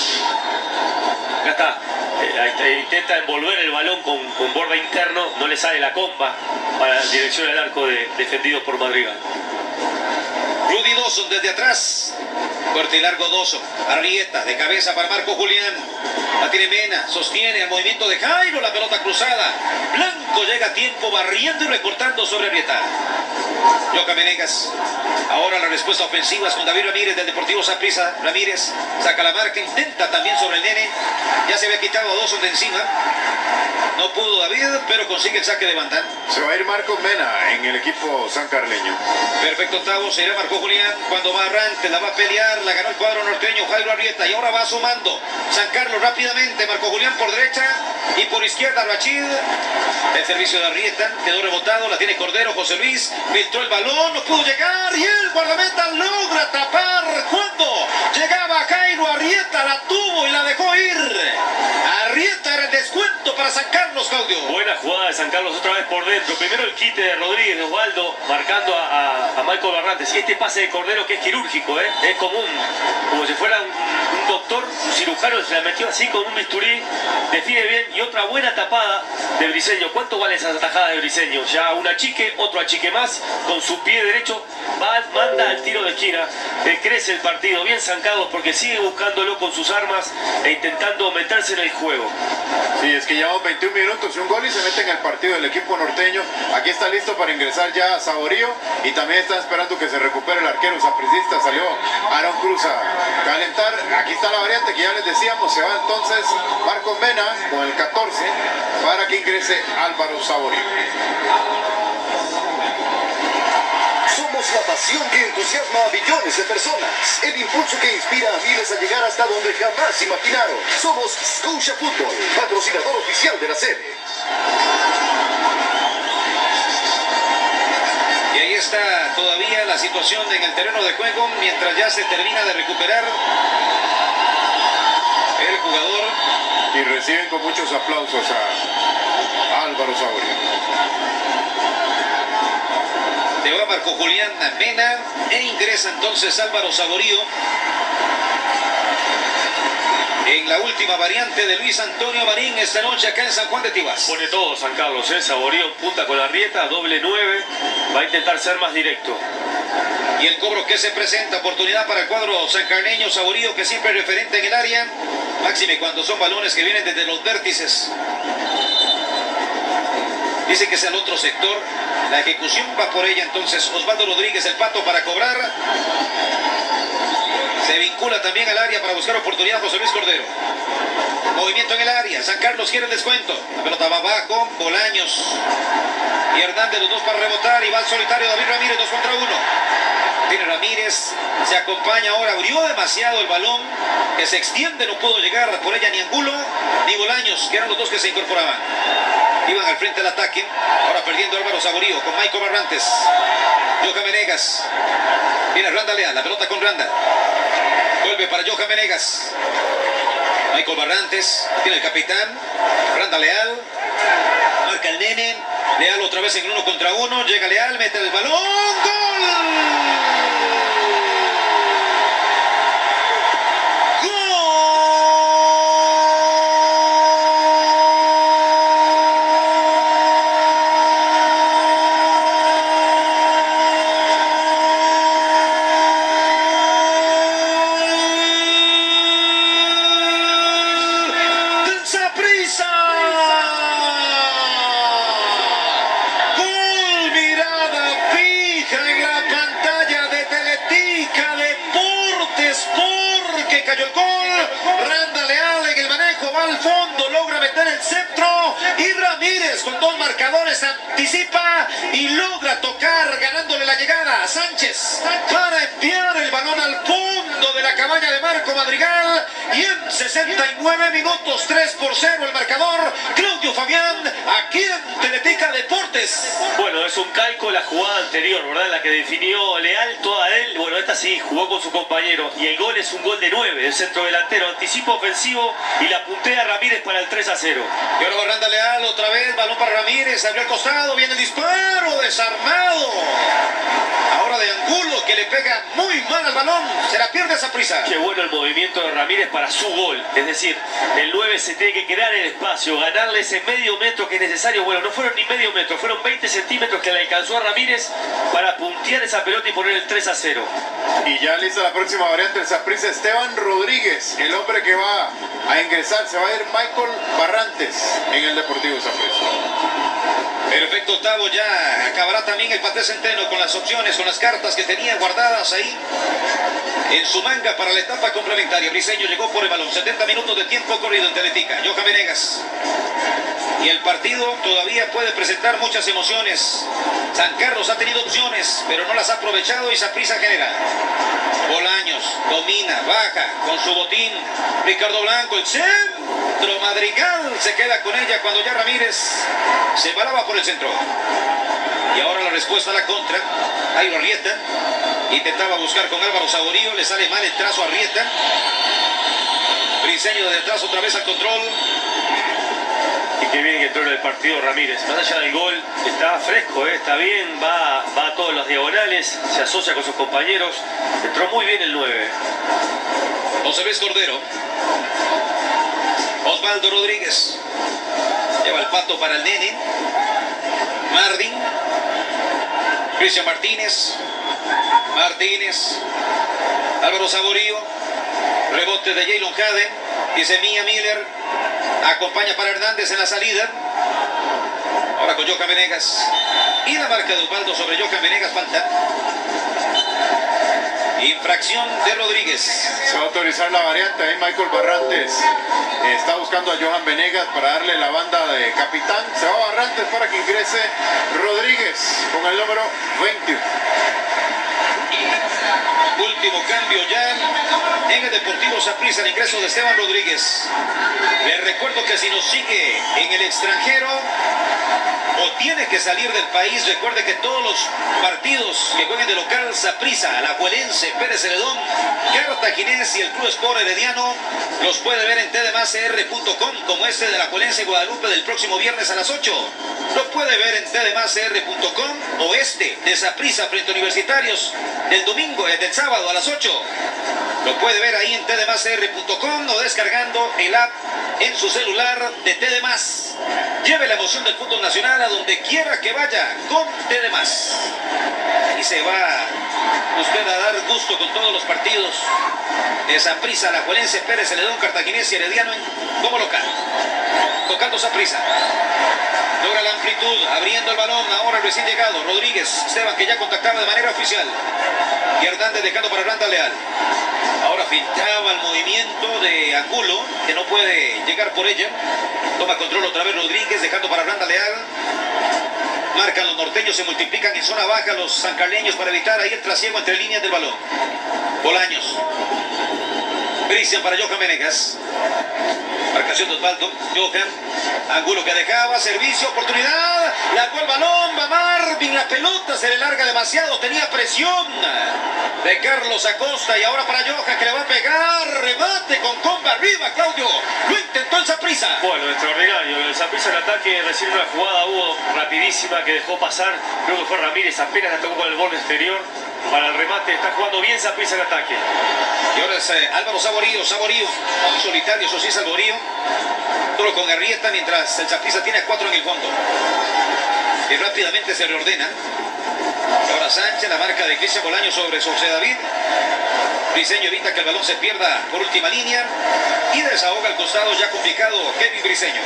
Acá está. Eh, intenta envolver el balón con, con borde interno, no le sale la comba para la dirección del arco de, defendido por Madrigal. Rudy Dawson desde atrás, fuerte y largo Dawson, Arrieta de cabeza para Marco Julián, la tiene Mena, sostiene el movimiento de Jairo, la pelota cruzada, Blanco llega a tiempo barriendo y recortando sobre Arrieta. Johan Venegas, ahora la respuesta ofensiva es con David Ramírez del Deportivo Saprissa. Ramírez saca la marca, intenta también sobre el Nene, ya se había quitado a Dawson de encima, no pudo David, pero consigue el saque de banda. Se va a ir Marcos Mena en el equipo sancarleño. Perfecto octavo, se irá Marco Julián cuando va Arrantes, la va a pelear, la ganó el cuadro norteño Jairo Arrieta y ahora va sumando San Carlos rápidamente, Marco Julián por derecha y por izquierda Rachid. El servicio de Arrieta quedó rebotado, la tiene Cordero, José Luis filtró el balón, no pudo llegar y el guardameta logra tapar cuando llegaba Jairo Arrieta, la tuvo y la dejó ir. Arrieta era el descuento para San Carlos, Claudio. Buena jugada de San Carlos otra vez por dentro. Primero el quite de Rodríguez, de Osvaldo, marcando a, a, a Michael Barrantes. Y este pase de Cordero que es quirúrgico, ¿eh? Es común, como si fuera un, un doctor, un cirujano, se la metió así con un bisturí, define bien. Y otra buena tapada de Briseño. ¿Cuánto vale esa tajada de Briseño? Ya un achique, otro achique más, con su pie derecho, va, manda al tiro de esquina. Eh, crece el partido, bien San Carlos, porque sigue buscándolo con sus armas e intentando meterse en el juego. Sí, es que llevamos veintiún minutos y un gol y se mete en el partido del equipo norteño. Aquí está listo para ingresar ya Saborío y también está esperando que se recupere el arquero sapricista. Salió Aaron Cruz a calentar. Aquí está la variante que ya les decíamos. Se va entonces Marcos Mena con el catorce para que ingrese Álvaro Saborío. Somos la pasión que entusiasma a millones de personas. El impulso que inspira a miles a llegar hasta donde jamás imaginaron. Somos Scotia Fútbol, patrocinador oficial de la serie. Y ahí está todavía la situación en el terreno de juego mientras ya se termina de recuperar el jugador. Y reciben con muchos aplausos a Álvaro Saborío. Se va Marco Julián Mena e ingresa entonces Álvaro Saborío en la última variante de Luis Antonio Marín esta noche acá en San Juan de Tibás. Pone todo San Carlos, ¿eh? Saborío en punta con la Arrieta, doble nueve, va a intentar ser más directo. Y el cobro que se presenta, oportunidad para el cuadro sancarneño. Saborío, que siempre es referente en el área, máxime cuando son balones que vienen desde los vértices. Dice que es el otro sector, la ejecución va por ella entonces Osvaldo Rodríguez, el Pato, para cobrar. Se vincula también al área para buscar oportunidad José Luis Cordero. Movimiento en el área, San Carlos quiere el descuento. La pelota va abajo, Bolaños y Hernández, los dos para rebotar, y va al solitario David Ramírez, dos contra uno. Tiene Ramírez, se acompaña ahora, abrió demasiado el balón, que se extiende, no pudo llegar por ella ni Angulo ni Bolaños, que eran los dos que se incorporaban. Iban al frente del ataque, ahora perdiendo Álvaro Saborío con Michael Barrantes. Johan Venegas, viene Randa Leal, la pelota con Randa. Vuelve para Johan Venegas. Michael Barrantes, tiene el capitán, Randa Leal, marca el Nene, Leal otra vez en uno contra uno, llega Leal, mete el balón, ¡gol! Cayó el gol, Randa Leal en el manejo, va al fondo, logra meter el centro y Ramírez con dos marcadores anticipa y logra tocar ganándole la llegada a Sánchez para enviar el balón al fondo de la cabaña de Marco Madrigal y en sesenta y nueve minutos tres por cero el marcador. Claudio Fabián, aquí en Teletica de es un calco la jugada anterior, ¿verdad? La que definió Leal, toda él. Bueno, esta sí, jugó con su compañero. Y el gol es un gol de nueve, del centro delantero. Anticipo ofensivo y la puntea Ramírez para el tres a cero. Y ahora Barranda Leal, otra vez, balón para Ramírez, abrió al costado, viene el disparo, desarmado. Ahora de Angulo, que le pega muy mal al balón, se la pierde Saprissa. Qué bueno el movimiento de Ramírez para su gol. Es decir, el nueve se tiene que crear el espacio, ganarle ese medio metro que es necesario. Bueno, no fueron ni medio metro, fueron veinte centímetros que le alcanzó a Ramírez para puntear esa pelota y poner el tres a cero. Y ya lista la próxima variante del Saprissa, Esteban Rodríguez, el hombre que va a ingresar, se va a ir Michael Barrantes en el Deportivo Saprissa. Perfecto, octavo ya. Acabará también el Paté Centeno con las opciones, con las cartas que tenía guardadas ahí en su manga para la etapa complementaria. Briseño llegó por el balón. setenta minutos de tiempo corrido en Teletica. Johan Venegas. Y el partido todavía puede presentar muchas emociones. San Carlos ha tenido opciones, pero no las ha aprovechado y Saprissa genera. Bolaños domina, baja con su botín. Ricardo Blanco, el centro, Madrigal se queda con ella cuando ya Ramírez se paraba por el centro. Y ahora la respuesta a la contra. Ahí Arrieta intentaba buscar con Álvaro Saborío, le sale mal el trazo a Arrieta. Briseño de detrás otra vez al control. Y qué bien que entró en el partido Ramírez. Más allá del gol, está fresco, ¿eh? Está bien, va, va a todas las diagonales, se asocia con sus compañeros. Entró muy bien el nueve. José Luis Cordero. Osvaldo Rodríguez. Lleva el pato para el nene. Marvin. Cristian Martínez. Martínez. Álvaro Saborío. Rebote de Jaylon Haden. Dice Mia Miller. Acompaña para Hernández en la salida. Ahora con Johan Venegas. Y la marca de Osvaldo sobre Johan Venegas, falta. Infracción de Rodríguez. Se va a autorizar la variante. Ahí Michael Barrantes está buscando a Johan Venegas para darle la banda de capitán. Se va Barrantes para que ingrese Rodríguez con el número veinte. Último cambio ya en el Deportivo Saprissa, el ingreso de Esteban Rodríguez. Les recuerdo que si nos sigue en el extranjero o tiene que salir del país, recuerde que todos los partidos que jueguen de local, Saprissa, Alajuelense, Pérez Celedón, Cartaginés y el Club Sport Herediano, los puede ver en t d más c r punto com, como este de Alajuelense Guadalupe del próximo viernes a las ocho. Lo puede ver en t d más c r punto com o este de Saprissa frente a Universitarios del domingo, del sábado a las ocho. Lo puede ver ahí en t d más c r punto com o descargando el app en su celular de T D más. Lleve la emoción del fútbol nacional a donde quiera que vaya con T D más. Y se va usted a dar gusto con todos los partidos de Saprissa, Alajuelense, Pérez Celedón, Cartaginés y Herediano en, como local. Tocando Saprissa. Logra la amplitud, abriendo el balón, ahora el recién llegado, Rodríguez, Esteban, que ya contactaba de manera oficial. Y Hernández dejando para Randa Leal. Ahora filtraba el movimiento de Angulo, que no puede llegar por ella. Toma control otra vez Rodríguez, dejando para Randa Leal. Marcan los norteños, se multiplican en zona baja los sancarleños para evitar ahí el trasiego entre líneas del balón. Bolaños. Cristian para Johan Venegas. Marcación de Osvaldo. Johan. Angulo que dejaba. Servicio. Oportunidad. La el balón. Va Marvin. La pelota se le larga demasiado. Tenía presión de Carlos Acosta. Y ahora para Johan que le va a pegar. Remate con comba arriba. Claudio. Lo intentó el Saprissa. Bueno, extraordinario. El Saprissa en ataque recién una jugada hubo rapidísima que dejó pasar. Creo que fue Ramírez. Apenas la tocó con el borde exterior. Para el remate, está jugando bien Saprissa en ataque. Y ahora es eh, Álvaro Saborío, Saborío, solitario, eso sí, Saborío. Solo con Arrieta, mientras el Saprissa tiene a cuatro en el fondo. Y rápidamente se reordena. Y ahora Sánchez, la marca de Cristian Bolaño sobre José David. Briseño evita que el balón se pierda por última línea. Y desahoga al costado ya complicado Kevin Briseño.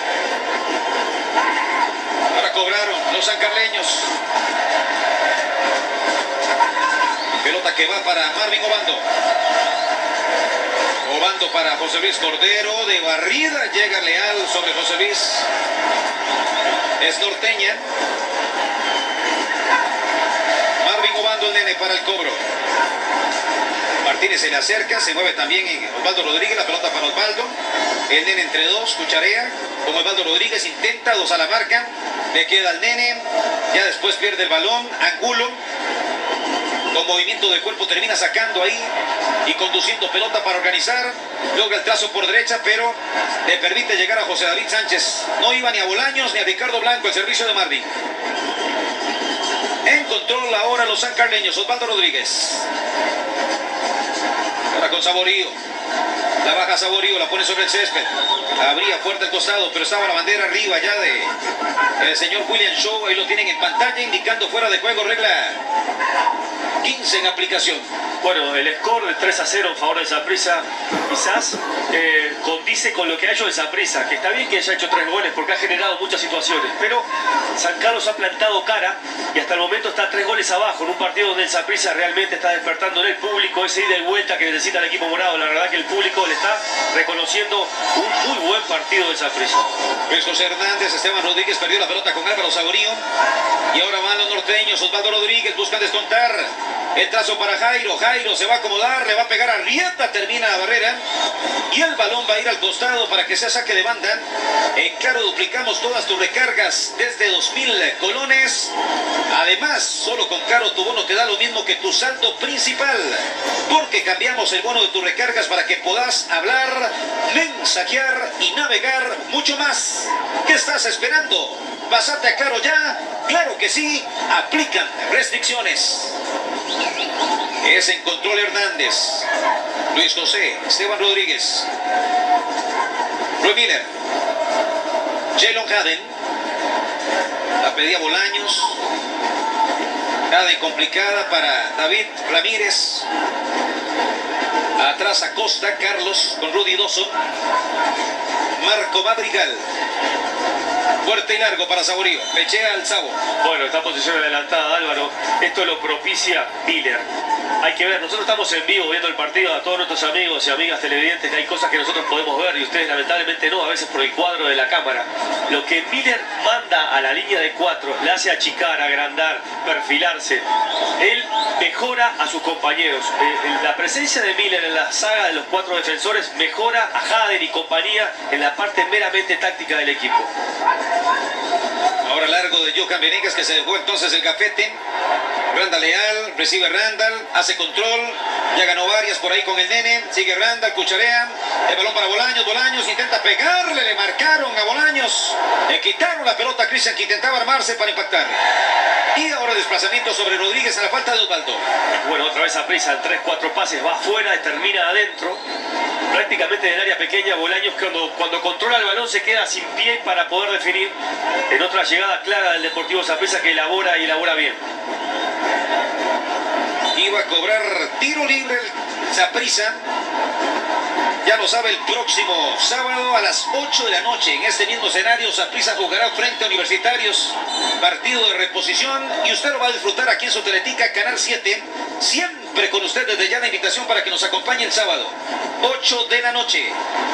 Ahora cobraron los sancarleños. Pelota que va para Marvin Obando. Obando para José Luis Cordero. De barrida llega Leal sobre José Luis. Es norteña. Marvin Obando el nene para el cobro. Martínez se le acerca, se mueve también Osvaldo Rodríguez, la pelota para Osvaldo. El nene entre dos, cucharea con Osvaldo Rodríguez, intenta, dos a la marca, le queda al nene, ya después pierde el balón, Angulo, con movimiento de cuerpo termina sacando ahí y conduciendo pelota para organizar, logra el trazo por derecha, pero le permite llegar a José David Sánchez. No iba ni a Bolaños ni a Ricardo Blanco, el servicio de Marvin. En control ahora los sancarleños, Osvaldo Rodríguez. Ahora con Saborío. La baja Saborío, la pone sobre el césped. Abría fuerte el costado, pero estaba la bandera arriba ya de el señor William Shaw. Ahí lo tienen en pantalla indicando fuera de juego, regla quince en aplicación. Bueno, el score de tres a cero en favor de Saprissa quizás eh, condice con lo que ha hecho el Saprissa, que está bien que haya hecho tres goles porque ha generado muchas situaciones, pero San Carlos ha plantado cara y hasta el momento está tres goles abajo en un partido donde el Saprissa realmente está despertando en el público ese ida y vuelta que necesita el equipo morado. La verdad que el público le está reconociendo un muy buen partido del Saprissa. Luis José Hernández, Esteban Rodríguez perdió la pelota con Álvaro Saborío y ahora van los norteños. Osvaldo Rodríguez buscan descontar. El trazo para Jairo, Jairo se va a acomodar, le va a pegar a Rieta, termina la barrera y el balón va a ir al costado para que sea saque de banda. En Claro duplicamos todas tus recargas desde dos mil colones. Además, solo con Claro tu bono te da lo mismo que tu saldo principal, porque cambiamos el bono de tus recargas para que puedas hablar, mensajear y navegar mucho más. ¿Qué estás esperando? Pásate a Claro ya. Claro que sí, aplican restricciones. Es en control Hernández, Luis José, Esteban Rodríguez, Roy Miller, Jalen Haden, la pedía Bolaños, Haden complicada para David Ramírez, atrás Acosta, Carlos con Rudy Dawson, Marco Madrigal. Fuerte y largo para Saborío. Pechea al Sabo. Bueno, esta posición adelantada, Álvaro. Esto lo propicia Miller. Hay que ver, nosotros estamos en vivo viendo el partido, a todos nuestros amigos y amigas televidentes, que hay cosas que nosotros podemos ver y ustedes lamentablemente no, a veces por el cuadro de la cámara. Lo que Miller manda a la línea de cuatro, le hace achicar, agrandar, perfilarse. Él mejora a sus compañeros. Eh, la presencia de Miller en la saga de los cuatro defensores mejora a Haden y compañía en la parte meramente táctica del equipo. Ahora largo de Johan Venegas, que se dejó entonces el gafete. Randall Leal, recibe Randall, hace control, ya ganó varias por ahí con el nene, sigue Randall, cucharea, el balón para Bolaños, Bolaños intenta pegarle, le marcaron a Bolaños, le quitaron la pelota a Cristian que intentaba armarse para impactar. Y ahora desplazamiento sobre Rodríguez a la falta de Osvaldo. Bueno, otra vez Saprissa en tres cuatro pases, va afuera, termina adentro, prácticamente en el área pequeña. Bolaños cuando, cuando controla el balón se queda sin pie para poder definir en otra llegada clara del Deportivo Saprissa que elabora y elabora bien. Iba a cobrar tiro libre el Saprissa. Ya lo sabe, el próximo sábado a las ocho de la noche, en este mismo escenario, Saprissa jugará frente a Universitarios, partido de reposición, y usted lo va a disfrutar aquí en su Teletica, Canal siete, siempre con usted desde ya la invitación para que nos acompañe el sábado, ocho de la noche.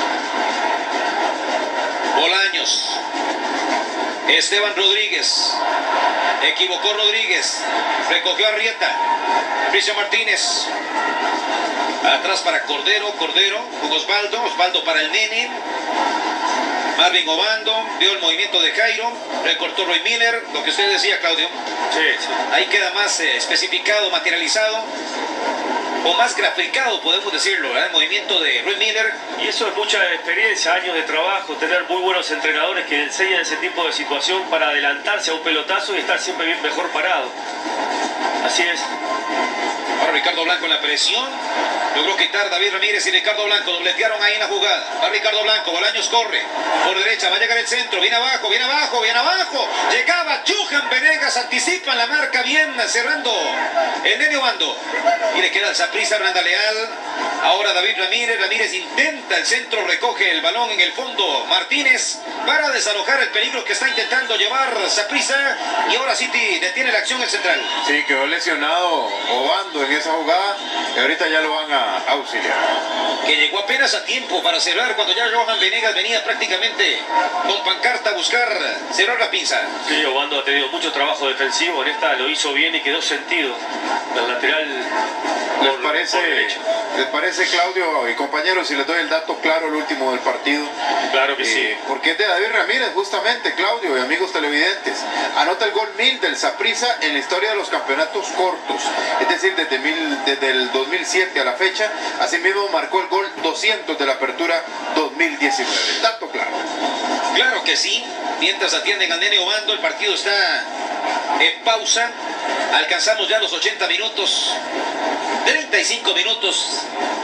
Bolaños, Esteban Rodríguez, equivocó Rodríguez, recogió a Rieta, Cristian Martínez, atrás para Cordero, Cordero con Osvaldo, Osvaldo para el nene, Marvin Obando, vio el movimiento de Jairo, recortó Roy Miller, lo que usted decía, Claudio. Sí, sí. Ahí queda más eh, especificado, materializado, o más graficado, podemos decirlo, ¿verdad? El movimiento de Roy Miller. Y eso es mucha experiencia, años de trabajo, tener muy buenos entrenadores que enseñan ese tipo de situación para adelantarse a un pelotazo y estar siempre bien mejor parado. Así es. Ahora Ricardo Blanco en la presión, logró quitar David Ramírez y Ricardo Blanco, dobletearon ahí en la jugada. Va Ricardo Blanco, Bolaños corre, por derecha, va a llegar el centro, viene abajo, viene abajo, viene abajo, llegaba Johan Venegas, anticipan la marca bien, cerrando el nene Obando, y le queda el Saprissa, Randall Leal, ahora David Ramírez, Ramírez intenta el centro, recoge el balón en el fondo, Martínez, para desalojar el peligro que está intentando llevar Saprissa, y ahora City detiene la acción el central. Sí, quedó lesionado Obando en esa jugada, y ahorita ya lo van a auxiliar. Que llegó apenas a tiempo para cerrar cuando ya Johan Venegas venía prácticamente con pancarta a buscar cerrar la pinza. Sí, Obando ha tenido mucho trabajo defensivo, en esta lo hizo bien y quedó sentido. El lateral con parece, les parece, Claudio y compañeros, si les doy el dato claro, el último del partido? Claro que eh, sí. Porque es de David Ramírez, justamente, Claudio y amigos televidentes. Anota el gol mil del Saprissa en la historia de los campeonatos cortos, es decir, desde, mil, desde el dos mil siete a la fecha. Asimismo marcó el gol doscientos de la apertura dos mil diecinueve. Dato claro. Claro que sí. Mientras atienden a Nene Obando, el partido está en pausa. Alcanzamos ya los ochenta minutos, treinta y cinco minutos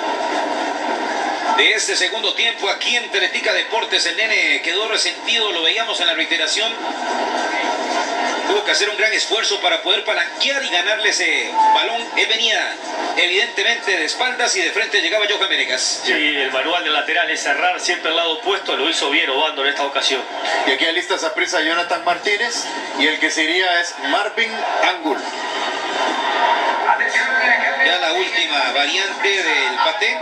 de este segundo tiempo aquí en Teletica Deportes. El Nene quedó resentido, lo veíamos en la reiteración. Tuvo que hacer un gran esfuerzo para poder palanquear y ganarle ese balón. Él venía evidentemente de espaldas y de frente llegaba Johan Venegas. Sí, el manual del lateral es cerrar siempre al lado opuesto, lo hizo bien Obando en esta ocasión. Y aquí alista Saprissa Jonathan Martínez, y el que se iría es Marvin Angulo. Ya la última variante del paté.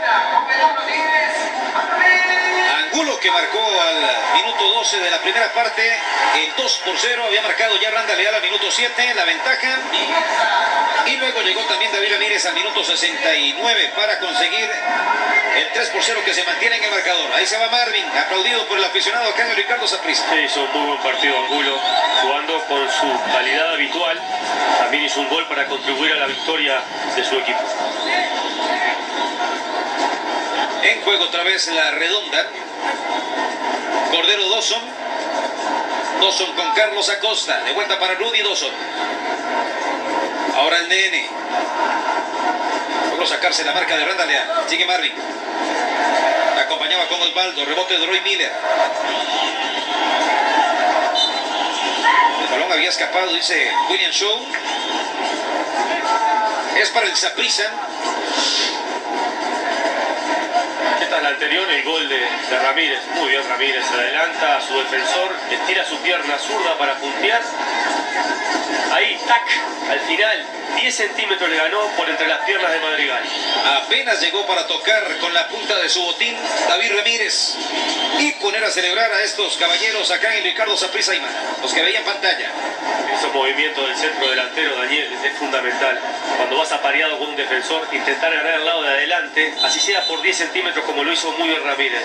Angulo, que marcó al minuto doce de la primera parte el dos por cero, había marcado ya Randa Leal al minuto siete, la ventaja, y luego llegó también David Ramírez al minuto sesenta y nueve para conseguir el tres por cero que se mantiene en el marcador. Ahí se va Marvin, aplaudido por el aficionado acá en Ricardo Saprissa. Sí, hizo un muy buen partido Angulo, jugando con su calidad habitual. También hizo un gol para contribuir a la victoria de su equipo. En juego otra vez la redonda. Cordero Dawson. Dawson con Carlos Acosta. De vuelta para Rudy Dawson. Ahora el Nene. Logró sacarse la marca de Randa Leal. Sigue Marvin. Acompañaba con Osvaldo. Rebote de Roy Miller. El balón había escapado, dice William Shaw. Es para el Saprissa. Esta es la anterior, el gol de, de Ramírez. Muy bien Ramírez, se adelanta a su defensor, estira su pierna zurda para puntear. Ahí, tac, al final, diez centímetros le ganó por entre las piernas de Madrigal. Apenas llegó para tocar con la punta de su botín David Ramírez y poner a celebrar a estos caballeros acá en Ricardo Saprissa Imán, los que veían pantalla. Esos movimientos del centro delantero, Daniel, es fundamental. Cuando vas apareado con un defensor, intentar ganar al lado de adelante, así sea por diez centímetros como lo hizo muy bien Ramírez.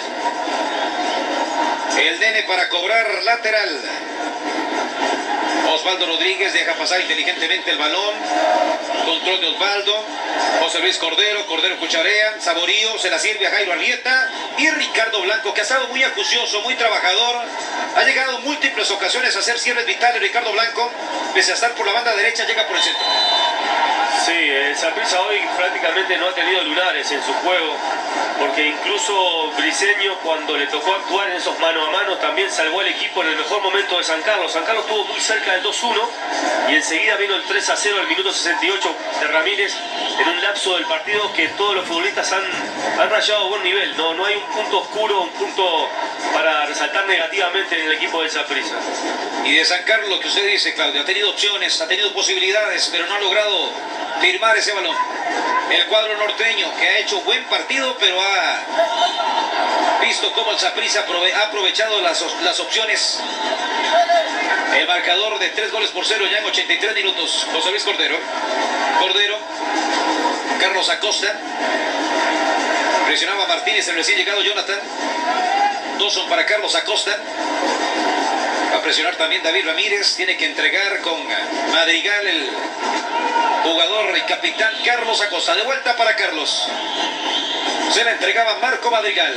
El Nene para cobrar lateral. Osvaldo Rodríguez deja pasar inteligentemente el balón. Control de Osvaldo. José Luis Cordero. Cordero cucharea. Saborío. Se la sirve a Jairo Arrieta. Y Ricardo Blanco, que ha estado muy acucioso, muy trabajador. Ha llegado en múltiples ocasiones a hacer cierres vitales. Ricardo Blanco, pese a estar por la banda derecha, llega por el centro. Sí, el Saprissa hoy prácticamente no ha tenido lunares en su juego, porque incluso Briseño, cuando le tocó actuar en esos mano a mano, también salvó al equipo en el mejor momento de San Carlos. San Carlos estuvo muy cerca del dos uno y enseguida vino el tres a cero al minuto sesenta y ocho de Ramírez, en un lapso del partido que todos los futbolistas han, han rayado a buen nivel. No, no hay un punto oscuro, un punto para resaltar negativamente en el equipo del Saprissa. Y de San Carlos, lo que usted dice, Claudio, ha tenido opciones, ha tenido posibilidades, pero no ha logrado firmar ese balón. El cuadro norteño, que ha hecho buen partido, pero ha visto cómo el Saprissa ha aprovechado las, las opciones. El marcador de tres goles por cero ya en ochenta y tres minutos. José Luis Cordero. Cordero. Carlos Acosta. Presionaba a Martínez, el recién llegado Jonathan. Dawson para Carlos Acosta. Va a presionar también David Ramírez. Tiene que entregar con Madrigal el jugador y capitán Carlos Acosta. De vuelta para Carlos. Se la entregaba Marco Madrigal.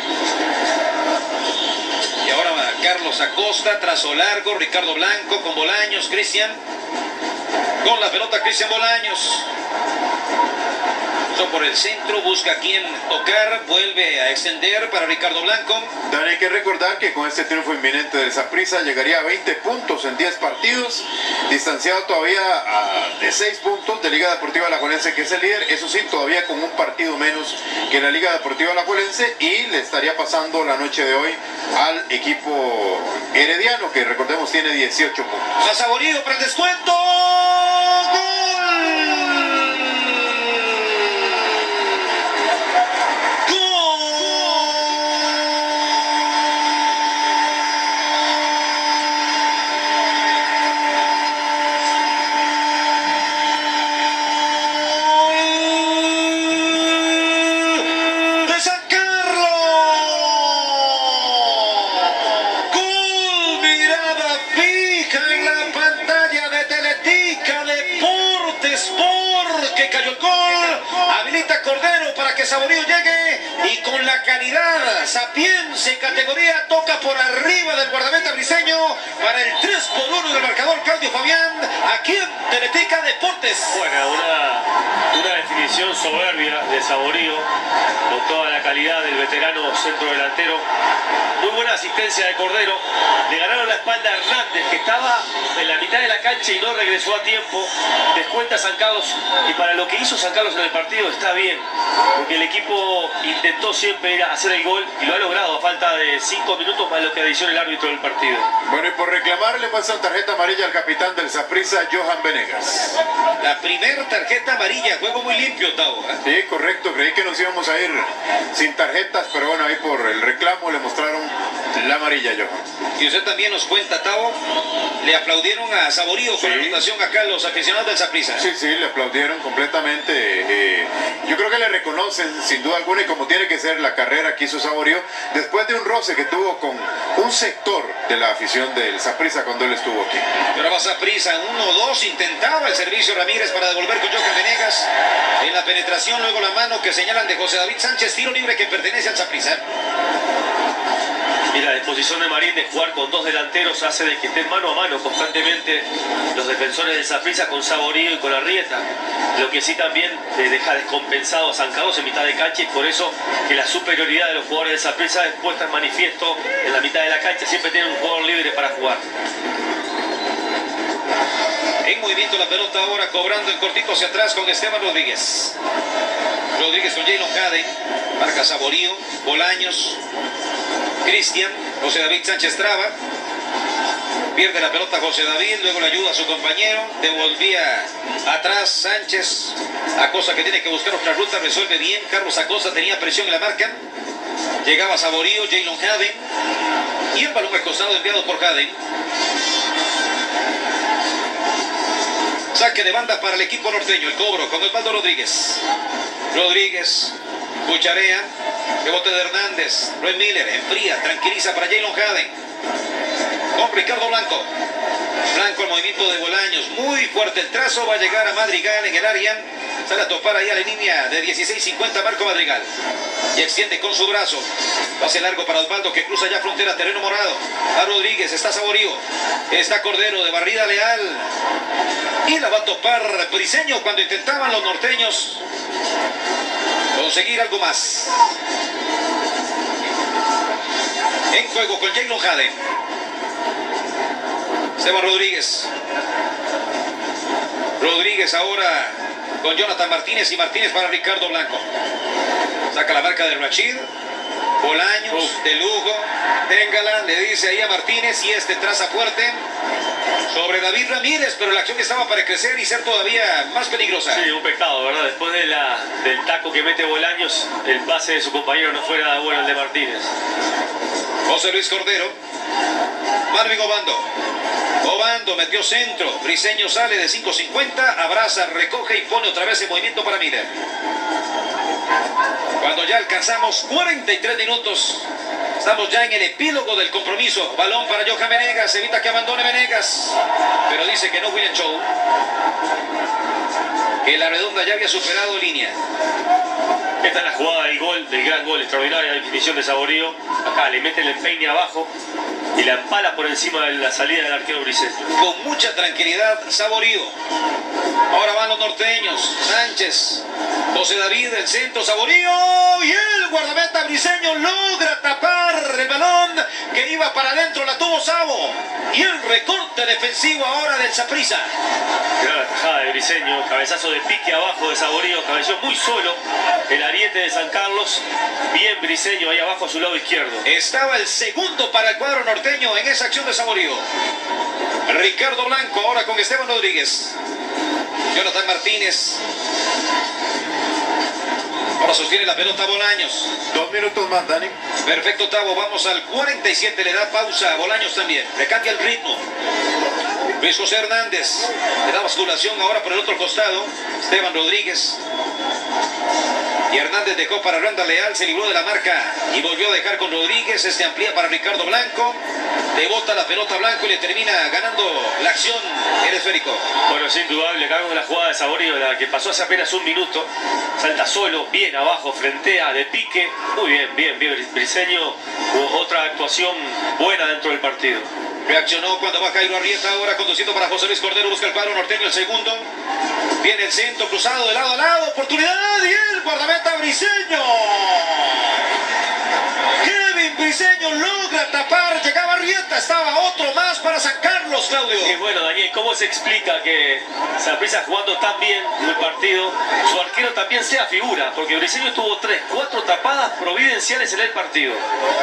Y ahora Carlos Acosta, trazo largo, Ricardo Blanco con Bolaños, Cristian. Con la pelota Cristian Bolaños. Por el centro, busca a quien tocar, vuelve a extender para Ricardo Blanco. También hay que recordar que con este triunfo inminente del Saprissa llegaría a veinte puntos en diez partidos, distanciado todavía a, de seis puntos de Liga Deportiva Alajuelense, que es el líder, eso sí, todavía con un partido menos que la Liga Deportiva Alajuelense, y le estaría pasando la noche de hoy al equipo herediano, que recordemos tiene dieciocho puntos. Ha Saborío para el descuento. Cordero para que Saborío llegue y con la calidad sapiense categoría toca por arriba del guardameta briseño para el tres por uno del marcador. Claudio Fabián, aquí en Teletica Deportes. Bueno, una, una definición soberbia de Saborío con toda la calidad del veterano centro delantero. Muy buena asistencia de Cordero. Le ganaron la espalda a Hernández, que estaba en la mitad de la cancha y no regresó a tiempo. Descuenta San Carlos, y para lo que hizo San Carlos en el partido está bien, porque el equipo intentó siempre ir a hacer el gol y lo ha logrado a falta de cinco minutos más lo que adiciona el árbitro del partido. Bueno, y por reclamar le muestran tarjeta amarilla al capitán del Saprissa, Johan Venegas. La primera tarjeta amarilla, juego muy limpio, Tavo. ¿eh? Sí, correcto, creí que nos íbamos a ir sin tarjetas, pero bueno, ahí por el reclamo le mostraron la amarilla, Johan. Y usted también nos cuenta, Tavo, le aplaudieron a Saborío con sí. la anotación acá los aficionados del Saprissa. Sí, sí, le aplaudieron completamente. Eh, yo creo que le reconocen sin duda alguna, y como tiene que ser la carrera que hizo Saborío, después de un roce que tuvo con un sector de la afición del Saprissa cuando él estuvo aquí. Pero va Saprissa, uno dos, intentaba el servicio Ramírez para devolver con Johan Venegas. En la penetración, luego la mano que señalan de José David Sánchez, tiro libre que pertenece al Saprissa. Y la disposición de Marín de jugar con dos delanteros hace de que estén mano a mano constantemente los defensores del Saprissa con Saborío y con Arrieta, lo que sí también deja descompensado a San Carlos en mitad de cancha, y por eso que la superioridad de los jugadores del Saprissa es puesta en manifiesto en la mitad de la cancha. Siempre tienen un jugador libre para jugar. En movimiento la pelota ahora, cobrando en cortito hacia atrás con Esteban Rodríguez. Rodríguez con Jaylon Caden, marca Saborío, Bolaños, Cristian, José David Sánchez traba, pierde la pelota José David, luego le ayuda a su compañero, devolvía atrás Sánchez, Acosta que tiene que buscar otra ruta, resuelve bien, Carlos Acosta tenía presión en la marca, llegaba Saborío, Jaylon Caden, y el balón al costado enviado por Caden. Saque de banda para el equipo norteño, el cobro con Osvaldo Rodríguez. Rodríguez, cucharea, rebote de Hernández, Luis Miller, enfría, tranquiliza para Jaylon Caden. Con Ricardo Blanco. Blanco el movimiento de Bolaños, muy fuerte el trazo, va a llegar a Madrigal en el área. Sale a topar ahí a la línea de dieciséis cincuenta Marco Madrigal. Y extiende con su brazo. Pase largo para Osvaldo que cruza ya frontera, terreno morado. A Rodríguez, está Saborío. Está Cordero de barrida leal. Y la va a topar Briseño cuando intentaban los norteños conseguir algo más. En juego con Jaylon Caden. Esteban Rodríguez. Rodríguez ahora con Jonathan Martínez y Martínez para Ricardo Blanco. Saca la marca de Rachid. Bolaños, uh. de lujo. Téngala, le dice ahí a Martínez, y este traza fuerte sobre David Ramírez, pero la acción estaba para crecer y ser todavía más peligrosa. Sí, un pecado, ¿verdad? Después de la, del taco que mete Bolaños, el pase de su compañero no fue nada bueno el de Martínez. José Luis Cordero. Marvin Obando. Obando metió centro. Briseño sale de cinco cincuenta, abraza, recoge y pone otra vez en movimiento para Miller. Cuando ya alcanzamos cuarenta y tres minutos, estamos ya en el epílogo del compromiso. Balón para Johan Venegas, evita que abandone Venegas, pero dice que no William Show, que la redonda ya había superado línea. Esta es la jugada del gol, del gran gol, extraordinaria definición de Saborío. Acá le mete el empeine abajo y la empala por encima de la salida del arquero briseño. Con mucha tranquilidad Saborío. Ahora van los norteños. Sánchez, José David, el centro, Saborío, y el guardameta briseño logra tapar el balón que iba para adentro, la tuvo Sabo. Y el recorte defensivo ahora del Saprissa. Gran tajada de Briseño, cabezazo de pique abajo de Saborío, cabeceó muy solo el ariete de San Carlos. Bien Briseño ahí abajo a su lado izquierdo. Estaba el segundo para el cuadro norteño en esa acción de Saborío. Ricardo Blanco ahora con Esteban Rodríguez. Jonathan Martínez. Ahora sostiene la pelota Bolaños. Dos minutos más, Dani. Perfecto, Tavo. Vamos al cuarenta y siete. Le da pausa a Bolaños también. Le cambia el ritmo. Luis José Hernández. Le da basculación ahora por el otro costado. Esteban Rodríguez. Y Hernández dejó para Randall Leal, se libró de la marca y volvió a dejar con Rodríguez. Este amplía para Ricardo Blanco. Le bota la pelota Blanco y le termina ganando la acción el esférico. Bueno, es indudable, acá vemos la jugada de Saborío, la que pasó hace apenas un minuto. Salta solo, bien abajo, frentea, de pique. Muy bien, bien, bien. Briseño, otra actuación buena dentro del partido. Reaccionó cuando va Jairo Arrieta, ahora conduciendo para José Luis Cordero, busca el cuadro norteño, el segundo. Viene el centro cruzado de lado a lado, oportunidad y el guardameta Briseño. Kevin Briseño logra tapar, llegaba Arrieta, estaba otro más para San Carlos, Claudio. Y bueno, Daniel, ¿cómo se explica que Saprissa jugando tan bien el partido, su arquero también sea figura? Porque Briseño tuvo tres, cuatro tapadas providenciales en el partido.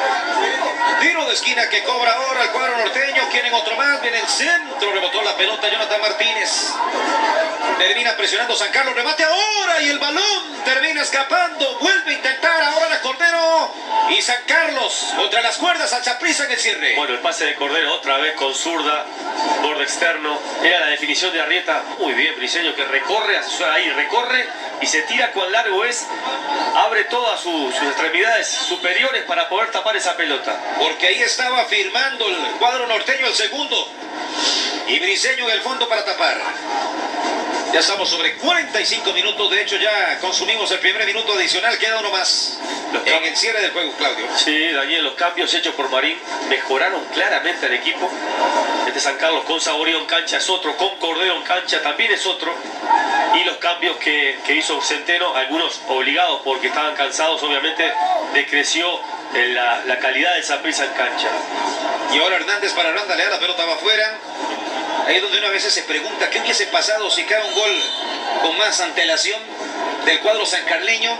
Tiro de esquina que cobra ahora el cuadro norteño, quieren otro más, viene el centro, rebotó la pelota Jonathan Martínez. Termina presionando San Carlos, remate ahora y el balón termina escapando, vuelve a intentar ahora la Cordero y San Carlos contra las cuerdas al Saprissa en el cierre. Bueno, el pase de Cordero otra vez con zurda, borde externo, era la definición de Arrieta, muy bien Briseño que recorre, ahí recorre y se tira cuán largo es, abre todas sus, sus extremidades superiores para poder tapar esa pelota. Porque ahí estaba firmando el cuadro norteño el segundo y Briseño en el fondo para tapar. Ya estamos sobre cuarenta y cinco minutos, de hecho ya consumimos el primer minuto adicional, queda uno más en el cierre del juego, Claudio. Sí, Daniel, los cambios hechos por Marín mejoraron claramente al equipo. Este San Carlos con Saborío en cancha es otro, con Cordero en cancha también es otro. Y los cambios que, que hizo Centeno, algunos obligados porque estaban cansados, obviamente decreció la, la calidad del Saprissa en cancha. Y ahora Hernández para Randall Leal, la pelota va afuera. Ahí es donde una vez se pregunta qué hubiese pasado si cae un gol con más antelación del cuadro sancarleño,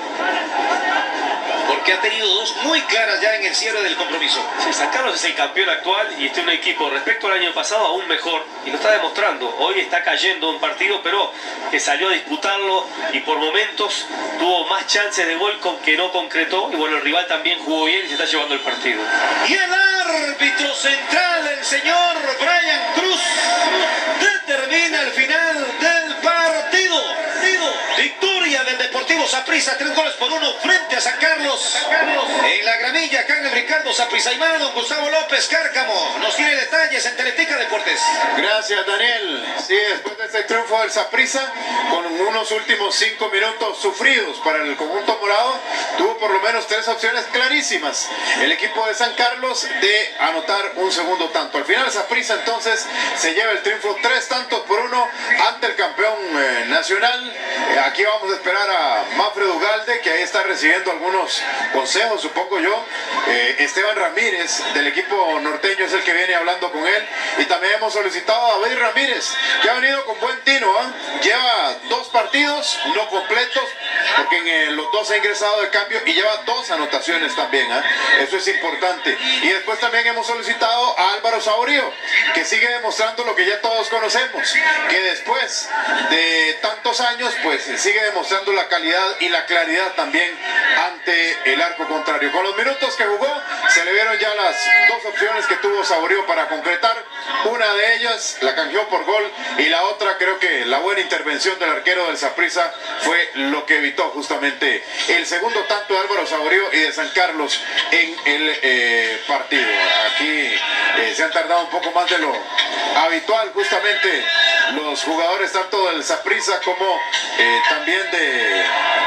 porque ha tenido dos muy claras ya en el cierre del compromiso. Sí, San Carlos es el campeón actual y este es un equipo respecto al año pasado aún mejor y lo está demostrando. Hoy está cayendo un partido, pero que salió a disputarlo y por momentos tuvo más chances de gol con que no concretó, y bueno, el rival también jugó bien y se está llevando el partido. Y el árbitro central, el señor Brian Cruz, determina el final del partido. Victoria del Deportivo Saprissa, tres goles por uno frente a San Carlos. En la gramilla, acá en el Ricardo Saprissa-Aimada, don Gustavo López Cárcamo nos tiene detalles en Teletica Deportes. Gracias, Daniel. Sí, después de este triunfo del Saprissa, con unos últimos cinco minutos sufridos para el conjunto morado, tuvo por lo menos tres opciones clarísimas el equipo de San Carlos de anotar un segundo tanto. Al final Saprissa entonces se lleva el triunfo, tres tantos por uno ante el campeón eh, nacional. Eh, aquí vamos a esperar a Manfred Ugalde, que ahí está recibiendo algunos consejos, supongo yo. Eh, Esteban Ramírez del equipo norteño es el que viene hablando con él, y también hemos solicitado a David Ramírez, que ha venido con buen tino, ¿eh? Lleva dos partidos no completos, porque en eh, los dos ha ingresado de cambio y lleva dos anotaciones también, ¿eh? Eso es importante. Y después también hemos solicitado a Álvaro Saborío, que sigue demostrando lo que ya todos conocemos, que después de tantos años pues sigue demostrando la calidad y la claridad también ante el arco contrario. Con los minutos que jugó se le vieron ya las dos opciones que tuvo Saborío para concretar. Una de ellas la canjeó por gol y la otra, creo que la buena intervención del arquero del Saprissa fue lo que evitó justamente el segundo tanto de Álvaro Saborío y de San Carlos en el eh, partido. Aquí eh, se han tardado un poco más de lo habitual justamente los jugadores tanto del Saprissa como eh, también de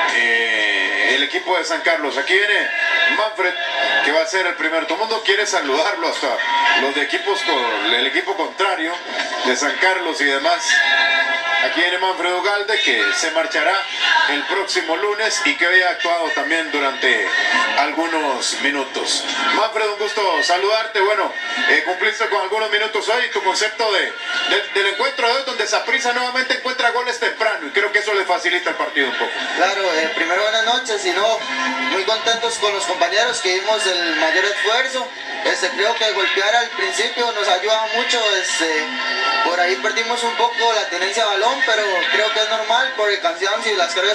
eh, el equipo de San Carlos. Aquí viene Manfred, que va a ser el primero. Todo el mundo quiere saludarlo, hasta los de equipos con el equipo contrario de San Carlos y demás. Aquí viene Manfred Ugalde, que se marchará el próximo lunes y que hoy ha actuado también durante algunos minutos. Manfred, un gusto saludarte. Bueno, eh, cumpliste con algunos minutos hoy. Tu concepto de, de, del encuentro de hoy, donde Saprissa nuevamente encuentra goles temprano, y creo que eso le facilita el partido un poco. Claro, eh, primero buenas noches, y no, muy contentos con los compañeros que dimos el mayor esfuerzo. Este, creo que golpear al principio nos ayuda mucho. Este, por ahí perdimos un poco la tenencia de balón, pero creo que es normal por el cansancio y las cargas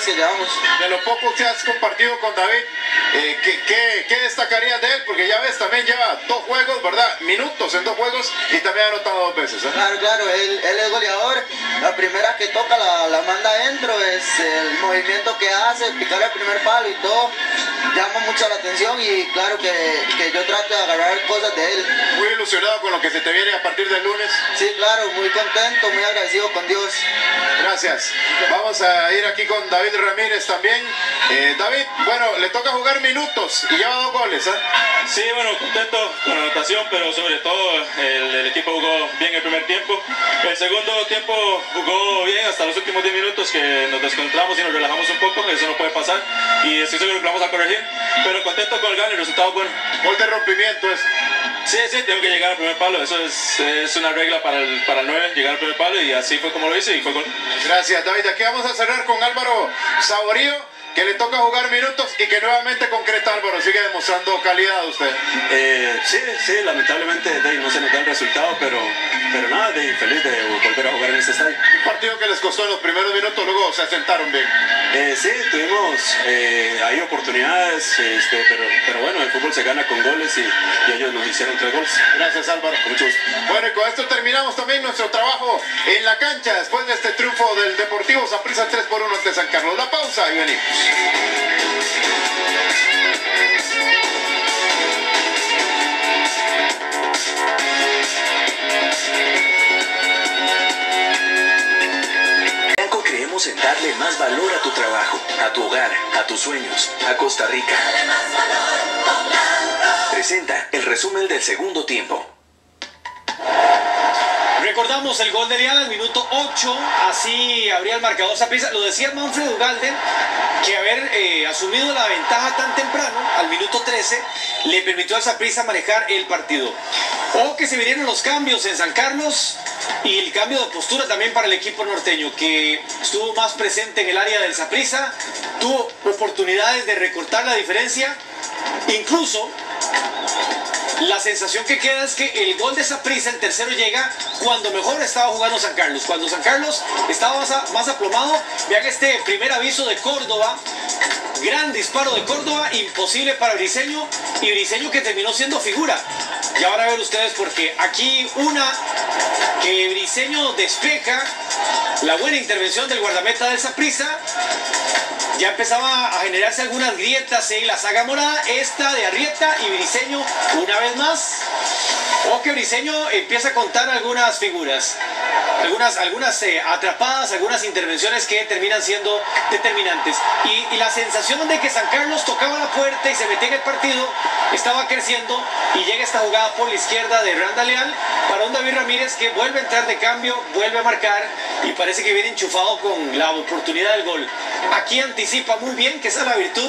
que llevamos. De lo poco que has compartido con David, eh, ¿qué, qué, ¿qué destacarías de él? Porque ya ves, también lleva dos juegos, ¿verdad? Minutos en dos juegos y también ha anotado dos veces. ¿eh? Claro, claro, él, él es goleador. La primera que toca la, la manda adentro, es el movimiento que hace, picar el primer palo y todo. Llama mucho la atención y claro que, que yo trato de agarrar cosas de él. Muy ilusionado con lo que se te viene a partir del lunes. Sí, claro, muy contento, muy agradecido con Dios. Gracias. Vamos a ir aquí con David Ramírez también. Eh, David, bueno, le toca jugar minutos y lleva dos goles, ¿eh? Sí, bueno, contento con la anotación, pero sobre todo el, el equipo jugó bien el primer tiempo. El segundo tiempo jugó bien hasta los últimos diez minutos que nos descontrolamos y nos relajamos un poco, eso no puede pasar y estoy seguro que lo vamos a corregir, pero contento con el gol, el resultado bueno. Gol de rompimiento es. Sí, sí, tengo que llegar al primer palo, eso es, es una regla para el, para el nueve, llegar al primer palo y así fue como lo hice y fue gol. Gracias, David. Aquí vamos a cerrar con Álvaro Saborío, que le toca jugar minutos y que nuevamente concreta. Álvaro, sigue demostrando calidad usted. Eh, sí, sí, lamentablemente de, no se nos da el resultado, pero, pero nada, de, feliz de volver a jugar en este estadio. Un partido que les costó en los primeros minutos, luego se asentaron bien. Eh, sí, tuvimos eh, ahí oportunidades, este, pero, pero bueno, el fútbol se gana con goles y, y ellos nos hicieron tres goles. Gracias, Álvaro. Con mucho gusto. Bueno, y con esto terminamos también nuestro trabajo en la cancha después de este triunfo del Deportivo Saprissa tres por uno ante San Carlos. La pausa y venimos. Blanco creemos en darle más valor a tu trabajo, a tu hogar, a tus sueños, a Costa Rica. Presenta el resumen del segundo tiempo. Recordamos el gol de Leal al minuto ocho, así abría el marcador Saprissa. Lo decía Manfred Ugalde, que haber eh, asumido la ventaja tan temprano, al minuto trece, le permitió al Saprissa manejar el partido. O que se vinieron los cambios en San Carlos y el cambio de postura también para el equipo norteño, que estuvo más presente en el área del Saprissa, tuvo oportunidades de recortar la diferencia, incluso. La sensación que queda es que el gol de Saprissa, el tercero, llega cuando mejor estaba jugando San Carlos. Cuando San Carlos estaba más, a, más aplomado. Vean este primer aviso de Córdoba. Gran disparo de Córdoba, imposible para Briseño. Y Briseño que terminó siendo figura. Y ahora a ver ustedes porque aquí una que Briseño despeja. La buena intervención del guardameta del Saprissa. Ya empezaba a generarse algunas grietas en la saga morada, esta de Arrieta y Briseño una vez más. O que Briseño empieza a contar algunas figuras, algunas, algunas eh, atrapadas, algunas intervenciones que terminan siendo determinantes. Y, y la sensación de que San Carlos tocaba la puerta y se metía en el partido estaba creciendo y llega esta jugada por la izquierda de Randall Leal para un David Ramírez que vuelve a entrar de cambio, vuelve a marcar y parece que viene enchufado con la oportunidad del gol. Aquí anticipa muy bien, que esa es la virtud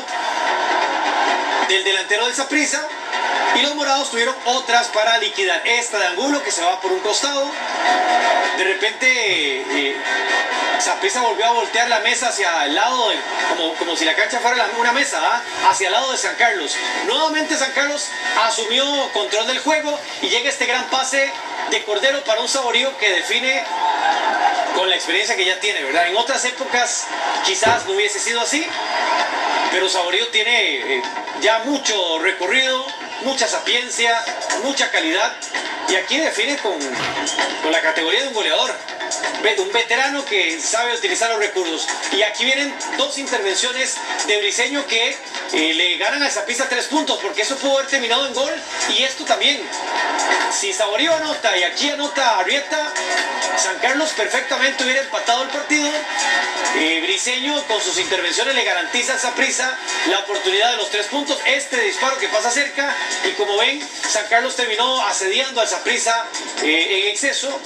del delantero del Saprissa. Y los morados tuvieron otras para liquidar. Esta de Angulo que se va por un costado. De repente eh, Saprissa volvió a voltear la mesa hacia el lado, del, como, como si la cancha fuera la, una mesa, ¿ah? Hacia el lado de San Carlos. Nuevamente San Carlos asumió control del juego y llega este gran pase de Cordero para un Saborío que define con la experiencia que ya tiene, ¿verdad? En otras épocas quizás no hubiese sido así, pero Saborío tiene eh, ya mucho recorrido, mucha sapiencia, mucha calidad y aquí define con, con la categoría de un goleador, un veterano que sabe utilizar los recursos. Y aquí vienen dos intervenciones de Briseño que eh, le ganan al Saprissa tres puntos, porque eso pudo haber terminado en gol y esto también. Si Saborío anota y aquí anota Arrieta, San Carlos perfectamente hubiera empatado el partido. Eh, Briseño con sus intervenciones le garantiza al Saprissa la oportunidad de los tres puntos. Este disparo que pasa cerca y como ven, San Carlos terminó asediando al Saprissa eh, en exceso.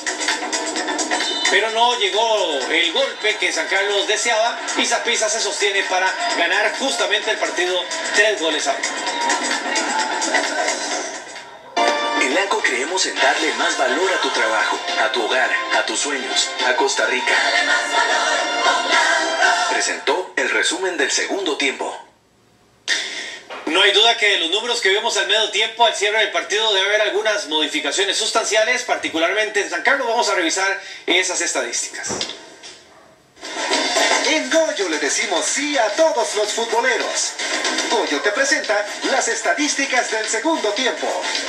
Pero no llegó el golpe que San Carlos deseaba y Saprissa se sostiene para ganar justamente el partido tres goles a uno. En Lanco creemos en darle más valor a tu trabajo, a tu hogar, a tus sueños, a Costa Rica. Presentó el resumen del segundo tiempo. No hay duda que de los números que vimos al medio tiempo, al cierre del partido, debe haber algunas modificaciones sustanciales, particularmente en San Carlos. Vamos a revisar esas estadísticas. En Goyo le decimos sí a todos los futboleros. Goyo te presenta las estadísticas del segundo tiempo.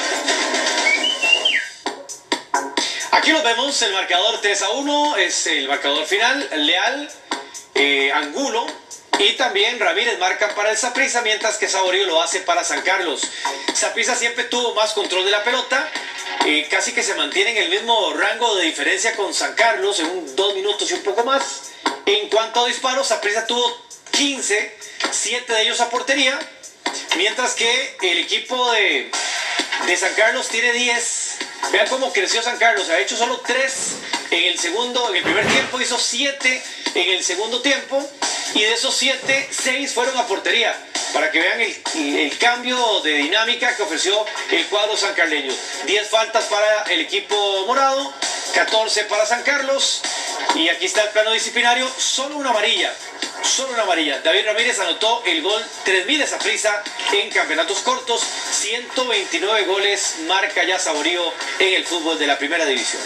Aquí nos vemos, el marcador tres a uno, es el marcador final. Leal, eh, Angulo y también Ramírez marcan para el Saprissa, mientras que Saborío lo hace para San Carlos. Saprissa siempre tuvo más control de la pelota, eh, casi que se mantiene en el mismo rango de diferencia con San Carlos, en un, dos minutos y un poco más. En cuanto a disparos, Saprissa tuvo quince, siete de ellos a portería, mientras que el equipo de, de San Carlos tiene diez. Vean cómo creció San Carlos, ha hecho solo tres en el segundo, en el primer tiempo, hizo siete en el segundo tiempo, y de esos siete, seis fueron a portería, para que vean el, el cambio de dinámica que ofreció el cuadro sancarleño. diez faltas para el equipo morado, catorce para San Carlos, y aquí está el plano disciplinario, solo una amarilla. Solo una amarilla. David Ramírez anotó el gol tres mil de Saprissa en campeonatos cortos. ciento veintinueve goles marca ya Saborío en el fútbol de la primera división.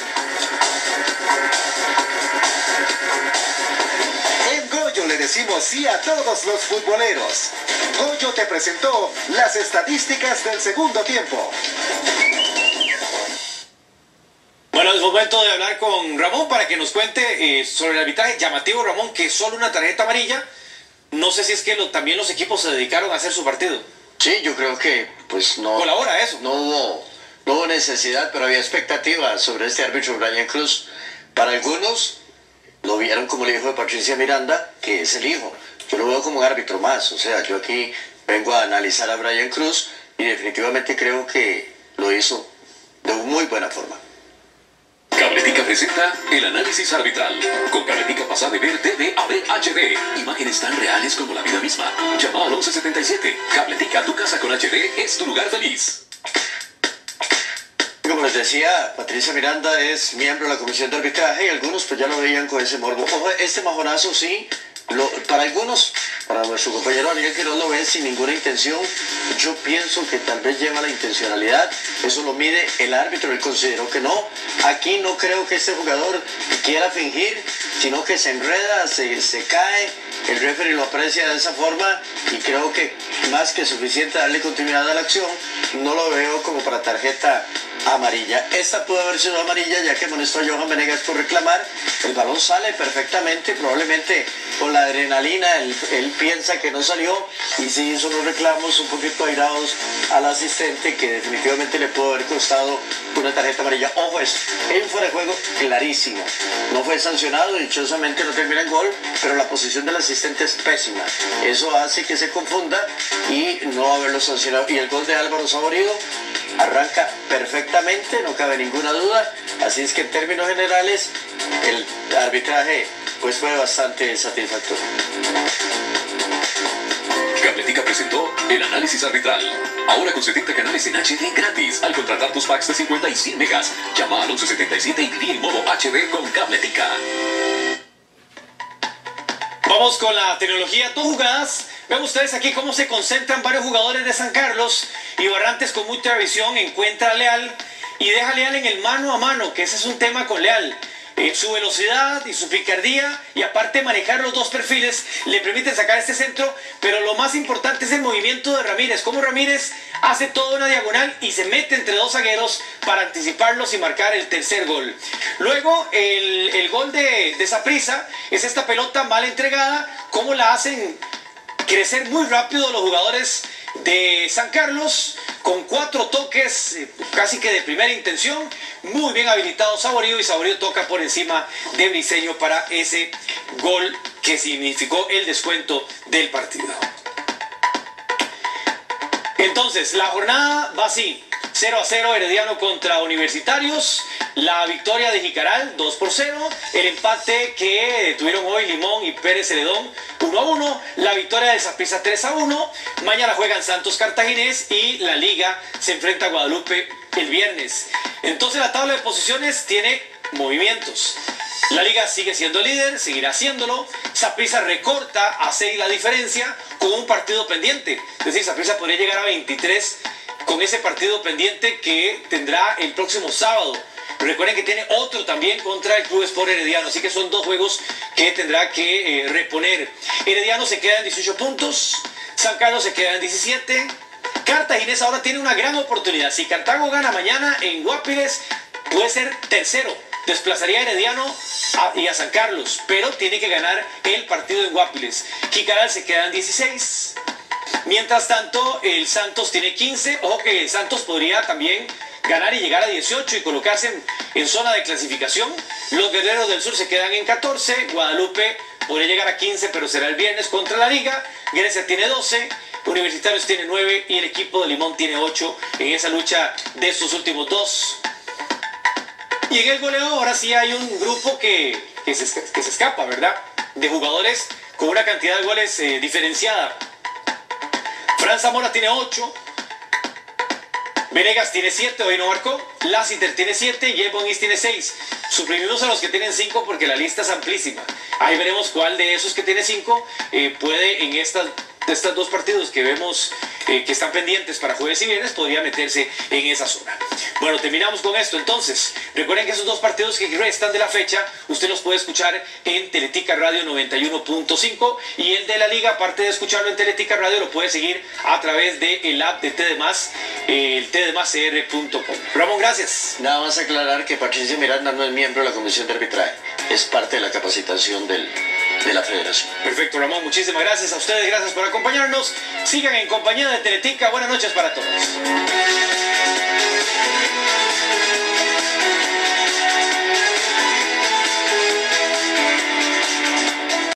En Goyo le decimos sí a todos los futboleros. Goyo te presentó las estadísticas del segundo tiempo. Bueno, es momento de hablar con Ramón para que nos cuente eh, sobre el arbitraje. Llamativo, Ramón, que solo una tarjeta amarilla. No sé si es que lo, también los equipos se dedicaron a hacer su partido. Sí, yo creo que pues no... Colabora eso. No hubo, no hubo necesidad, pero había expectativa sobre este árbitro Brian Cruz. Para algunos lo vieron como el hijo de Patricia Miranda, que es el hijo. Yo lo veo como un árbitro más. O sea, yo aquí vengo a analizar a Brian Cruz y definitivamente creo que lo hizo de muy buena forma. Cabletica presenta el análisis arbitral. Con Cabletica pasa de ver T V a ver H D. Imágenes tan reales como la vida misma. Llama al once setenta y siete. Cabletica, tu casa con H D es tu lugar feliz. Como les decía, Patricia Miranda es miembro de la comisión de arbitraje y algunos pues ya lo veían con ese morbo. Ojo, este majonazo sí, lo, para algunos, para nuestro compañero Daniel que no lo ve sin ninguna intención, yo pienso que tal vez lleva la intencionalidad, eso lo mide el árbitro, él consideró que no. Aquí no creo que este jugador quiera fingir, sino que se enreda, se, se cae, el referee lo aprecia de esa forma y creo que más que suficiente darle continuidad a la acción, no lo veo como para tarjeta amarilla. Esta pudo haber sido amarilla ya que amonestó a Johan Venegas por reclamar. El balón sale perfectamente, probablemente con la adrenalina él, él piensa que no salió y sí hizo unos reclamos un poquito airados al asistente que definitivamente le pudo haber costado una tarjeta amarilla. Ojo, es un fuera de juego clarísimo, no fue sancionado, dichosamente no termina en gol, pero la posición del asistente es pésima, eso hace que se confunda y no haberlo sancionado. Y el gol de Álvaro Saborío arranca perfectamente, no cabe ninguna duda, así es que en términos generales el arbitraje pues fue bastante satisfactorio. Cabletica presentó el análisis arbitral. Ahora con setenta canales en H D gratis al contratar tus packs de cincuenta y cien megas. Llama al once setenta y siete y viví en modo H D con Cabletica. Vamos con la tecnología, dos jugadas. Ven ustedes aquí cómo se concentran varios jugadores de San Carlos y Barrantes con mucha visión encuentra a Leal y deja a Leal en el mano a mano, que ese es un tema con Leal. Eh, su velocidad y su picardía y aparte manejar los dos perfiles le permiten sacar este centro, pero lo más importante es el movimiento de Ramírez, cómo Ramírez hace toda una diagonal y se mete entre dos zagueros para anticiparlos y marcar el tercer gol. Luego el, el gol de, de Saprissa es esta pelota mal entregada, cómo la hacen crecer muy rápido los jugadores de San Carlos, con cuatro toques eh, casi que de primera intención, muy bien habilitado Saborío y Saborío toca por encima de Briceño para ese gol que significó el descuento del partido. Entonces, la jornada va así, cero a cero Herediano contra Universitarios, la victoria de Jicaral dos por cero, el empate que tuvieron hoy Limón y Pérez Celedón uno a uno, la victoria de Saprissa tres a uno, mañana juegan Santos Cartaginés y la Liga se enfrenta a Guadalupe el viernes. Entonces la tabla de posiciones tiene movimientos. La Liga sigue siendo líder, seguirá haciéndolo. Saprissa recorta a seis la diferencia con un partido pendiente. Es decir, Saprissa podría llegar a veintitrés con ese partido pendiente que tendrá el próximo sábado Recuerden que tiene otro también contra el Club Sport Herediano, así que son dos juegos que tendrá que eh, reponer. Herediano se queda en dieciocho puntos, San Carlos se queda en diecisiete. Cartaginés ahora tiene una gran oportunidad. Si Cartago gana mañana en Guapiles, puede ser tercero. Desplazaría a Herediano a, y a San Carlos, pero tiene que ganar el partido en Guapiles. Jicaral se queda en dieciséis. Mientras tanto, el Santos tiene quince. Ojo que el Santos podría también ganar y llegar a dieciocho y colocarse en, en zona de clasificación. Los Guerreros del Sur se quedan en catorce. Guadalupe podría llegar a quince, pero será el viernes contra la Liga. Grecia tiene doce. Universitarios tiene nueve y el equipo de Limón tiene ocho en esa lucha de estos últimos dos. Y en el goleo ahora sí hay un grupo que, que, se, que se escapa, ¿verdad? De jugadores con una cantidad de goles eh, diferenciada. Fran Zamora tiene ocho. Venegas tiene siete, hoy no marcó. Lassiter tiene siete y Jebonis tiene seis. Suprimimos a los que tienen cinco porque la lista es amplísima. Ahí veremos cuál de esos que tiene cinco eh, puede en estas... de estos dos partidos que vemos eh, que están pendientes para jueves y viernes, podría meterse en esa zona. Bueno, terminamos con esto entonces. Recuerden que esos dos partidos que restan de la fecha, usted los puede escuchar en Teletica Radio noventa y uno punto cinco y el de la Liga, aparte de escucharlo en Teletica Radio, lo puede seguir a través del app de T D más, eh, el t d más c r punto com. Ramón, gracias. Nada más aclarar que Patricia Miranda no es miembro de la Comisión de Arbitraje, es parte de la capacitación del, de la Federación. Perfecto, Ramón, muchísimas gracias a ustedes, gracias por acompañarnos. Sigan en compañía de Teletica. Buenas noches para todos.